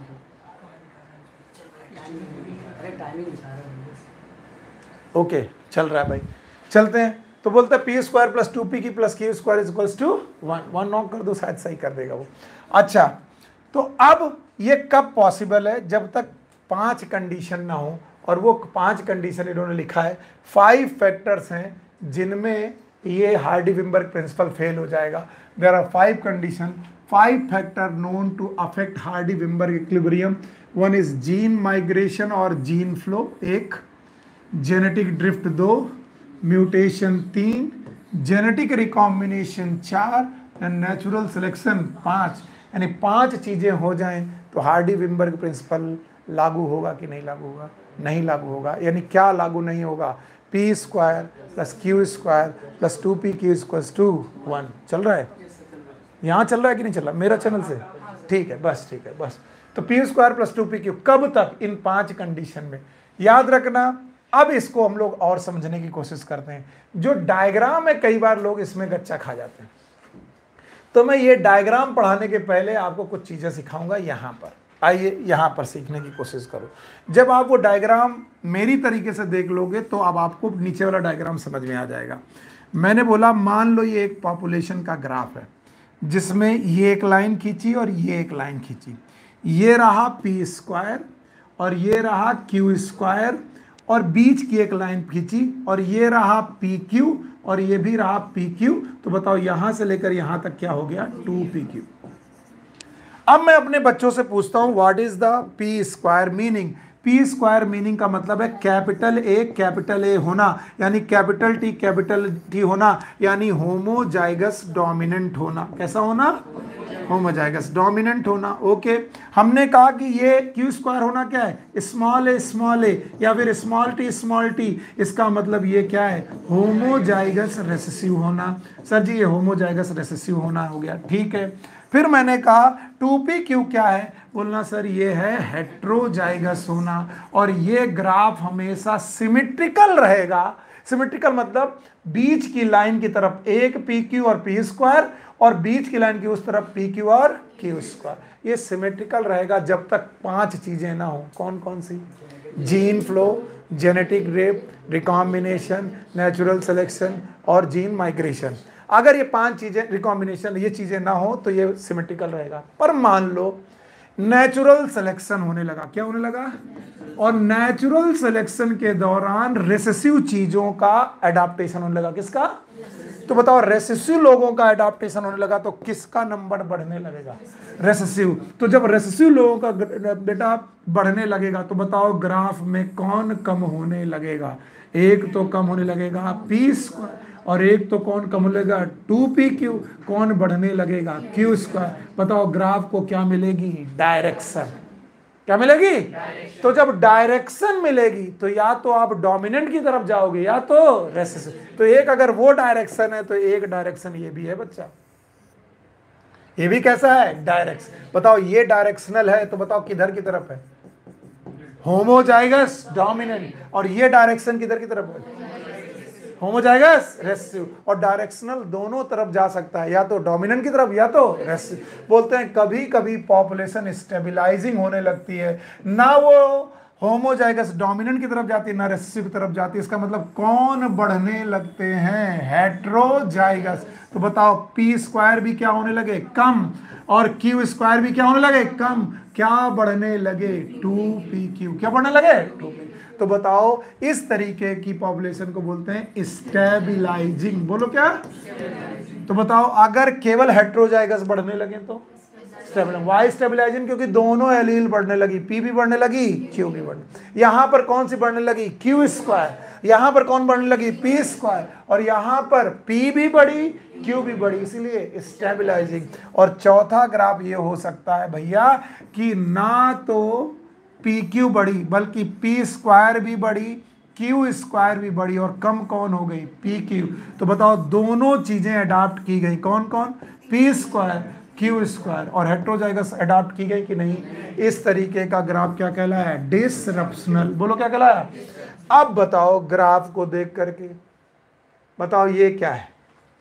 ओके चल रहा है भाई, चलते हैं। तो बोलते हैं P square plus two P Q plus Q square is equals to one. One knock कर दो, शायद सही कर देगा वो। अच्छा, तो अब ये कब पॉसिबल है, जब तक पांच कंडीशन ना हो, और वो पांच कंडीशन इन्होंने लिखा है, फाइव फैक्टर्स हैं जिनमें ये हार्डी विम्बर्ग प्रिंसिपल फेल हो जाएगा। There are five condition, five factor known to affect Hardy Weinberg equilibrium. One is gene migration और जीन फ्लो एक, जेनेटिक ड्रिफ्ट दो, म्यूटेशन तीन, जेनेटिक रिकॉम्बिनेशन चार, एंड नेचुरल सिलेक्शन पाँच। यानी पांच चीजें हो जाएं तो हार्डी विम्बर्ग प्रिंसिपल लागू होगा कि नहीं लागू होगा, नहीं लागू होगा। यानी क्या लागू नहीं होगा, P square plus Q square plus two P Q square to one. चल रहा है, यहाँ चल रहा है कि नहीं चल रहा मेरा चैनल से, ठीक है बस, ठीक है बस। तो P square plus two P Q कब तक, इन पांच कंडीशन में, याद रखना। अब इसको हम लोग और समझने की कोशिश करते हैं। जो डायग्राम है, कई बार लोग इसमें गच्चा खा जाते हैं, तो मैं ये डायग्राम पढ़ाने के पहले आपको कुछ चीजें सिखाऊंगा। यहाँ पर आइए, यहाँ पर सीखने की कोशिश करो। जब आप वो डायग्राम मेरी तरीके से देख लोगे तो अब आपको नीचे वाला डायग्राम समझ में आ जाएगा। मैंने बोला मान लो ये एक पॉपुलेशन का ग्राफ है जिसमें ये एक लाइन खींची और ये एक लाइन खींची, ये रहा पी स्क्वायर और ये रहा क्यू स्क्वायर, और बीच की एक लाइन खींची और ये रहा पी क्यू और ये भी रहा पी क्यू। तो बताओ यहां से लेकर यहां तक क्या हो गया, टू पी क्यू। अब मैं अपने बच्चों से पूछता हूं what is the P square meaning. P square meaning का मतलब है कैपिटल ए कैपिटल ए होना, यानी कैपिटल टी कैपिटल टी होना, यानी होमोजाइगस डोमिनेंट होना। कैसा होना, होमोजाइगस डोमिनेंट होना। ओके, हमने कहा कि ये क्यू स्क्वायर होना क्या है, स्मॉल ए स्मॉल ए या फिर स्मॉल टी स्मॉल टी। इसका मतलब ये क्या है, होमोजाइगस रेसेसिव होना। सर जी ये होमोजाइगस रेसेसिव होना हो गया, ठीक है। फिर मैंने कहा टू पी क्यू क्या है, बोलना सर ये है हेट्रोजाइगस होना, और ये ग्राफ हमेशा सिमेट्रिकल रहेगा। सिमेट्रिकल मतलब बीच की लाइन की तरफ एक पी क्यू और पी स्क्वायर, और बीच की लाइन की उस तरफ पी क्यू और क्यू स्क्वायर। ये सिमेट्रिकल रहेगा जब तक पांच चीजें ना हो। कौन कौन सी, gene flow, genetic drift, recombination, natural selection और जीन माइग्रेशन। अगर ये पांच चीजें, रिकॉम्बिनेशन, ये चीजें ना हो तो ये सिमेट्रिकल रहेगा। पर मान लो नेचुरल सिलेक्शन होने लगा, क्या होने लगा, और नेचुरल सिलेक्शन के दौरान रिसेसिव चीजों का एडाप्टेशन होने लगा। किसका, तो बताओ रेसेसिव लोगों का एडाप्टेशन होने लगा तो किसका नंबर बढ़ने लगेगा? रेसेसिव। तो जब रेसेसिव लोगों का बेटा बढ़ने लगेगा तो बताओ ग्राफ में कौन कम होने लगेगा? एक तो कम होने लगेगा पी स्क्वायर, और एक तो कौन कम होने लगेगा? Two P Q. कौन बढ़ने लगेगा? Q square. बताओ ग्राफ को क्या मिलेगी? डायरेक्शन। क्या मिलेगी? तो जब डायरेक्शन मिलेगी तो या तो आप डोमिनेंट की तरफ जाओगे या तो रेसेसिव। तो एक अगर वो डायरेक्शन है तो एक डायरेक्शन ये भी है बच्चा। ये भी कैसा है? डायरेक्शन। बताओ ये डायरेक्शनल है तो बताओ किधर की तरफ है? Homozygous dominant. और ये डायरेक्शन किधर की तरफ है? Homozygous recessive. और डायरेक्शनल दोनों तरफ जा सकता है, या तो डोमिनेंट की तरफ या तो रेसेसिव। बोलते हैं कभी कभी पॉपुलेशन स्टेबलाइजिंग होने लगती है, ना वो होमोजाइगस डोमिनेंट की तरफ जाती है ना रेसेसिव की तरफ जाती है। इसका मतलब कौन बढ़ने लगते हैं? हेट्रोजाइगस। तो बताओ पी स्क्वायर भी क्या होने लगे? कम। और क्यू स्क्वायर भी क्या होने लगे? कम। क्या बढ़ने लगे? Two P Q. क्या बढ़ने लगे? Two P. तो बताओ इस तरीके की पॉपुलेशन को बोलते हैं स्टेबलाइजिंग। बोलो क्या? तो बताओ अगर केवल हेट्रोजाइगस बढ़ने लगे तो स्टेबलाइजिंग। Y stabilising? क्योंकि दोनों एलील बढ़ने लगी, पी भी बढ़ने लगी, क्यू भी बढ़ने। यहां पर कौन सी बढ़ने लगी? Q square. यहां पर कौन बढ़ने लगी? P square. और यहां पर पी भी बढ़ी, क्यू भी बढ़ी, इसलिए स्टेबलाइजिंग। और चौथा ग्राफ ये हो सकता है भैया कि ना तो पी क्यू बढ़ी बल्कि पी स्क्वायर भी बढ़ी, क्यू स्क्वायर भी बढ़ी, और कम कौन हो गई? P Q. तो बताओ दोनों चीजें अडॉप्ट की गई। कौन कौन? P square, Q square. और हेट्रोजाइगस अडॉप्ट की गई कि नहीं? इस तरीके का ग्राफ क्या कहलाया है? डिसरप्शनल। बोलो क्या कहलाया? अब बताओ ग्राफ को देख करके बताओ ये क्या है?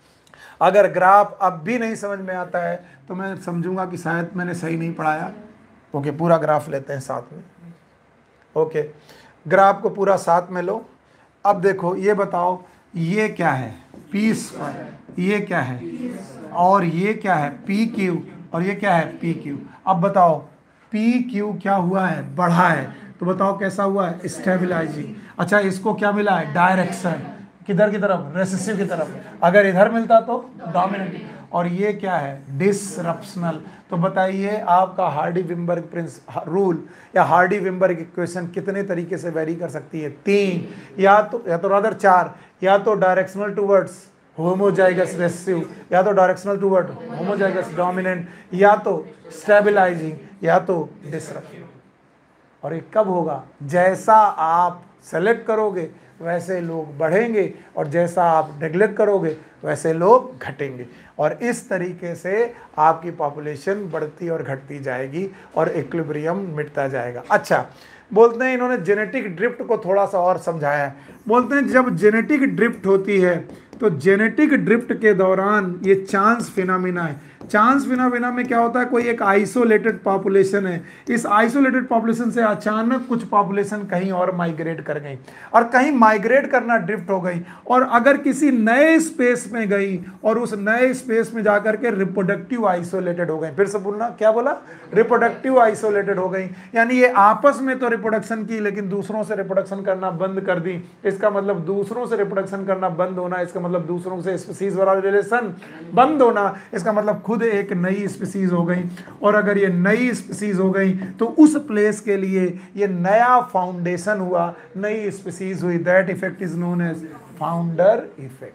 अगर ग्राफ अब भी नहीं समझ में आता है तो मैं समझूंगा कि शायद मैंने सही नहीं पढ़ाया। ओके, पूरा ग्राफ लेते हैं साथ में। ओके, ग्राफ को पूरा साथ में लो। अब देखो ये बताओ ये क्या है? P square. ये क्या है? और ये क्या है? P Q. और ये क्या है? P Q. अब बताओ पी क्यू क्या हुआ है? बढ़ा है। तो बताओ कैसा हुआ है? स्टेबलाइजिंग। अच्छा, इसको क्या मिला है? डायरेक्शन। किधर की तरफ? रेसेसिव की तरफ। अगर इधर मिलता तो डोमिनेंट। और ये क्या है? डिसरप्शनल। तो बताइए आपका हार्डी विम्बर्ग प्रिंस रूल या हार्डी विम्बर्ग इक्वेशन कितने तरीके से वेरी कर सकती है? तीन, या तो या तो रादर चार। या तो डायरेक्शनल टूवर्ड्स होमोजाइगस रेसेसिव, या तो डायरेक्शनल टूवर्ड होमोजाइगस डोमिनेंट, या तो स्टेबलाइजिंग, या तो डिसरप्टिव। और ये कब होगा? जैसा आप सेलेक्ट करोगे वैसे लोग बढ़ेंगे, और जैसा आप नेग्लेक्ट करोगे वैसे लोग घटेंगे। और इस तरीके से आपकी पॉपुलेशन बढ़ती और घटती जाएगी और इक्विलिब्रियम मिटता जाएगा। अच्छा, बोलते हैं इन्होंने जेनेटिक ड्रिफ्ट को थोड़ा सा और समझाया है। बोलते हैं जब जेनेटिक ड्रिफ्ट होती है तो जेनेटिक ड्रिफ्ट के दौरान ये चांस फिनोमिना है। चांस फिनोमिना में क्या होता है? कोई एक आइसोलेटेड पॉपुलेशन है, इस आइसोलेटेड पॉपुलेशन से अचानक कुछ पॉपुलेशन कहीं और माइग्रेट कर गई, और कहीं माइग्रेट करना ड्रिफ्ट हो गई, और अगर किसी नए स्पेस में गई और उस नए स्पेस में जाकर के रिप्रोडक्टिव आइसोलेटेड हो गई। फिर से बोलना, क्या बोला? रिप्रोडक्टिव आइसोलेटेड हो गई। यानी ये आपस में तो रिप्रोडक्शन की लेकिन दूसरों से रिप्रोडक्शन करना बंद कर दी। इसका मतलब दूसरों से रिप्रोडक्शन करना बंद होना, इसका मतलब दूसरों से स्पीसीज वाला रिलेशन बंद होना, इसका मतलब खुद एक नई स्पीसीज हो गई। और अगर ये नई स्पीसीज हो गई तो उस प्लेस के लिए ये नया फाउंडेशन हुआ, नई स्पीसीज हुई। That effect is known as founder effect.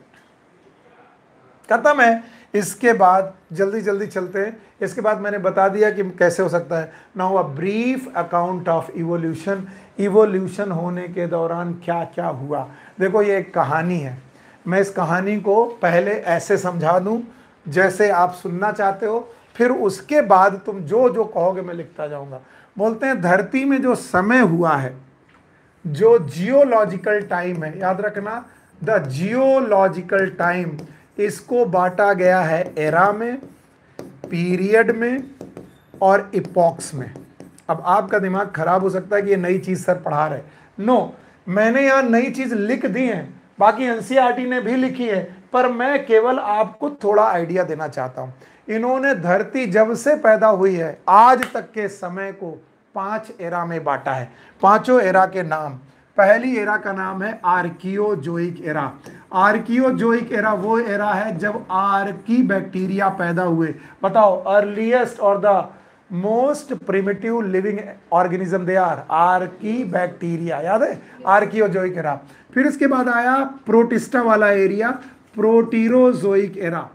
खत्म है। इसके बाद जल्दी जल्दी चलते हैं। इसके बाद मैंने बता दिया कि कैसे हो सकता है। Now a brief account of evolution. Evolution होने के दौरान क्या क्या हुआ? देखो ये एक कहानी है। मैं इस कहानी को पहले ऐसे समझा दूं जैसे आप सुनना चाहते हो, फिर उसके बाद तुम जो जो कहोगे मैं लिखता जाऊंगा। बोलते हैं धरती में जो समय हुआ है, जो जियोलॉजिकल टाइम है, याद रखना, द जियोलॉजिकल टाइम, इसको बांटा गया है एरा में, पीरियड में और इपॉक्स में। अब आपका दिमाग खराब हो सकता है कि ये नई चीज सर पढ़ा रहे। नो, मैंने यहाँ नई चीज लिख दी है, बाकी एनसीईआरटी ने भी लिखी है, पर मैं केवल आपको थोड़ा आइडिया देना चाहता हूं। इन्होंने धरती जब से पैदा हुई है आज तक के समय को पांच एरा में बांटा है। पांचों एरा के नाम पहली एरा का नाम है आर्कियोजोइक एरा। आर्कियोजोइक एरा वो एरा है जब आर्की बैक्टीरिया पैदा हुए। बताओ, अर्लीस्ट और the most primitive living organism they are archaebacteria, याद है, आर्कियोजोइक एरा। फिर इसके बाद आया प्रोटिस्टा वाला area, Proterozoic era.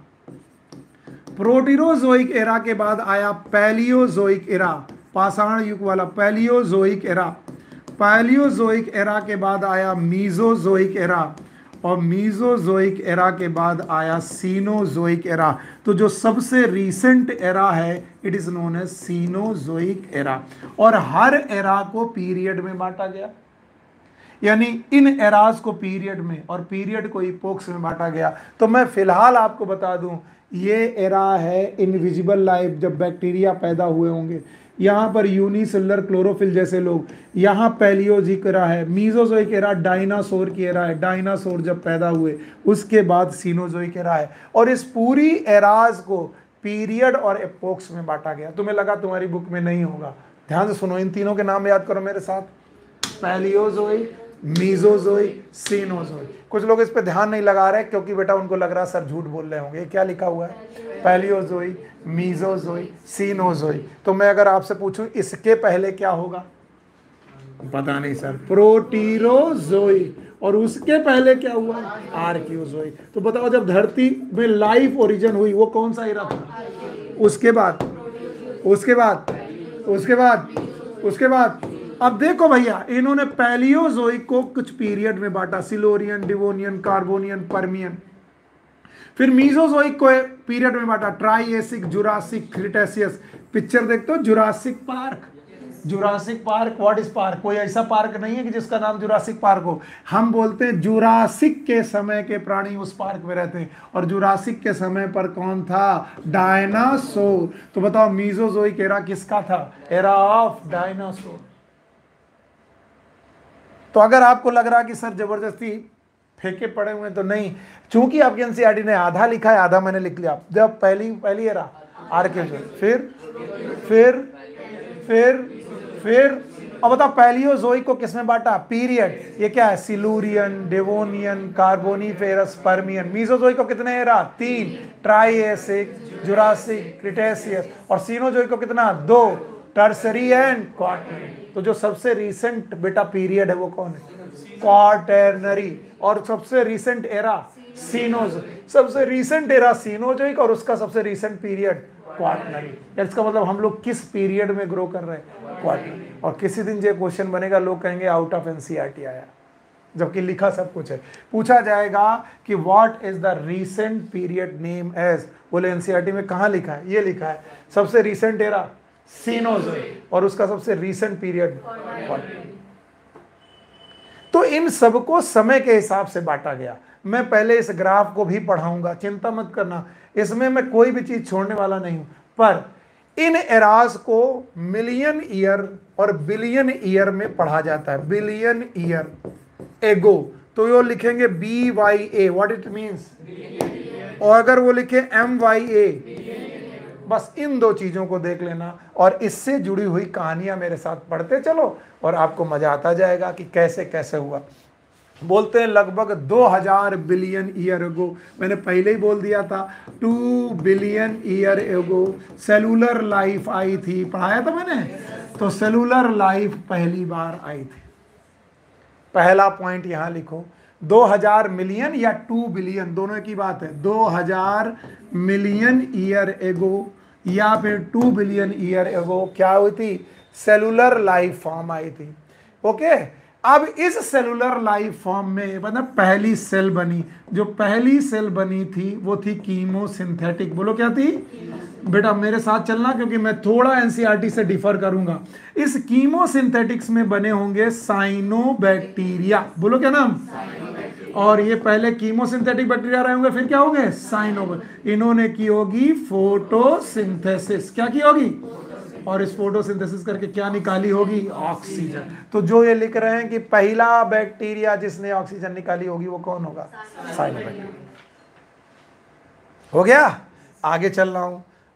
Proterozoic era के बाद आया पैलियोजोइक एरा, पाषाण युग वाला पैलियोजोइक एरा। पैलियोजोइक एरा के बाद आया मीजोजोइक एरा, और मीजोजोइक एरा के बाद आया सीनोजोइक एरा। तो जो सबसे रीसेंट एरा है it is known as Cenozoic era. और हर एरा को पीरियड में बांटा गया, यानी इन एराज को पीरियड में और पीरियड को इपोक्स में बांटा गया। तो मैं फिलहाल आपको बता दूं, ये एरा है इनविजिबल लाइफ, जब बैक्टीरिया पैदा हुए होंगे। यहाँ पर यूनिसेलुलर क्लोरोफिल जैसे लोग, यहाँ पैलियोजिक एरा है। मीजोजोइक एरा डायनासोर की एरा है, डायनासोर जब पैदा हुए। उसके बाद सीनोजोइक एरा है। और इस पूरी एराज को पीरियड और एपोक्स में बांटा गया। तुम्हें लगा तुम्हारी बुक में नहीं होगा, ध्यान से सुनो, इन तीनों के नाम याद करो मेरे साथ, पैलियोजोइक, मीजोजोइक, सीनोजोइक। कुछ लोग इस पे ध्यान नहीं लगा रहे क्योंकि बेटा उनको लग रहा है सर झूठ बोल रहे होंगे। ये क्या लिखा हुआ है, पैलियोजोइक, मीजोजोइक, सीनोजोइक। तो मैं अगर आपसे पूछूं इसके पहले क्या होगा, पता नहीं सर, प्रोटीरोजोइक। और उसके पहले क्या हुआ, आर्कियोजोइक। तो बताओ, जब धरती में लाइफ ओरिजिन हुई वो कौन सा एरा था? उसके बाद उसके बाद उसके बाद उसके बाद अब देखो भैया, इन्होंने पैलियोजोइक को कुछ पीरियड में बांटा, सिलोरियन, डिवोनियन, कार्बोनियन, पर्मियन। फिर मीजोजोइक को पीरियड में बांटा, ट्राइएसिक, जुरासिक, क्रिटेशियस। पिक्चर देखते हो, Jurassic Park. Jurassic Park, what is park? कोई ऐसा पार्क नहीं है कि जिसका नाम जुरासिक पार्क हो। हम बोलते हैं जुरासिक के समय के प्राणी उस पार्क में रहते हैं, और जुरासिक के समय पर कौन था, डायनासोर। तो बताओ, मीजोजोइक एरा किसका था, एरा ऑफ डायनासोर। तो अगर आपको लग रहा कि सर जबरदस्ती फेंके पड़े हुए, तो नहीं, चूंकि आपके एनसीईआरटी ने आधा लिखा है, आधा मैंने लिख लिया। जब पहली पहली एरा आर्कियोजोइक, फिर फिर फिर फिर अब बताओ, पैलियोजोइक को किसमें बांटा, पीरियड। ये क्या है, Silurian, Devonian, Carboniferous, Permian. Mesozoic को कितने एरा, तीन, ट्राइएसिक, जुरासिक, क्रिटेशियस। और सीनोजोइक को कितना, दो, टर्सरी एंड क्वार्टरनरी। तो जो सबसे रीसेंट बेटा पीरियड है वो कौन है, क्वार्टरनरी। और सबसे रीसेंट एरा सीनोजोइक, सबसे रीसेंट एरा सीनोजोइक, और उसका सबसे रीसेंट पीरियड क्वार्टरनरी। इसका मतलब हम लोग किस पीरियड में ग्रो कर रहे हैं, क्वार्टरनरी। और किसी दिन जो क्वेश्चन बनेगा लोग कहेंगे आउट ऑफ एनसीईआरटी आया, जबकि लिखा सब कुछ है। पूछा जाएगा कि what is the recent period name as, बोले एनसीईआरटी में कहाँ लिखा है, ये लिखा है, सबसे रीसेंट एरा सीनोजोइक, और उसका सबसे रीसेंट पीरियड क्वार्टरनरी। तो इन सबको समय के हिसाब से बांटा गया। मैं पहले इस ग्राफ को भी पढ़ाऊंगा, चिंता मत करना, इसमें मैं कोई भी चीज छोड़ने वाला नहीं हूं। पर इन एराज को मिलियन ईयर और बिलियन ईयर में पढ़ा जाता है, बिलियन ईयर एगो। तो वो लिखेंगे B Y A, what it means, और अगर वो लिखे एम वाई ए, बस इन दो चीजों को देख लेना, और इससे जुड़ी हुई कहानियां मेरे साथ पढ़ते चलो, और आपको मजा आता जाएगा कि कैसे कैसे हुआ। बोलते हैं लगभग दो हजार बिलियन ईयर एगो, मैंने पहले ही बोल दिया था, two billion year ago cellular life आई थी, पढ़ाया था मैंने। तो सेलुलर लाइफ पहली बार आई थी। पहला पॉइंट यहां लिखो, दो हजार मिलियन या टू बिलियन, दोनों की बात है। दो हजार मिलियन ईयर एगो या फिर टू बिलियन ईयर एगो क्या हुई थी, सेलुलर लाइफ फॉर्म आई थी। ओके, अब इस सेलुलर लाइफ फॉर्म में मतलब पहली सेल बनी, जो पहली सेल बनी थी वो थी कीमोसिंथेटिक। बोलो क्या थी बेटा, मेरे साथ चलना क्योंकि मैं थोड़ा एनसीईआरटी से डिफर करूंगा। इस कीमोसिंथेटिक्स में बने होंगे साइनोबैक्टीरिया, बोलो क्या नाम, और ये पहले कीमोसिंथेटिक बैक्टीरिया रहे होंगे, फिर क्या होंगे, साइनो। इन्होंने की होगी फोटोसिंथेसिस, क्या की होगी, और इस फोटोसिंथेसिस करके क्या निकाली होगी, ऑक्सीजन। तो जो ये लिख रहे हैं कि पहला बैक्टीरिया जिसने ऑक्सीजन निकाली होगी वो कौन होगा, साइनोबैक्टीरिया। हो गया, आगे चल रहा हूं।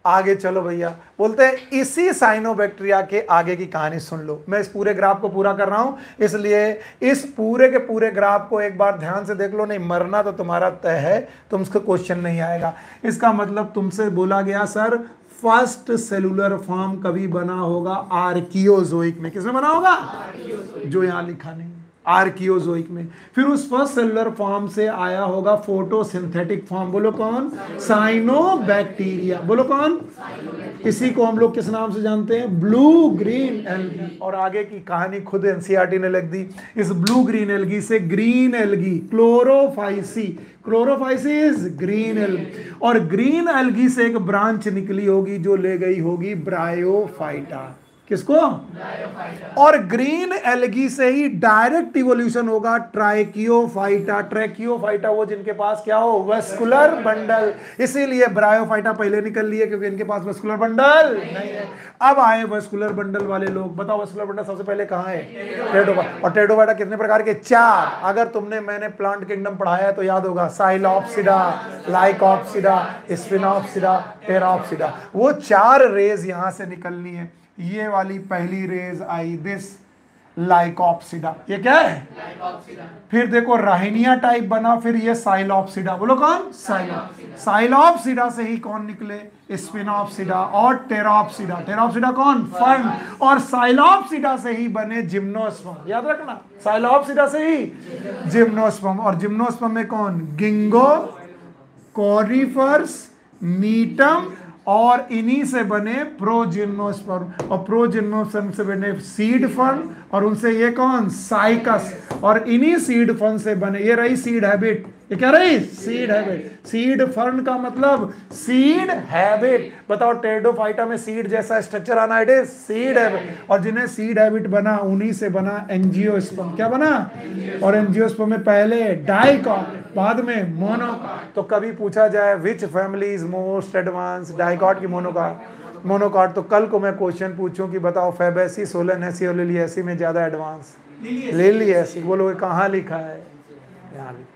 आगे चलो भैया, बोलते हैं इसी साइनोबैक्टीरिया के आगे की कहानी सुन लो। मैं इस पूरे ग्राफ को पूरा कर रहा हूं, इसलिए इस पूरे के पूरे ग्राफ को एक बार ध्यान से देख लो, नहीं मरना तो तुम्हारा तय है, तुमसे क्वेश्चन नहीं आएगा। इसका मतलब तुमसे बोला गया सर फर्स्ट सेलुलर फॉर्म कभी बना होगा आर्कियोजोइक में। किसमें बना होगा? जो यहां लिखा नहीं, आर्कियोजोइक में। फिर उस फर्स्ट सेलुलर फॉर्म से आया होगा फोटोसिंथेटिक फॉर्म। बोलो कौन? साइनोबैक्टीरिया। बोलो कौन? इसी को हम लोग किस नाम से जानते हैं? Blue green algae. और आगे की कहानी खुद एनसीईआरटी ने लिख दी। इस ब्लू ग्रीन एल्गी से green algae, Chlorophyceae, Chlorophyceae green algae, और ग्रीन एल्गी से एक ब्रांच निकली होगी जो ले गई होगी ब्रायोफाइटा। किसको? और ग्रीन एल्गी से ही डायरेक्ट इवोल्यूशन होगा ट्राइकियोफाइटा। ट्रैकियोफाइटा वो जिनके पास क्या हो? Vascular bundle. इसीलिए ब्रायोफाइटा पहले निकल लिए क्योंकि इनके पास वेस्कुलर बंडल नहीं है। अब आए वेस्कुलर बंडल वाले लोग। बताओ वेस्कुलर बंडल सबसे पहले कहां है? टेरिडोफाइटा। और टेरिडोफाइटा कितने प्रकार के? चार। अगर तुमने मैंने प्लांट किंगडम पढ़ाया है तो याद होगा, साइलोप्सिडा, लाइकोप्सिडा, स्पिनोप्सिडा, टेरोप्सिडा। वो चार रेज यहां से निकलनी है। ये वाली पहली रेज आई, दिस लाइकोप्सिडा। ये क्या है? लाइकोप्सिडा। फिर देखो राहिनिया टाइप बना, फिर ये साइलोप्सिडा। बोलो कौन? साइलोप्सिडा। साइलोप्सिडा से ही कौन निकले? स्पिनोप्सिडा और टेरोप्सिडा। टेरोप्सिडा कौन? फर्न। और साइलोप्सिडा से ही बने जिम्नोस्पर्म। याद रखना, साइलोप्सिडा से ही जिम्नोस्पर्म। और जिम्नोस्पर्म में कौन? गिंगो, कोरिफर्स, नीटम, और इन्हीं से बने प्रोजिम्नोस्पर्म। और प्रोजिम्नोस्पर्म से बने सीड फर्न, और उनसे ये कौन? साइकस। और इन्हीं सीड फर्न से बने, ये रही सीड हैबिट। ये क्या रही? Seed habit. सीड फर्न का मतलब सीड हैबिट। बताओ टेरिडोफाइटा में सीड जैसा स्ट्रक्चर आना, इट इज सीड हैबिट। और जिन्हें सीड हैबिट बना उन्हीं से बना एंजियोस्पर्म। क्या बना? और एंजियोस्पर्म में पहले डाइकॉट, बाद में मोनोकॉट। तो कभी पूछा जाए which family is most advance, dicot की मोनोकॉट? मोनोकॉट। तो कल को मैं क्वेश्चन पूछूं कि बताओ फैबेसी, सोलेनेसी और लिलिएसी में ज्यादा एडवांस? लिलिएसी। बोलो कहाँ लिखा है? यहाँ लिखा।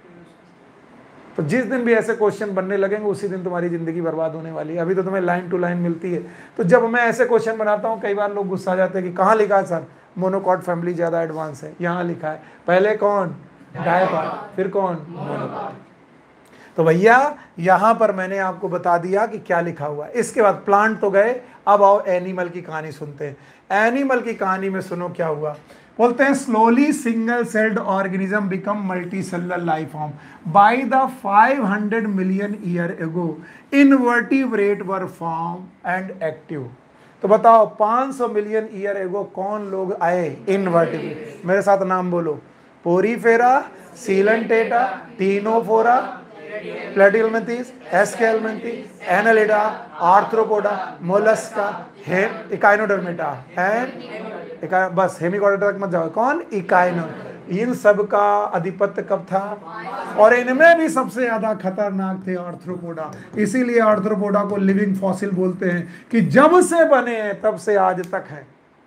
तो जिस दिन भी ऐसे क्वेश्चन बनने लगेंगे उसी दिन तुम्हारी जिंदगी बर्बाद होने वाली है। अभी तो तुम्हें लाइन टू लाइन मिलती है। तो जब मैं ऐसे क्वेश्चन बनाता हूँ कई बार लोग गुस्सा जाते हैं कि कहाँ लिखा है सर मोनोकॉट फैमिली ज्यादा एडवांस है? यहाँ लिखा है। पहले कौन? डाइकॉट, फिर कौन? मोनोकॉट। तो भैया यहां पर मैंने आपको बता दिया कि क्या लिखा हुआ है। इसके बाद प्लांट तो गए, अब आओ एनिमल की कहानी सुनते हैं। एनिमल की कहानी में सुनो क्या हुआ। बोलते हैं slowly single celled organism become multi cellular life form by the five hundred million year ago invertebrate were form and active. तो बताओ पाँच सौ मिलियन ईयर एगो कौन लोग आए? इनवर्टिब्रेट। मेरे साथ नाम बोलो। Porifera, Coelenterata, Ctenophora, Platyhelminthes, Aschelminthes, Annelida, Arthropoda, Mollusca, Echinodermata and इका, बस हेमिकोडर्मा तक मत जाओ। कौन? इकाइनो। इन सब का अधिपत्य कब था? और इनमें भी सबसे ज्यादा खतरनाक थे आर्थ्रोपोडा। इसीलिए आर्थ्रोपोडा को लिविंग फॉसिल बोलते हैं कि जब से बने हैं तब से आज तक है।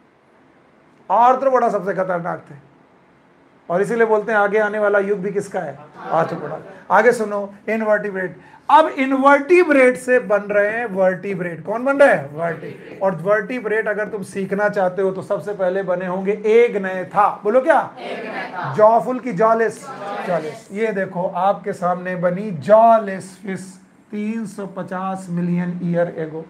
आर्थ्रोपोडा सबसे खतरनाक थे और इसीलिए बोलते हैं आगे आने वाला युग भी किसका है? आर्थ्रोपोडा। आगे सुनो, इनवर्टिब्रेट। अब इनवर्टिब्रेट से बन रहे हैं वर्टिब्रेट। कौन बन रहे हैं? वर्टिब्रेट। और वर्टिब्रेट अगर तुम सीखना चाहते हो तो सबसे पहले बने होंगे एक नए था। बोलो क्या? जॉफुल की जॉलेस। जॉलेस। ये देखो आपके सामने बनी जॉलेस फिश तीन सौ पचास मिलियन ईयर एगो।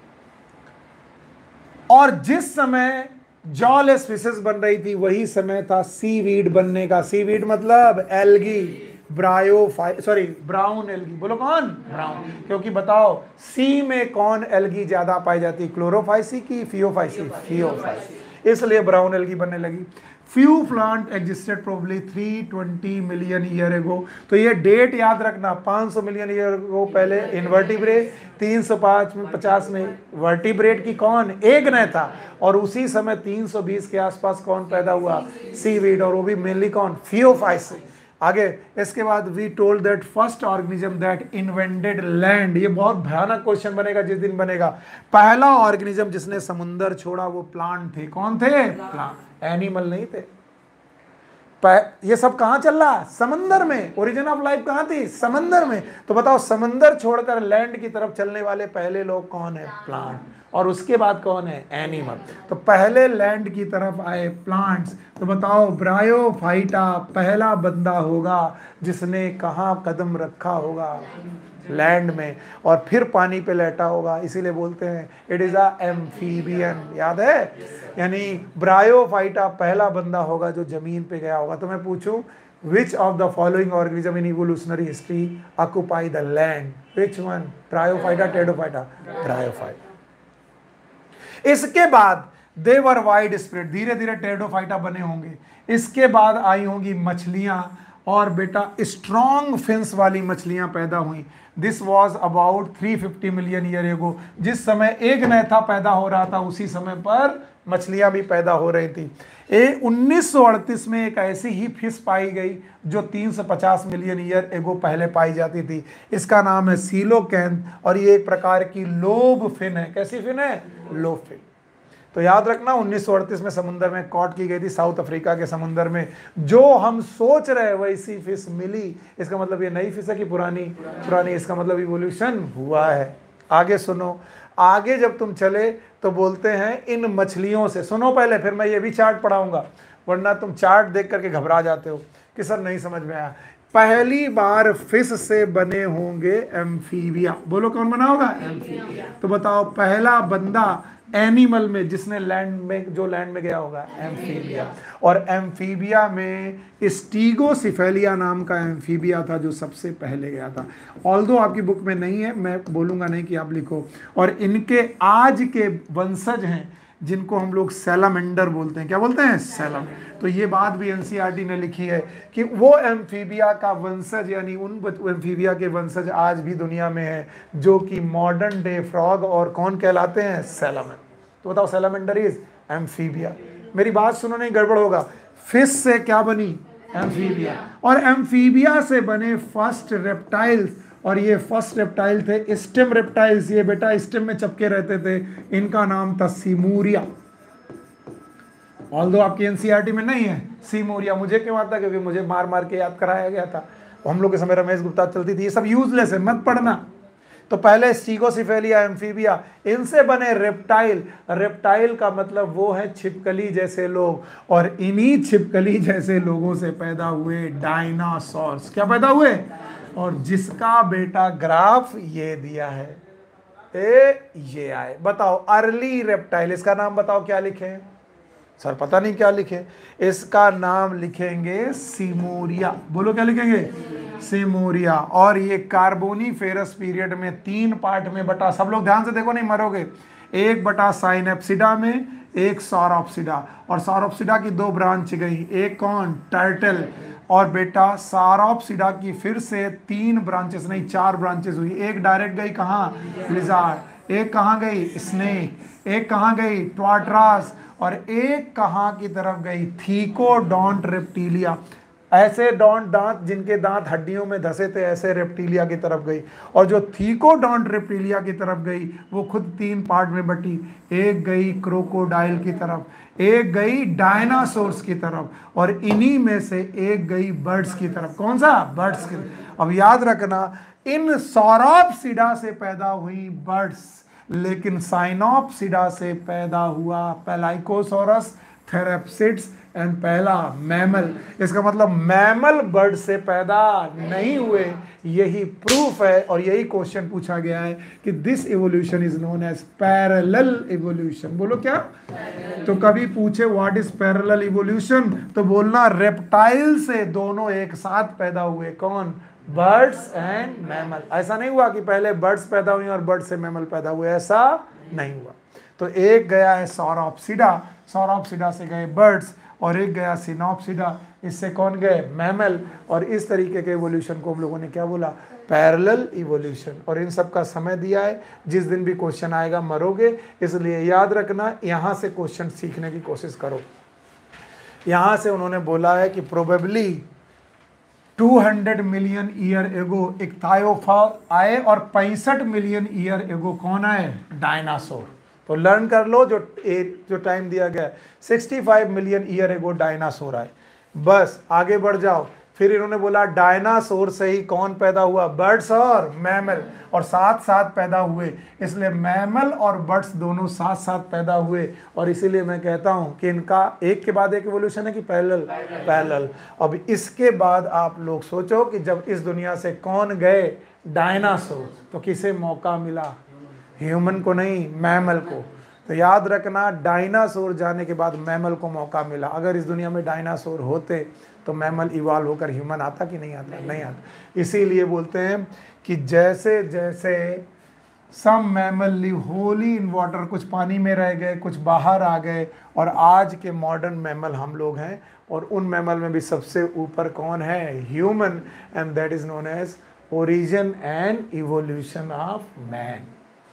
और जिस समय जॉलेस फिशेस बन रही थी वही समय था सीवीड बनने का। सीवीड मतलब algae, bryophyte sorry brown algae. बोलो कौन? ब्राउन। क्योंकि बताओ सी में कौन एल्गी ज्यादा पाई जाती? क्लोरोफाइसी की फियोफाइसी? फियोफाइसी। इसलिए ब्राउन एल्गी बनने लगी। Few plant existed probably three twenty million year ago. तो ये डेट याद रखना, पाँच सौ मिलियन ईयर एगो पहले इनवर्टिब्रेट, तीन सौ पचास में वर्टिब्रेट की कौन? एक नए था। और उसी समय तीन सौ बीस के आसपास कौन पैदा हुआ? सीवीड। और वो भी मेनली कौन? फियोफाइसी। आगे इसके बाद we told that first organism that invented land. ये बहुत भयानक क्वेश्चन बनेगा जिस दिन बनेगा। पहला ऑर्गेनिज्म जिसने समुंदर छोड़ा वो प्लांट थे। कौन थे? प्लांट। एनिमल नहीं थे। ये सब कहाँ चल रहा? समंदर में। ओरिजिन ऑफ लाइफ कहाँ थी? समंदर में। तो बताओ समंदर छोड़कर लैंड की तरफ चलने वाले पहले लोग कौन है? प्लांट। और उसके बाद कौन है? एनिमल। तो पहले लैंड की तरफ आए प्लांट्स। तो बताओ ब्रायोफाइटा पहला बंदा होगा जिसने कहाँ कदम रखा होगा? लैंड में, और फिर पानी पे लेटा होगा, इसीलिए बोलते हैं इट इज अ एम्फीबियन। याद है? यानी ब्रायोफाइटा पहला बंदा होगा जो जमीन पे गया होगा। तो मैं पूछूं, which of the following organism in evolutionary history occupy the land? Which one? Bryophyta, Pteridophyta? Bryophyta. इसके बाद देवर वाइड स्प्रेड, धीरे धीरे टेडोफाइटा बने होंगे। इसके बाद आई होंगी मछलियां, और बेटा स्ट्रॉन्ग फिन्स वाली मछलियां पैदा हुई। This was about three fifty million year ago. जिस समय एक नैथा पैदा हो रहा था उसी समय पर मछलियां भी पैदा हो रही थी। ए उन्नीस सौ अड़तीस में एक ऐसी ही फिश पाई गई जो तीन सौ पचास मिलियन ईयर एगो पहले पाई जाती थी। इसका नाम है सीलोकैंथ, और ये एक प्रकार की लोब फिन है। कैसी फिन है? Lobe fin. तो याद रखना उन्नीस सौ अड़तीस में समुद्र में कॉट की गई थी, साउथ अफ्रीका के समुद्र में। जो हम सोच रहे वैसी फिश मिली। इसका मतलब ये नई फिश है कि पुरानी? पुरानी। इसका मतलब इवोल्यूशन हुआ है। आगे सुनो, आगे जब तुम चले तो बोलते हैं इन मछलियों से, सुनो पहले फिर मैं ये भी चार्ट पढ़ाऊंगा, वरना तुम चार्ट देख करके घबरा जाते हो कि सर नहीं समझ में आया। पहली बार फिश से बने होंगे एम्फीबिया। बोलो कौन बना होगा? एम्फीबिया। तो बताओ पहला बंदा एनिमल में जिसने लैंड में, जो लैंड में गया होगा? एम्फीबिया। और एम्फीबिया में स्टीगोसिफेलिया नाम का एम्फीबिया था जो सबसे पहले गया था। ऑल्दो आपकी बुक में नहीं है, मैं बोलूंगा नहीं कि आप लिखो। और इनके आज के वंशज हैं जिनको हम लोग सैलामेंडर बोलते हैं। क्या बोलते हैं? सैलामेंडर। तो ये बात भी एनसीईआरटी ने लिखी है कि वो एम्फीबिया का वंशज, यानी उन एम्फीबिया के वंशज आज भी दुनिया में है जो कि मॉडर्न डे फ्रॉग और कौन कहलाते हैं? सैलामेंडर। तो बताओ सैलामेंडर इज एम्फीबिया। मेरी बात सुनो, नहीं गड़बड़ होगा। फिश से क्या बनी? एम्फीबिया। और एम्फीबिया से बने फर्स्ट रेप्टाइल्स, और ये फर्स्ट रेप्टाइल थे स्टेम रेप्टाइल्स। ये बेटा स्टेम में चपके रहते थे। इनका नाम था सीमोरिया। ऑल्दो आपकी एनसीईआरटी में नहीं है सीमोरिया। मुझे क्यों आता? क्योंकि मुझे मार मार के याद कराया गया था। हम लोग के समय रमेश गुप्ता चलती थी। ये सब यूजलेस है, मत पढ़ना। तो पहले स्टीगोसिफेलिया, एम्फीबिया, इनसे बने रेप्टाइल। रेप्टाइल का मतलब वो है छिपकली जैसे लोग, और इन्हीं छिपकली जैसे लोगों से पैदा हुए डायनासोर्स। क्या पैदा हुए? और जिसका बेटा ग्राफ ये दिया है, ए ये आए। बताओ अर्ली रेप्टाइल, इसका नाम बताओ क्या लिखे? सर पता नहीं क्या लिखे। इसका नाम लिखेंगे सीमोरिया। बोलो क्या लिखेंगे? सीमोरिया। और ये कार्बोनीफेरस पीरियड में तीन पार्ट में बटा। सब लोग ध्यान से देखो, नहीं मरोगे। एक बटा साइनेप्सिडा में, एक सौरोप्सिडा। और सौरोप्सिडा की दो ब्रांच गई, एक कौन? टर्टल। और बेटा सौरोप्सिडा की फिर से तीन ब्रांचेस, नहीं चार ब्रांचेस हुई। एक डायरेक्ट गई कहाँ? लिजार्ड। एक कहाँ गई? स्नेक। एक कहाँ गई? ट्वाट्रास। और एक कहाँ की तरफ गई? Thecodont reptilia. ऐसे डॉन्ट दांत जिनके दांत हड्डियों में धसे थे, ऐसे रेप्टिलिया की तरफ गई। और जो थीकोडोंट रेप्टिलिया की तरफ गई वो खुद तीन पार्ट में बटी। एक गई क्रोकोडाइल की तरफ, एक गई डायनासोर्स की तरफ, और इन्हीं में से एक गई बर्ड्स की तरफ। कौन सा? बर्ड्स की तरफ। अब याद रखना, इन सौरोप्सिडा से पैदा हुई बर्ड्स, लेकिन साइनोप्सिडा से पैदा हुआ पेलाइकोसोरस, थेरेप्सिड्स एंड पहला मैमल। इसका मतलब मैमल बर्ड से पैदा नहीं हुए। यही प्रूफ है, और यही क्वेश्चन पूछा गया है कि this evolution is known as parallel evolution. बोलो क्या? तो कभी पूछे व्हाट इज पैरेलल इवोल्यूशन, तो बोलना रेप्टाइल से दोनों एक साथ पैदा हुए। कौन? Birds and mammal. ऐसा नहीं हुआ कि पहले बर्ड्स पैदा हुए और बर्ड से मैमल पैदा हुए, ऐसा नहीं हुआ। तो एक गया है सौरोप्सिडा, सौरोप्सिडा से गए बर्ड्स, और एक गया सिनोप्सिडा, इससे कौन गए? मैमल। और इस तरीके के इवोल्यूशन को हम लोगों ने क्या बोला? Parallel evolution. और इन सब का समय दिया है, जिस दिन भी क्वेश्चन आएगा मरोगे, इसलिए याद रखना, यहाँ से क्वेश्चन सीखने की कोशिश करो। यहाँ से उन्होंने बोला है कि प्रोबेबली दो सौ मिलियन ईयर एगो एक थायोफॉर आए, और पैंसठ मिलियन ईयर एगो कौन आए? डायनासोर। तो लर्न कर लो, जो जो टाइम दिया गया है, पैंसठ मिलियन ईयर एगो डायनासोर आए। बस आगे बढ़ जाओ। फिर इन्होंने बोला डायनासोर से ही कौन पैदा हुआ, बर्ड्स और मैमल, और साथ साथ पैदा हुए, इसलिए मैमल और बर्ड्स दोनों साथ साथ पैदा हुए। और इसीलिए मैं कहता हूं कि इनका एक के बाद एक इवोल्यूशन है कि पैरेलल, पैरेलल। अब इसके बाद आप लोग सोचो कि जब इस दुनिया से कौन गए, डायनासोर, तो किसे मौका मिला, ह्यूमन को नहीं, मैमल को। तो याद रखना, डायनासोर जाने के बाद मैमल को मौका मिला। अगर इस दुनिया में डायनासोर होते तो मैमल इवॉल्व होकर ह्यूमन आता कि नहीं आता, नहीं आता। इसीलिए बोलते हैं कि जैसे जैसे some mammal live wholly in water, कुछ पानी में रह गए, कुछ बाहर आ गए, और आज के मॉडर्न मैमल हम लोग हैं। और उन मैमल में भी सबसे ऊपर कौन है, human, and that is known as origin and evolution of man.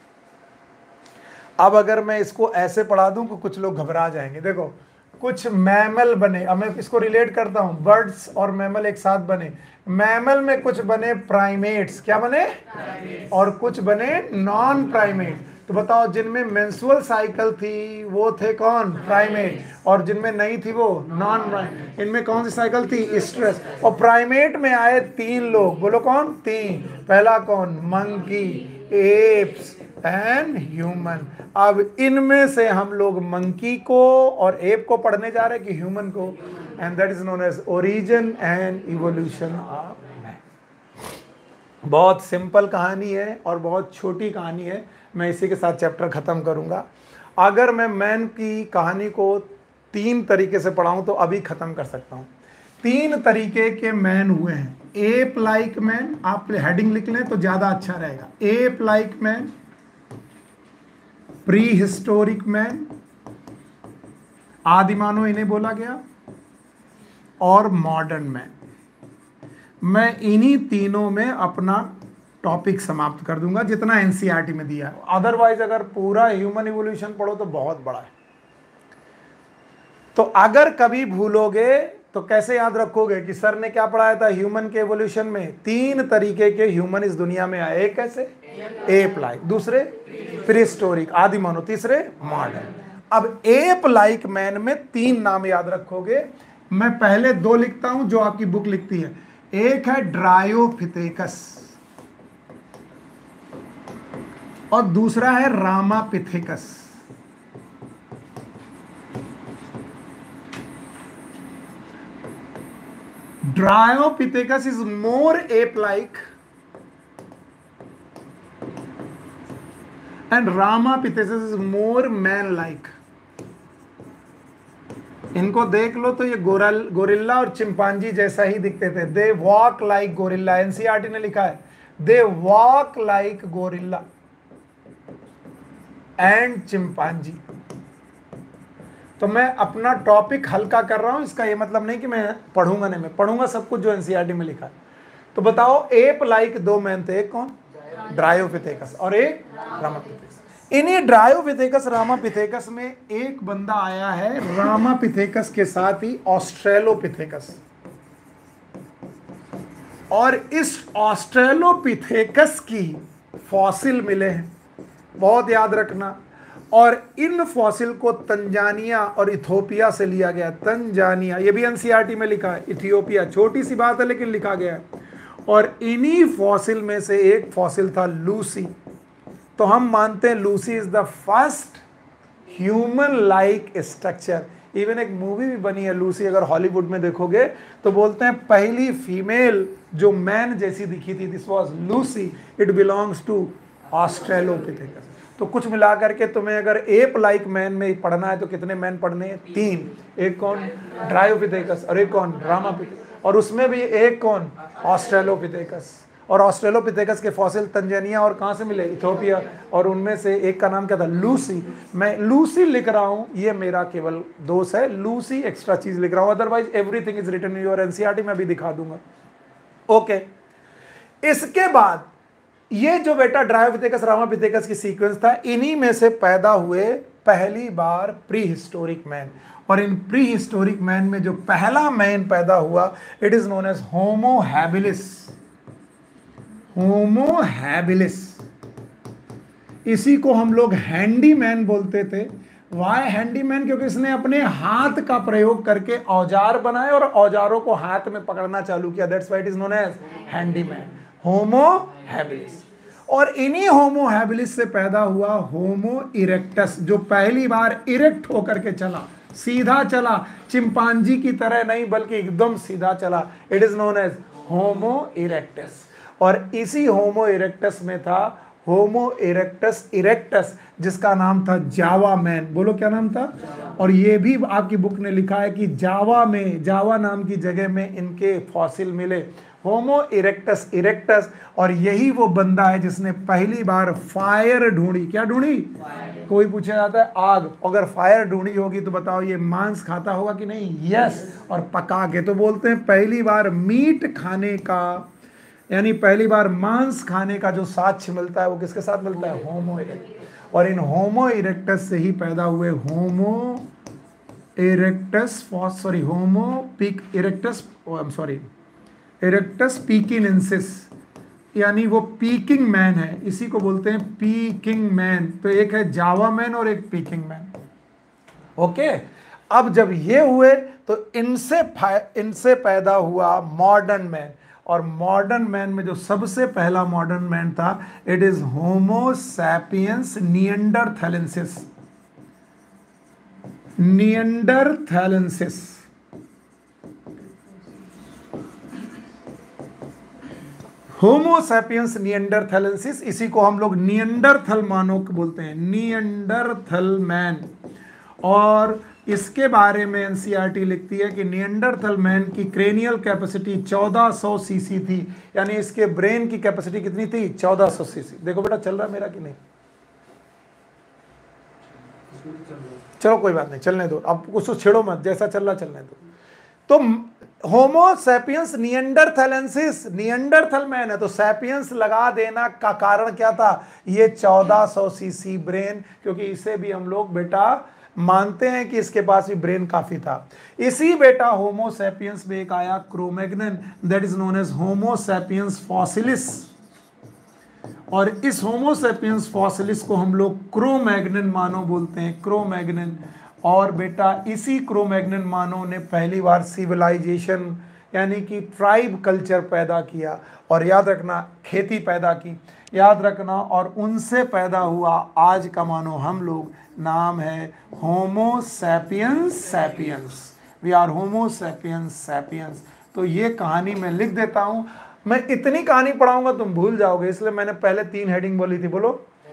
अब अगर मैं इसको ऐसे पढ़ा दूं तो कुछ लोग घबरा जाएंगे। देखो, कुछ मैमल बने, अब मैं इसको रिलेट करता हूं, बर्ड्स और मैमल एक साथ बने। मैमल में कुछ बने प्राइमेट्स, क्या बने, और कुछ बने नॉन प्राइमेट। तो बताओ, जिनमें मेंस्ट्रुअल साइकिल थी वो थे कौन, प्राइमेट, और जिनमें नहीं थी वो नॉन प्राइमेट। इनमें कौन सी साइकिल थी, स्ट्रेस। और प्राइमेट में आए तीन लोग, बोलो कौन, तीन। पहला कौन, मंकी, एप्स एंड ह्यूमन। अब इनमें से हम लोग मंकी को और एप को पढ़ने जा रहे हैं कि ह्यूमन को, and that is known as origin and evolution of man. बहुत सिंपल कहानी है और बहुत छोटी कहानी है। मैं इसी के साथ चैप्टर खत्म करूंगा। अगर मैं मैन की कहानी को तीन तरीके से पढ़ाऊं तो अभी खत्म कर सकता हूं। तीन तरीके के मैन हुए हैं। एप लाइक मैन, आप हेडिंग लिख लें तो ज्यादा अच्छा रहेगा। Ape like man, prehistoric man, आदिमानव इन्हें बोला गया, और मॉडर्न मैन। मैं इन्हीं तीनों में अपना टॉपिक समाप्त कर दूंगा जितना एनसीईआरटी में दिया है। अदरवाइज अगर पूरा ह्यूमन इवोल्यूशन पढ़ो तो बहुत बड़ा है। तो अगर कभी भूलोगे तो कैसे याद रखोगे कि सर ने क्या पढ़ाया था ह्यूमन के एवोल्यूशन में, तीन तरीके के ह्यूमन इस दुनिया में आए। एक कैसे, एप लाइक, दूसरे प्रीहिस्टोरिक आदिमानव, तीसरे मॉडर्न। अब एप लाइक मैन में तीन नाम याद रखोगे। मैं पहले दो लिखता हूं जो आपकी बुक लिखती है। एक है ड्रायोपिथेकस और दूसरा है Ramapithecus. Dryopithecus is more ape-like and Ramapithecus is more man-like. इनको देख लो तो ये गोरल गोरिल्ला और चिंपांजी जैसा ही दिखते थे। They walk like gorilla, NCERT ने लिखा है they walk like gorilla and chimpanzee. तो मैं अपना टॉपिक हल्का कर रहा हूं, इसका ये मतलब नहीं कि मैं पढ़ूंगा नहीं, मैं पढ़ूंगा सब कुछ जो एनसीईआरटी में लिखा है। तो बताओ, एप लाइक दो मैन थे, एक कौन, ड्रायोपिथेकस और एक रामापिथेकस। इन्हीं ड्रायोपिथेकस रामापिथेकस में एक बंदा आया है रामापिथेकस के साथ ही ऑस्ट्रेलोपिथेकस, और इस ऑस्ट्रेलोपिथेकस की फॉसिल मिले हैं, बहुत याद रखना। और इन फॉसिल को तंजानिया और इथोपिया से लिया गया। तंजानिया, ये भी एनसीईआरटी में लिखा है, इथियोपिया छोटी सी बात है लेकिन लिखा गया है। और इन्हीं फॉसिल में से एक फॉसिल था लूसी। तो हम मानते हैं Lucy is the first human like structure. Even एक मूवी भी बनी है लूसी, अगर हॉलीवुड में देखोगे तो बोलते हैं पहली फीमेल जो मैन जैसी दिखी थी, this was Lucy, it belongs to Australopithecus. तो कुछ मिलाकर के तुम्हें अगर एप लाइक मैन में पढ़ना है तो कितने मैन पढ़ने हैं, तीन। एक कौन, ड्रायोपिथेकस, और एक कौन, रामापिथेकस, और उसमें भी एक कौन, ऑस्ट्रेलोपिथेकस। और ऑस्ट्रेलोपिथेकस के फॉसिल तंजानिया और कहाँ से मिले, इथोपिया, और उनमें से एक का नाम क्या था, लूसी। मैं लूसी लिख रहा हूँ, ये मेरा केवल दोष है, लूसी एक्स्ट्रा चीज लिख रहा हूँ, otherwise everything is written in your NCERT, मैं भी दिखा दूंगा। ओके, इसके बाद ये जो बेटा ड्रायोपिथेकस रामापिथेकस की सीक्वेंस था, इन्हीं में से पैदा हुए पहली बार प्री हिस्टोरिक मैन। और इन प्री हिस्टोरिक मैन में जो पहला मैन पैदा हुआ, it is known as Homo habilis. Homo habilis, इसी को हम लोग हैंडी मैन बोलते थे। Why handyman? क्योंकि इसने अपने हाथ का प्रयोग करके औजार बनाए और औजारों को हाथ में पकड़ना चालू किया, that's why it is known as handyman, Homo habilis. और इन्हीं होमो हैबिलिस से पैदा हुआ होमो इरेक्टस, जो पहली बार इरेक्ट होकर के चला, सीधा चला, चिंपांजी की तरह नहीं बल्कि एकदम सीधा चला, it is known as Homo erectus. और इसी होमो इरेक्टस में था होमो इरेक्टस इरेक्टस, जिसका नाम था जावा मैन। बोलो क्या नाम था? और ये भी आपकी बुक ने लिखा है कि जावा में, जावा नाम की जगह में इनके फॉसिल मिले, होमो इरेक्टस इरेक्टस। और यही वो बंदा है जिसने पहली बार फायर ढूंढी। क्या ढूंढी? कोई पूछा जाता है आग, अगर फायर ढूंढी होगी तो बताओ ये मांस खाता होगा कि नहीं? यस, और पका के। तो बोलते हैं पहली बार मीट खाने का, यानी पहली बार मांस खाने का जो साक्ष्य मिलता है वो किसके साथ मिलता है? Homo erectus. और इन होमो इरेक्टस से ही पैदा हुए होमो इरेक्टस सॉरी होमो पिक erectus I am sorry erectus pekinensis, यानी वो पीकिंग मैन है, इसी को बोलते हैं पीकिंग मैन। तो एक है जावा मैन और एक पीकिंग मैन। ओके, अब जब ये हुए तो इनसे इनसे पैदा हुआ मॉडर्न मैन। और मॉडर्न मैन में जो सबसे पहला मॉडर्न मैन था, it is Homo sapiens neanderthalensis. Neanderthalensis Homo sapiens neanderthalensis, इसी को हम लोग निएंडरथल मानव बोलते हैं, निएंडरथल मैन। और इसके बारे में एनसीईआरटी लिखती है कि निएंडरथल मैन की क्रेनियल कैपेसिटी चौदह सौ सीसी थी, यानी इसके ब्रेन की कैपेसिटी कितनी थी? चौदह सौ सीसी। देखो बेटा चल रहा है मेरा कि नहीं? चलो कोई बात नहीं, चलने दो, अब उसको छेड़ो मत, जैसा चल रहा चलने दो। तो Homo sapiens neanderthalensis, Neanderthal man है, तो सैपियंस लगा देना का कारण क्या था? ये चौदह सौ सीसी ब्रेन, क्योंकि इसे भी हम लोग बेटा मानते हैं कि इसके पास भी ब्रेन काफी था। इसी बेटा होमो सैपियंस में एक आया Cro-Magnon, that is known as Homo sapiens fossilis. और इस होमो सैपियंस फॉसिलिस को हम लोग क्रोमैग्नन मानव बोलते हैं, क्रोमैग्नन। और बेटा इसी क्रोमैग्नन मानव ने पहली बार सिविलाइजेशन यानी कि ट्राइब कल्चर पैदा किया, और याद रखना खेती पैदा की, याद रखना। और उनसे पैदा हुआ आज का मानो हम लोग, नाम है Homo sapiens sapiens. We are Homo sapiens sapiens. तो ये कहानी मैं लिख देता हूं, मैं इतनी कहानी पढ़ाऊंगा तुम भूल जाओगे, इसलिए मैंने पहले तीन हेडिंग बोली थी। बोलो,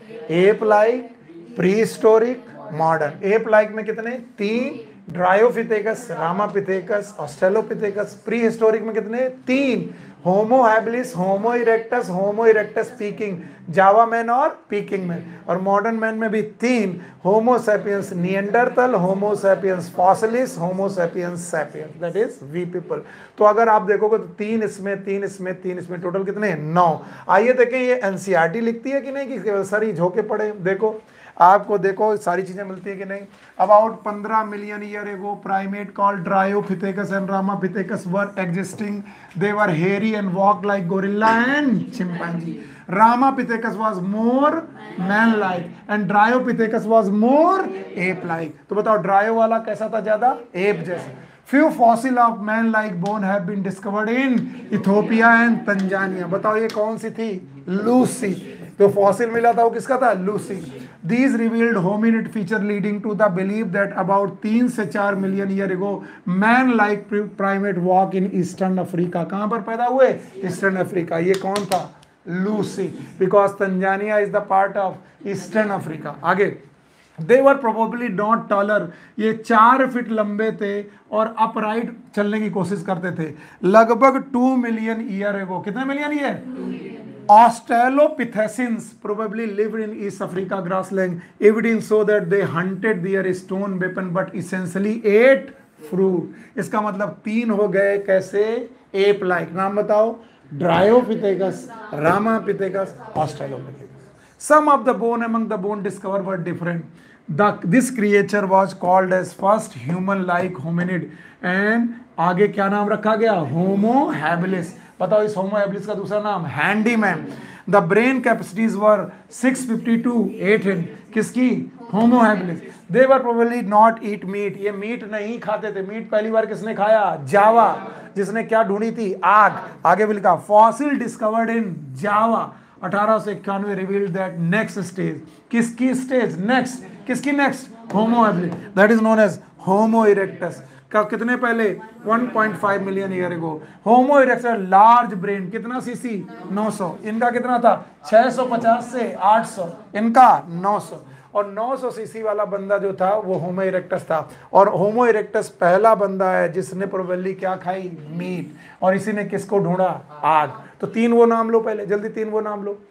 ape like, prehistoric, modern. Ape like में कितने? तीन, Dryopithecus, Ramapithecus, Australopithecus. Prehistoric में कितने? तीन, Homo habilis, Homo erectus, Homo erectus Peking, Java man और पीकिंग मैन। और मॉडर्न मैन में भी तीन, Homo sapiens Neanderthal, Homo sapiens fossilis, Homo sapiens sapiens, that is we people. तो अगर आप देखोगे तो तीन इसमें, तीन इसमें, तीन इसमें, टोटल कितने? नौ। आइए देखें ये एनसीईआरटी लिखती है कि नहीं, कि सारी झोंके पड़े। देखो आपको, देखो सारी चीजें मिलती है कि नहीं। अबाउट पंद्रह million year ago primate called Dryopithecus and Ramapithecus were existing. They were hairy and walk like gorilla and chimpanzee. Ramapithecus was more man-like and Dryopithecus was more ape-like। तो बताओ ड्रायो वाला कैसा था? ज्यादा एप जैसा। Few fossil of man-like bone have been discovered in Ethiopia and Tanzania। बताओ ये कौन सी थी? लूसी। तो फॉसिल मिला था वो किसका था? Lucy. These revealed hominid feature leading to the belief that about तीन से चार million year ago man-like primate walk in Eastern Africa। कहां पर पैदा हुए? Eastern Africa. ये कौन था? Lucy, because Tanzania is the part of eastern Africa. आगे, they were probably not taller, ये चार फीट लंबे थे और अपराइट चलने की कोशिश करते थे। लगभग टू मिलियन ईयर एगो, कितने million year? Australopithecines probably lived in east Africa grassland, evidence so that they hunted their stone weapon but essentially ate fruit. इसका मतलब तीन हो गए कैसे? Ape like. नाम बताओ? Dryopithecus, Ramapithecus, Australopithecus. Some of the bone among the bone discovered were different. The, this creature was called as first human-like hominid and आगे क्या नाम रखा गया? Homo habilis. बताओ इस होमो हैबिलिस का दूसरा नाम handyman. The brain capacities were six fifty to eight hundred, किसकी? Homo habilis. They were probably not eat meat, ये मीट नहीं खाते थे। मीट पहली बार किसने खाया? जावा, जिसने क्या ढूंढी थी? आग। आगे भी लिखा फॉसिल डिस्कवर्ड इन जावा अठारह सौ इक्यानवे रिवील्ड दैट नेक्स्ट स्टेज, किसकी स्टेज? नेक्स्ट, किसकी next? Homo habilis, that is known as Homo erectus. का कितने पहले? One point five million year ago. Homo erectus large brain, कितना सीसी? नौ सौ। इनका कितना था? छह सौ पचास से आठ सौ, इनका नौ सौ। और नौ सौ सीसी वाला बंदा जो था वो होमो इरेक्टस था। और होमो इरेक्टस पहला बंदा है जिसने प्रोबेबली क्या खाई? मीट। और इसी ने किसको ढूंढा? आग। तो तीन वो नाम लो पहले, जल्दी तीन वो नाम लो।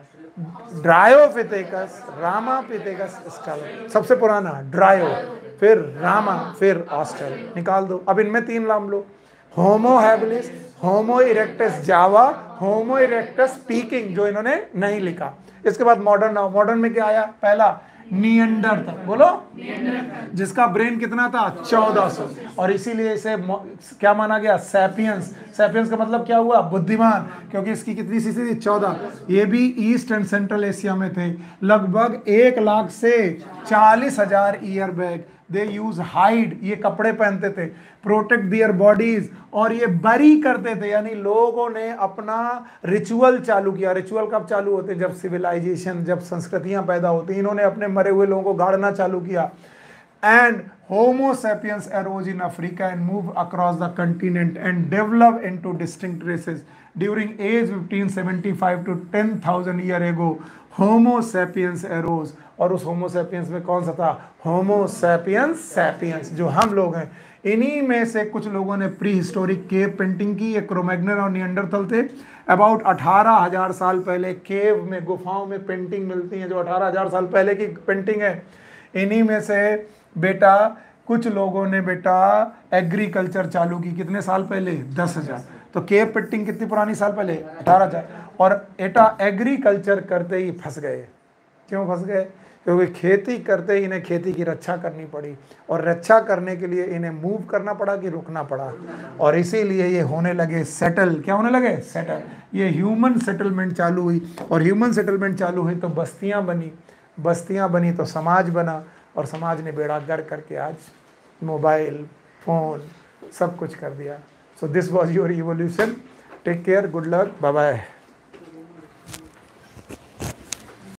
Dryopithecus, Ramapithecus, style. सबसे पुराना ड्रायो, फिर रामा, फिर ऑस्टल। निकाल दो। अब इनमें तीन नाम लो, Homo habilis, Homo erectus Java, Homo erectus Peking, जो इन्होंने नहीं लिखा। इसके बाद मॉडर्न आओ। मॉडर्न में क्या आया? पहला निएंडरथल, बोलो, जिसका ब्रेन कितना था? चौदह सौ। और इसीलिए इसे क्या माना गया? सैपियंस। सैपियंस का मतलब क्या हुआ? बुद्धिमान, क्योंकि इसकी कितनी सीसी थी? चौदह। ये भी ईस्ट एंड सेंट्रल एशिया में थे। लगभग एक लाख से चालीस हजार year back. They use hide, ये कपड़े पहनते थे, प्रोटेक्ट दियर बॉडीज, और ये बरी करते थे। यानी लोगों ने अपना रिचुअल चालू किया। रिचुअल कब चालू होते? जब सिविलाइजेशन, जब संस्कृतियां पैदा होती। इन्होंने अपने मरे हुए लोगों को गाड़ना चालू किया। And Homo sapiens arose in Africa and move across the continent and develop into distinct races during age fifteen seventy five to ten thousand year ago. Homo sapiens arose. और उस होमो सैपियंस में कौन सा था? होमो सैपियंस सैपियंस, जो हम लोग हैं। इन्हीं में से कुछ लोगों ने प्री हिस्टोरिक केव पेंटिंग की। ये क्रोमैग्नन और निएंडरथल थे। अबाउट अठारह हजार साल पहले केव में, गुफाओं में पेंटिंग मिलती हैं, जो अठारह हजार साल पहले की पेंटिंग है। इन्हीं में से बेटा कुछ लोगों ने बेटा एग्रीकल्चर चालू की। कितने साल पहले? दस हजार। तो केव पेंटिंग कितनी पुरानी साल पहले? अठारह हजार। और एटा एग्रीकल्चर करते ही फंस गए। क्यों फंस गए? क्योंकि खेती करते ही इन्हें खेती की रक्षा करनी पड़ी, और रक्षा करने के लिए इन्हें मूव करना पड़ा कि रुकना पड़ा। और इसीलिए ये होने लगे सेटल। क्या होने लगे? सेटल। ये ह्यूमन सेटलमेंट चालू हुई, और ह्यूमन सेटलमेंट चालू हुई तो बस्तियां बनी, बस्तियां बनी तो समाज बना, और समाज ने बेड़ा गर्क करके आज मोबाइल, फोन, सब कुछ कर दिया। So this was your evolution. Take care, good luck, bye bye.